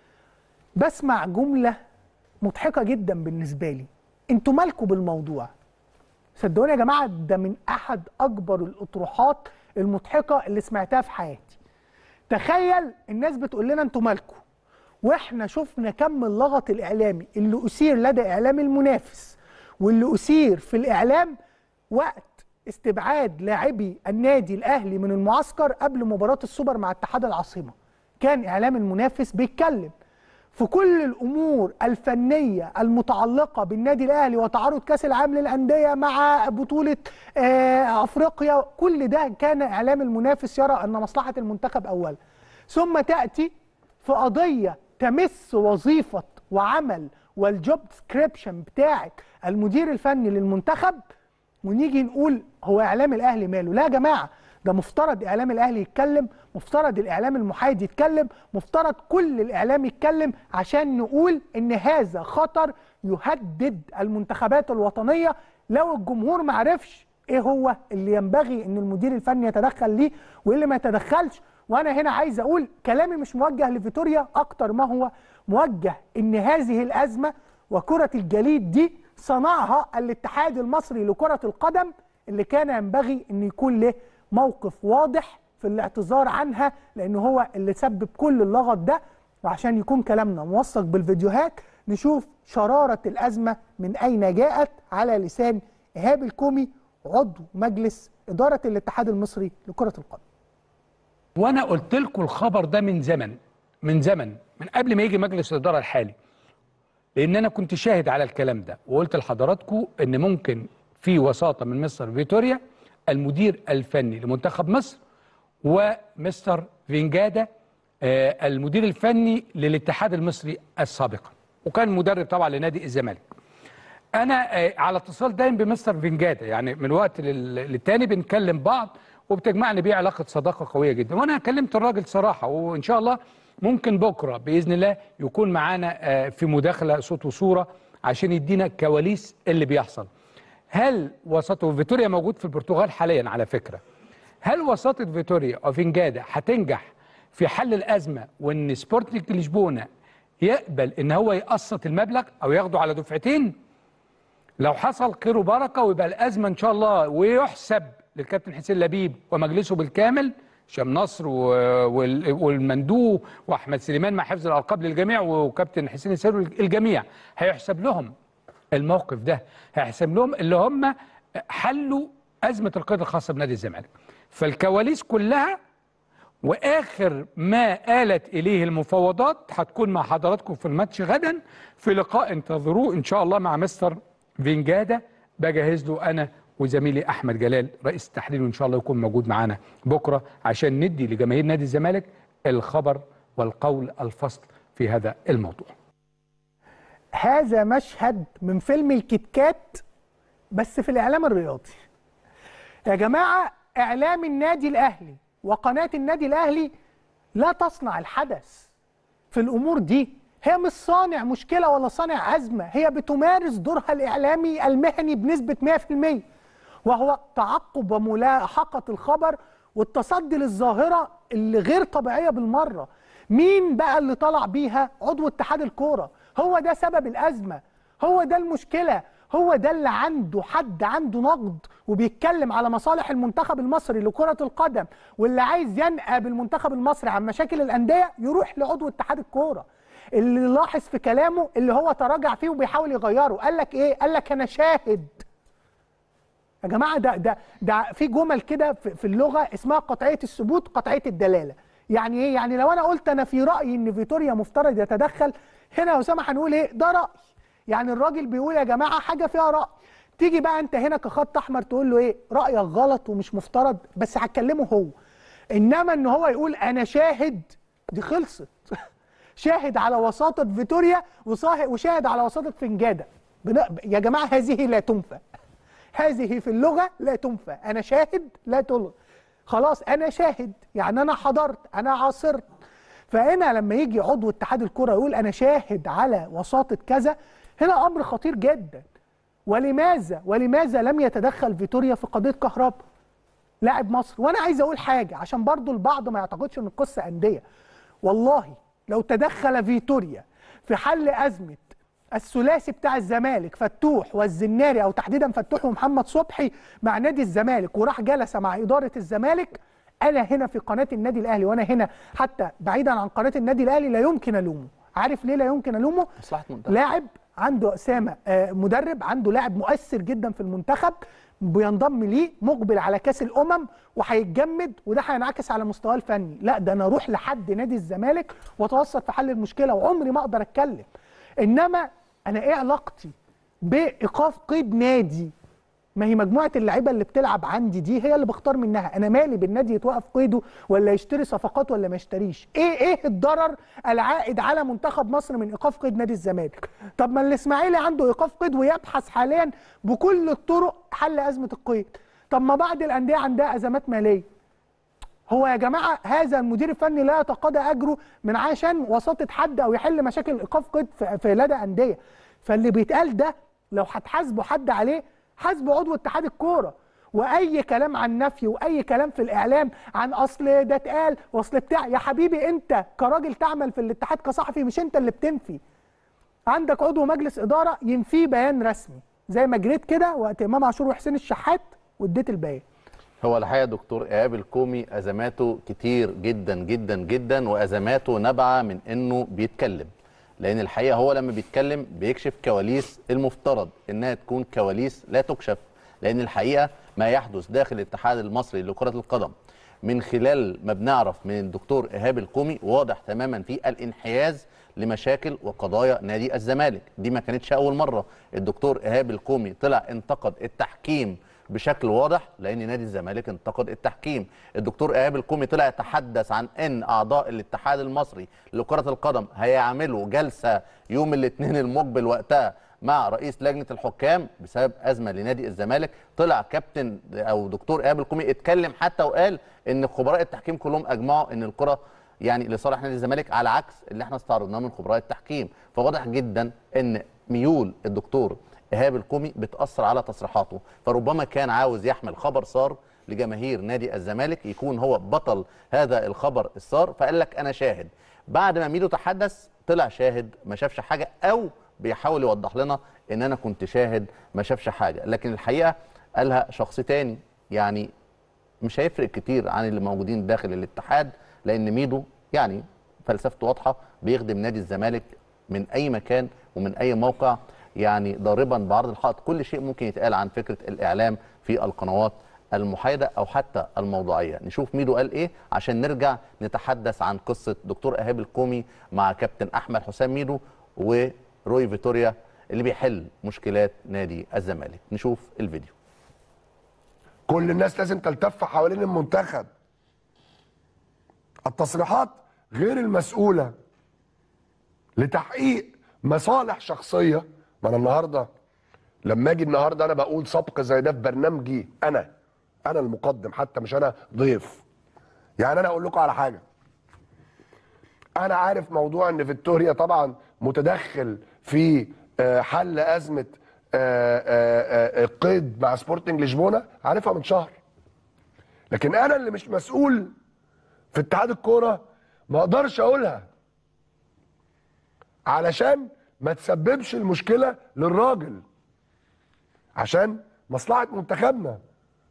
Speaker 1: بسمع جمله مضحكه جدا بالنسبه لي، انتوا مالكوا بالموضوع؟ صدقوني يا جماعه ده من احد اكبر الاطروحات المضحكه اللي سمعتها في حياتي. تخيل الناس بتقول لنا انتوا مالكوا، واحنا شفنا كم اللغط الاعلامي اللي اثير لدى اعلام المنافس واللي اثير في الاعلام وقت استبعاد لاعبي النادي الاهلي من المعسكر قبل مباراه السوبر مع اتحاد العاصمه. كان اعلام المنافس بيتكلم في كل الامور الفنيه المتعلقه بالنادي الاهلي وتعرض كاس العالم للانديه مع بطوله آه افريقيا، كل ده كان اعلام المنافس يرى ان مصلحه المنتخب اولا. ثم تاتي في قضيه تمس وظيفه وعمل والجوب ديسكريبشن بتاعه المدير الفني للمنتخب، ونيجي نقول هو اعلام الاهلي ماله؟ لا يا جماعه، ده مفترض اعلام الاهلي يتكلم، مفترض الاعلام المحايد يتكلم، مفترض كل الاعلام يتكلم عشان نقول ان هذا خطر يهدد المنتخبات الوطنيه لو الجمهور ما عرفش ايه هو اللي ينبغي ان المدير الفني يتدخل ليه وايه اللي ما يتدخلش. وانا هنا عايز اقول كلامي مش موجه لفيتوريا اكتر ما هو موجه ان هذه الازمه وكره الجليد دي صنعها الاتحاد المصري لكره القدم، اللي كان ينبغي ان يكون له موقف واضح في الاعتذار عنها، لان هو اللي سبب كل اللغط ده. وعشان يكون كلامنا موثق بالفيديوهات نشوف شرارة الأزمة من أين جاءت على لسان إيهاب الكومي عضو مجلس إدارة الاتحاد المصري لكرة القدم.
Speaker 13: وانا قلت لكم الخبر ده من زمن من زمن من قبل ما يجي مجلس الاداره الحالي، لان انا كنت شاهد على الكلام ده، وقلت لحضراتكم ان ممكن في وساطه من مستر فيتوريا المدير الفني لمنتخب مصر ومستر فينجادا آه المدير الفني للاتحاد المصري السابق، وكان مدرب طبعا لنادي الزمالك. انا آه على اتصال دايم بمستر فينجادا، يعني من وقت للتاني بنكلم بعض وبتجمعني بيه علاقه صداقه قويه جدا، وانا كلمت الراجل صراحه، وان شاء الله ممكن بكره باذن الله يكون معانا في مداخله صوت وصوره عشان يدينا كواليس اللي بيحصل. هل وساطه فيتوريا موجود في البرتغال حاليا على فكره؟ هل وساطه فيتوريا وفينجادا هتنجح في حل الازمه وان سبورتنج لشبونه يقبل ان هو يقسط المبلغ او ياخده على دفعتين؟ لو حصل خير وبركه ويبقى الازمه ان شاء الله ويحسب للكابتن حسين لبيب ومجلسه بالكامل، هشام نصر والمندوب واحمد سليمان مع حفظ الالقاب للجميع وكابتن حسين السير، الجميع هيحسب لهم الموقف ده، هيحسب لهم اللي هم حلوا ازمه القيد الخاصه بنادي الزمالك. فالكواليس كلها واخر ما آلت اليه المفاوضات هتكون مع حضراتكم في الماتش غدا في لقاء انتظروه ان شاء الله مع مستر فينجادا. بجهز له انا وزميلي احمد جلال رئيس التحليل، وان شاء الله يكون موجود معانا بكره عشان ندي لجماهير نادي الزمالك الخبر والقول الفصل في هذا الموضوع.
Speaker 1: هذا مشهد من فيلم الكتكات بس في الاعلام الرياضي. يا جماعه اعلام النادي الاهلي وقناه النادي الاهلي لا تصنع الحدث في الامور دي، هي مش صانع مشكله ولا صانع ازمه، هي بتمارس دورها الاعلامي المهني بنسبه مئة في المئة، وهو تعقب وملاحقه الخبر والتصدي للظاهره اللي غير طبيعيه بالمره. مين بقى اللي طلع بيها؟ عضو اتحاد الكوره. هو ده سبب الازمه، هو ده المشكله، هو ده اللي عنده حد عنده نقد وبيتكلم على مصالح المنتخب المصري لكره القدم، واللي عايز ينقى بالمنتخب المصري عن مشاكل الانديه يروح لعضو اتحاد الكوره. اللي لاحظ في كلامه اللي هو تراجع فيه وبيحاول يغيره، قال لك ايه؟ قال لك انا شاهد. يا جماعه ده ده ده في جمل كده في اللغه اسمها قطعيه الثبوت قطعيه الدلاله. يعني ايه؟ يعني لو انا قلت انا في رايي ان فيتوريا مفترض يتدخل، هنا يا اسامه هنقول ايه؟ ده راي. يعني الراجل بيقول يا جماعه حاجه فيها راي. تيجي بقى انت هنا كخط احمر تقول له ايه؟ رايك غلط ومش مفترض، بس هتكلمه هو. انما ان هو يقول انا شاهد، دي خلصت. شاهد على وساطة فيتوريا وشاهد على وساطة فنجادة. يا جماعة هذه لا تنفى، هذه في اللغة لا تنفى. أنا شاهد لا تلغى، خلاص أنا شاهد يعني أنا حضرت أنا عاصرت. فهنا لما يجي عضو اتحاد الكرة يقول أنا شاهد على وساطة كذا، هنا أمر خطير جدا. ولماذا ولماذا لم يتدخل فيتوريا في قضية كهربا لاعب مصر؟ وأنا عايز أقول حاجة عشان برضو البعض ما يعتقدش أن القصة أندية. والله لو تدخل فيتوريا في حل أزمة الثلاثي بتاع الزمالك فتوح والزناري، أو تحديدا فتوح ومحمد صبحي مع نادي الزمالك، وراح جلس مع إدارة الزمالك، أنا هنا في قناة النادي الأهلي وأنا هنا حتى بعيدا عن قناة النادي الأهلي لا يمكن ألومه. عارف ليه لا يمكن ألومه؟ لاعب عنده أسامة، مدرب عنده لاعب مؤثر جدا في المنتخب بينضم ليه، مقبل على كاس الامم وهيتجمد، وده هينعكس على مستواه الفني. لا ده انا اروح لحد نادي الزمالك واتوسط في حل المشكله، وعمري ما اقدر اتكلم. انما انا ايه علاقتي بايقاف قيد نادي؟ ما هي مجموعه اللعيبه اللي بتلعب عندي دي هي اللي بختار منها. انا مالي بالنادي يتوقف قيده ولا يشتري صفقات ولا ما يشتريش؟ ايه ايه الضرر العائد على منتخب مصر من ايقاف قيد نادي الزمالك؟ طب ما الاسماعيلي عنده ايقاف قيد ويبحث حاليا بكل الطرق حل ازمه القيد. طب ما بعض الانديه عندها ازمات ماليه. هو يا جماعه هذا المدير الفني لا يتقاضى اجره من عشان وساطه حد او يحل مشاكل ايقاف قيد في لدى انديه. فاللي بيتقال ده لو هتحاسبوا حد عليه حاسبوا عضو اتحاد الكوره. واي كلام عن نفي واي كلام في الاعلام عن اصل ده اتقال واصل بتاع، يا حبيبي انت كراجل تعمل في الاتحاد كصحفي مش انت اللي بتنفي. عندك عضو مجلس اداره ينفيه بيان رسمي زي ما جريت كده وقت امام عاشور وحسين الشحات واديت البيان.
Speaker 2: هو الحقيقه دكتور ايهاب الكومي ازماته كتير جدا جدا جدا، وازماته نابعه من انه بيتكلم، لان الحقيقه هو لما بيتكلم بيكشف كواليس المفترض انها تكون كواليس لا تكشف، لان الحقيقه ما يحدث داخل الاتحاد المصري لكره القدم من خلال ما بنعرف من الدكتور ايهاب الكومي واضح تماما في الانحياز لمشاكل وقضايا نادي الزمالك. دي ما كانتش اول مره الدكتور ايهاب الكومي طلع انتقد التحكيم بشكل واضح، لان نادي الزمالك انتقد التحكيم. الدكتور ايهاب الكومي طلع يتحدث عن ان اعضاء الاتحاد المصري لكره القدم هيعملوا جلسه يوم الاثنين المقبل وقتها مع رئيس لجنه الحكام بسبب ازمه لنادي الزمالك. طلع كابتن او دكتور ايهاب الكومي اتكلم حتى وقال ان خبراء التحكيم كلهم اجمعوا ان الكره يعني لصالح نادي الزمالك، على عكس اللي احنا استعرضناه من خبراء التحكيم. فواضح جدا ان ميول الدكتور ايهاب الكومي بتاثر على تصريحاته، فربما كان عاوز يحمل خبر صار لجماهير نادي الزمالك يكون هو بطل هذا الخبر الصار، فقال لك انا شاهد. بعد ما ميدو تحدث طلع شاهد ما شافش حاجه، او بيحاول يوضح لنا ان انا كنت شاهد ما شافش حاجه، لكن الحقيقه قالها شخص تاني يعني مش هيفرق كتير عن اللي موجودين داخل الاتحاد، لان ميدو يعني فلسفته واضحه، بيخدم نادي الزمالك من اي مكان ومن اي موقع، يعني ضاربا بعرض الحائط كل شيء ممكن يتقال عن فكره الاعلام في القنوات المحايده او حتى الموضوعيه. نشوف ميدو قال ايه عشان نرجع نتحدث عن قصه دكتور ايهاب الكومي مع كابتن احمد حسام ميدو وروي فيتوريا اللي بيحل مشكلات نادي الزمالك. نشوف الفيديو.
Speaker 14: كل الناس لازم تلتف حوالين المنتخب. التصريحات غير المسؤولة لتحقيق مصالح شخصية. ما انا النهارده لما اجي النهارده انا بقول سبق زي ده في برنامجي، انا انا المقدم حتى مش انا ضيف. يعني انا اقول لكم على حاجة، انا عارف موضوع ان فيتوريا طبعا متدخل في حل ازمة القيد مع سبورتنج لشبونه، عارفها من شهر. لكن انا اللي مش مسؤول في اتحاد الكوره ما اقدرش اقولها علشان ما تسببش المشكله للراجل، عشان مصلحه منتخبنا.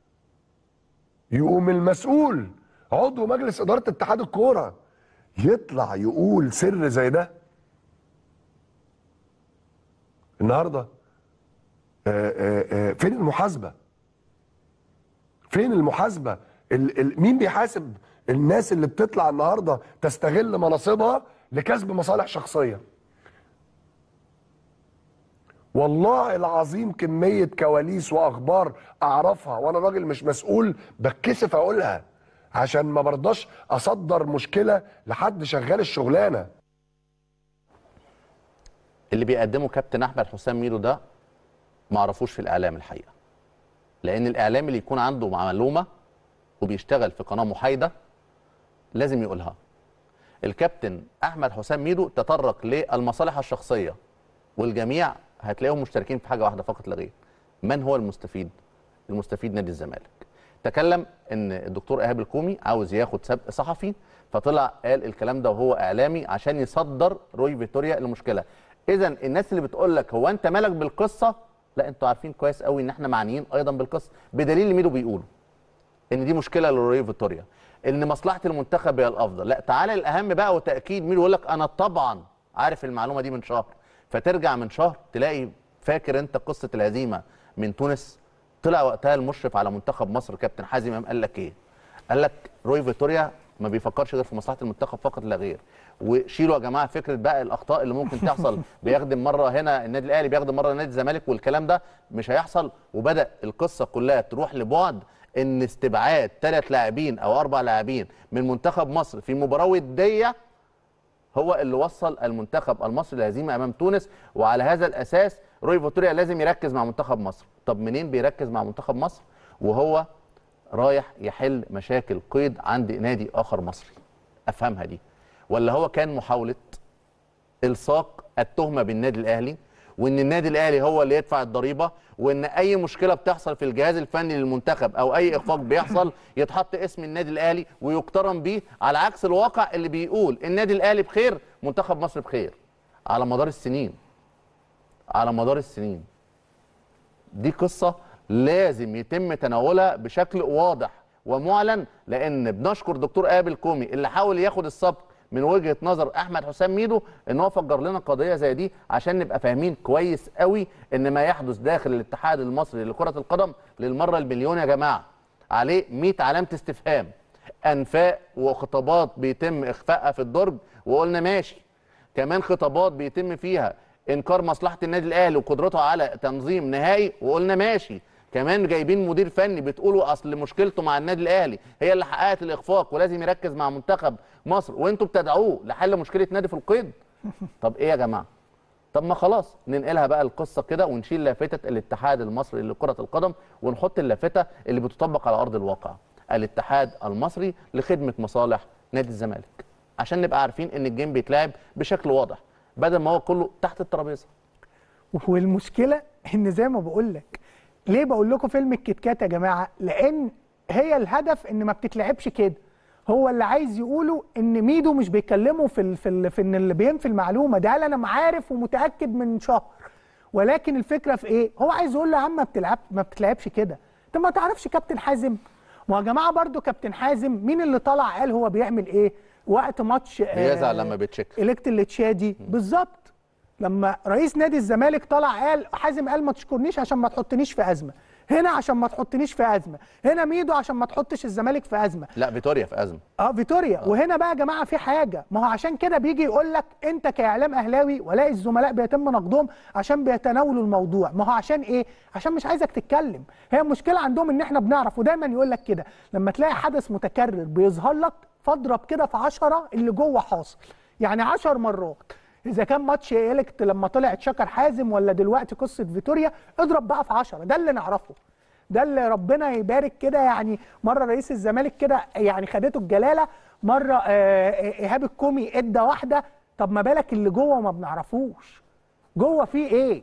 Speaker 14: يقوم المسؤول عضو مجلس اداره اتحاد الكوره يطلع يقول سر زي ده النهارده. آآ آآ فين المحاسبه؟ فين المحاسبه؟ ال ال مين بيحاسب الناس اللي بتطلع النهارده تستغل مناصبها لكسب مصالح شخصيه؟ والله العظيم كميه كواليس واخبار اعرفها وانا راجل مش مسؤول بتكسف اقولها عشان ما برضاش اصدر مشكله لحد شغال الشغلانه.
Speaker 2: اللي بيقدمه كابتن احمد حسام ميدو ده ما عرفوش في الاعلام الحقيقه، لان الاعلام اللي يكون عنده معلومه وبيشتغل في قناه محايده لازم يقولها. الكابتن احمد حسام ميدو تطرق للمصالح الشخصيه، والجميع هتلاقيهم مشتركين في حاجه واحده فقط لا غير. من هو المستفيد؟ المستفيد نادي الزمالك. تكلم ان الدكتور ايهاب الكومي عاوز ياخد سبق صحفي، فطلع قال الكلام ده وهو اعلامي عشان يصدر روي فيتوريا المشكله. اذا الناس اللي بتقول لك هو انت مالك بالقصه، لا انتوا عارفين كويس قوي ان احنا معنيين ايضا بالقصه، بدليل اللي ميدو بيقولوا ان دي مشكله لروي فيتوريا، ان مصلحه المنتخب هي الافضل. لا تعالى الاهم بقى وتاكيد ميدو يقول لك انا طبعا عارف المعلومه دي من شهر، فترجع من شهر تلاقي فاكر انت قصه الهزيمه من تونس؟ طلع وقتها المشرف على منتخب مصر كابتن حازم امام قال لك ايه؟ قال لك روي فيتوريا ما بيفكرش غير في مصلحه المنتخب فقط لا غير، وشيلوا يا جماعه فكره بقى الاخطاء اللي ممكن تحصل، بيخدم مره هنا النادي الاهلي بيخدم مره نادي الزمالك، والكلام ده مش هيحصل. وبدا القصه كلها تروح لبعد ان استبعاد ثلاث لاعبين او اربع لاعبين من منتخب مصر في مباراه وديه هو اللي وصل المنتخب المصري لهزيمه امام تونس، وعلى هذا الاساس روي فيتوريا لازم يركز مع منتخب مصر. طب منين بيركز مع منتخب مصر وهو رايح يحل مشاكل قيد عند نادي اخر مصري؟ افهمها دي. ولا هو كان محاوله الصاق التهمه بالنادي الاهلي، وان النادي الاهلي هو اللي يدفع الضريبه، وان اي مشكله بتحصل في الجهاز الفني للمنتخب او اي اخفاق بيحصل يتحط اسم النادي الاهلي ويقترن بيه، على عكس الواقع اللي بيقول النادي الاهلي بخير منتخب مصر بخير على مدار السنين على مدار السنين. دي قصه لازم يتم تناولها بشكل واضح ومعلن، لان بنشكر دكتور قابل كومي اللي حاول ياخد السبق من وجهه نظر احمد حسام ميدو ان هو فجر لنا قضيه زي دي، عشان نبقى فاهمين كويس قوي ان ما يحدث داخل الاتحاد المصري لكره القدم للمره المليون يا جماعه عليه مئة علامه استفهام. انفاق وخطابات بيتم اخفائها في الدرج وقلنا ماشي، كمان خطابات بيتم فيها انكار مصلحه النادي الاهلي وقدرته على تنظيم نهائي وقلنا ماشي، كمان جايبين مدير فني بتقولوا اصل مشكلته مع النادي الاهلي هي اللي حققت الاخفاق ولازم يركز مع منتخب مصر، وانتوا بتدعوه لحل مشكله نادي في القيد. طب ايه يا جماعه؟ طب ما خلاص ننقلها بقى القصه كده ونشيل لافته الاتحاد المصري لكره القدم ونحط اللافته اللي بتطبق على ارض الواقع. الاتحاد المصري لخدمه مصالح نادي الزمالك، عشان نبقى عارفين ان الجيم بيتلعب بشكل واضح بدل ما هو كله تحت الترابيزه.
Speaker 1: والمشكله ان زي ما بقول لك، ليه بقول لكم فيلم الكيت كات يا جماعه؟ لان هي الهدف ان ما بتتلعبش كده. هو اللي عايز يقوله ان ميدو مش بيكلمه في ال في, ال في ان اللي بينفي المعلومه ده، انا عارف ومتاكد من شهر، ولكن الفكره في ايه؟ هو عايز يقول له يا عم ما بتلعب ما بتلعبش كده. انت ما تعرفش كابتن حازم؟ ما يا جماعه برضو كابتن حازم مين اللي طلع قال هو بيعمل ايه وقت ماتش
Speaker 2: بيزعل آه لما بيتشك
Speaker 1: الكت التشادي بالظبط؟ لما رئيس نادي الزمالك طلع قال حازم قال ما تشكرنيش عشان ما تحطنيش في ازمه، هنا عشان ما تحطنيش في ازمه، هنا ميدو عشان ما تحطش الزمالك في ازمه.
Speaker 2: لا فيتوريا في ازمه.
Speaker 1: اه فيتوريا آه. وهنا بقى يا جماعه في حاجه، ما هو عشان كده بيجي يقول لك انت كاعلام اهلاوي ولاقي الزملاء بيتم نقدهم عشان بيتناولوا الموضوع، ما هو عشان ايه؟ عشان مش عايزك تتكلم. هي المشكله عندهم ان احنا بنعرف، ودايما يقول لك كده لما تلاقي حدث متكرر بيظهر لك فاضرب كده في عشرة اللي جوه حاصل، يعني عشر مرات. إذا كان ماتش إليكت لما طلعت شكر حازم ولا دلوقتي قصة فيتوريا، اضرب بقى في عشرة، ده اللي نعرفه. ده اللي ربنا يبارك كده، يعني مرة رئيس الزمالك كده يعني خدته الجلالة، مرة إيهاب الكومي إدى واحدة، طب ما بالك اللي جوه ما بنعرفوش. جوه فيه إيه؟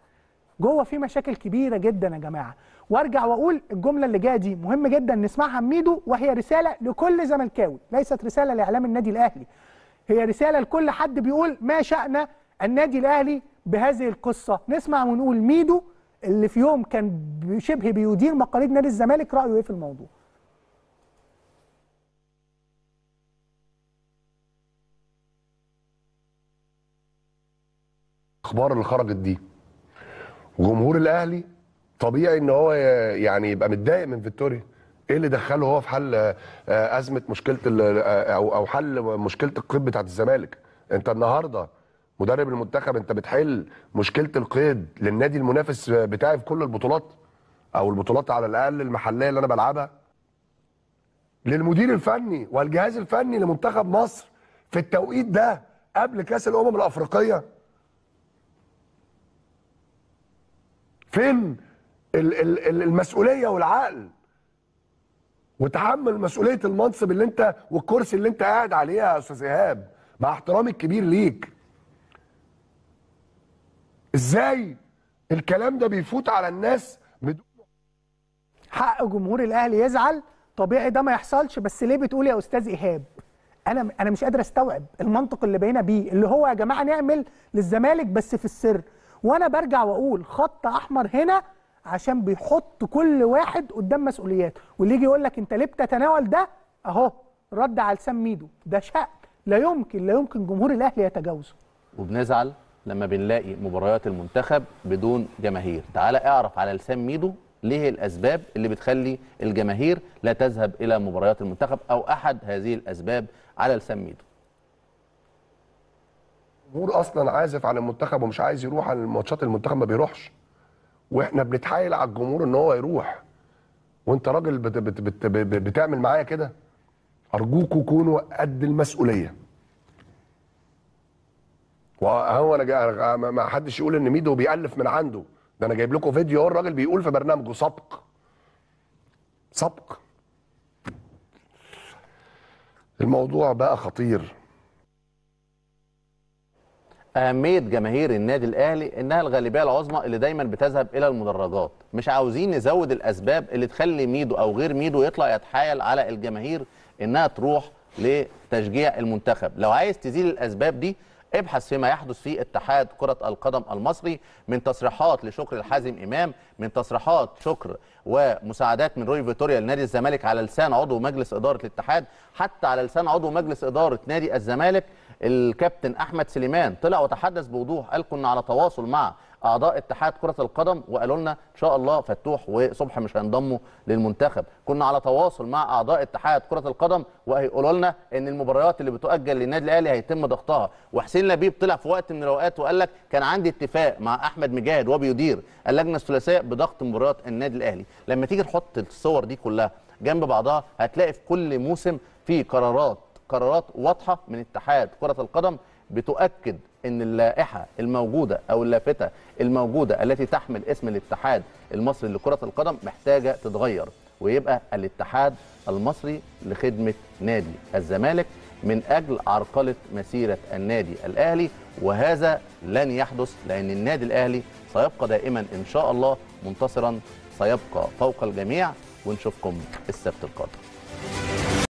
Speaker 1: جوه فيه مشاكل كبيرة جدا يا جماعة. وارجع واقول الجملة اللي جايه دي مهم جدا نسمعها من ميدو، وهي رسالة لكل زملكاوي، ليست رسالة لإعلام النادي الأهلي. هي رسالة لكل حد بيقول ما شأن النادي الأهلي بهذه القصة. نسمع ونقول ميدو اللي في يوم كان شبه بيدير مقاليد نادي الزمالك رأيه ايه في الموضوع.
Speaker 14: الاخبار اللي خرجت دي وجمهور الاهلي طبيعي ان هو يعني يبقى متضايق من فيتوريا. ايه اللي دخله هو في حل ازمه مشكله او او حل مشكله القيد بتاعت الزمالك؟ انت النهارده مدرب المنتخب، انت بتحل مشكله القيد للنادي المنافس بتاعي في كل البطولات او البطولات على الاقل المحليه اللي انا بلعبها. للمدير الفني والجهاز الفني لمنتخب مصر في التوقيت ده قبل كاس الامم الافريقيه، فين المسؤوليه والعقل وتحمل مسؤوليه المنصب اللي انت والكرسي اللي انت قاعد عليه يا استاذ ايهاب، مع احترامي الكبير ليك؟ ازاي الكلام ده بيفوت على الناس بدون
Speaker 1: حق جمهور الاهلي يزعل؟ طبيعي ده ما يحصلش، بس ليه بتقول يا استاذ ايهاب؟ انا انا مش قادر استوعب المنطق اللي بقينا بيه، اللي هو يا جماعه نعمل للزمالك بس في السر. وانا برجع واقول خط احمر هنا عشان بيحط كل واحد قدام مسؤولياته، واللي يجي يقول لك انت ليه بتتناول ده؟ اهو رد على لسان ميدو، ده شأن لا يمكن لا يمكن جمهور الاهلي يتجاوزه.
Speaker 2: وبنزعل لما بنلاقي مباريات المنتخب بدون جماهير. تعالى اعرف على لسان ميدو ليه الاسباب اللي بتخلي الجماهير لا تذهب الى مباريات المنتخب، او احد هذه الاسباب على لسان ميدو.
Speaker 14: الجمهور اصلا عازف عن المنتخب ومش عايز يروح على الماتشات، المنتخب ما بيروحش، واحنا بنتحايل على الجمهور ان هو يروح، وانت راجل بت بت بت بت بتعمل معايا كده. ارجوكوا كونوا قد المسؤوليه. وهو انا جا ما حدش يقول ان ميدو بيألف من عنده، ده انا جايب لكم فيديو اهو الراجل بيقول في برنامجه سبق سبق. الموضوع بقى خطير.
Speaker 2: أهمية جماهير النادي الأهلي إنها الغالبية العظمى اللي دايما بتذهب إلى المدرجات. مش عاوزين نزود الأسباب اللي تخلي ميدو أو غير ميدو يطلع يتحايل على الجماهير إنها تروح لتشجيع المنتخب. لو عايز تزيل الأسباب دي ابحث فيما يحدث في اتحاد كرة القدم المصري من تصريحات لشكر الحازم إمام، من تصريحات شكر ومساعدات من روي فيتوريا لنادي الزمالك على لسان عضو مجلس إدارة الاتحاد، حتى على لسان عضو مجلس إدارة نادي الزمالك الكابتن أحمد سليمان طلع وتحدث بوضوح، قال كنا على تواصل مع اعضاء اتحاد كره القدم وقالوا لنا ان شاء الله فتوح وصبحي مش هينضموا للمنتخب. كنا على تواصل مع اعضاء اتحاد كره القدم وهيقولوا لنا ان المباريات اللي بتؤجل للنادي الاهلي هيتم ضغطها. وحسين لبيب طلع في وقت من الاوقات وقال لك كان عندي اتفاق مع احمد مجاهد وبيدير اللجنه الثلاثيه بضغط مباريات النادي الاهلي. لما تيجي تحط الصور دي كلها جنب بعضها هتلاقي في كل موسم في قرارات قرارات واضحه من اتحاد كره القدم بتؤكد ان اللائحه الموجوده او اللافته الموجوده التي تحمل اسم الاتحاد المصري لكره القدم محتاجه تتغير، ويبقى الاتحاد المصري لخدمه نادي الزمالك من اجل عرقله مسيره النادي الاهلي، وهذا لن يحدث لان النادي الاهلي سيبقى دائما ان شاء الله منتصرا، سيبقى فوق الجميع، ونشوفكم السبت القادم.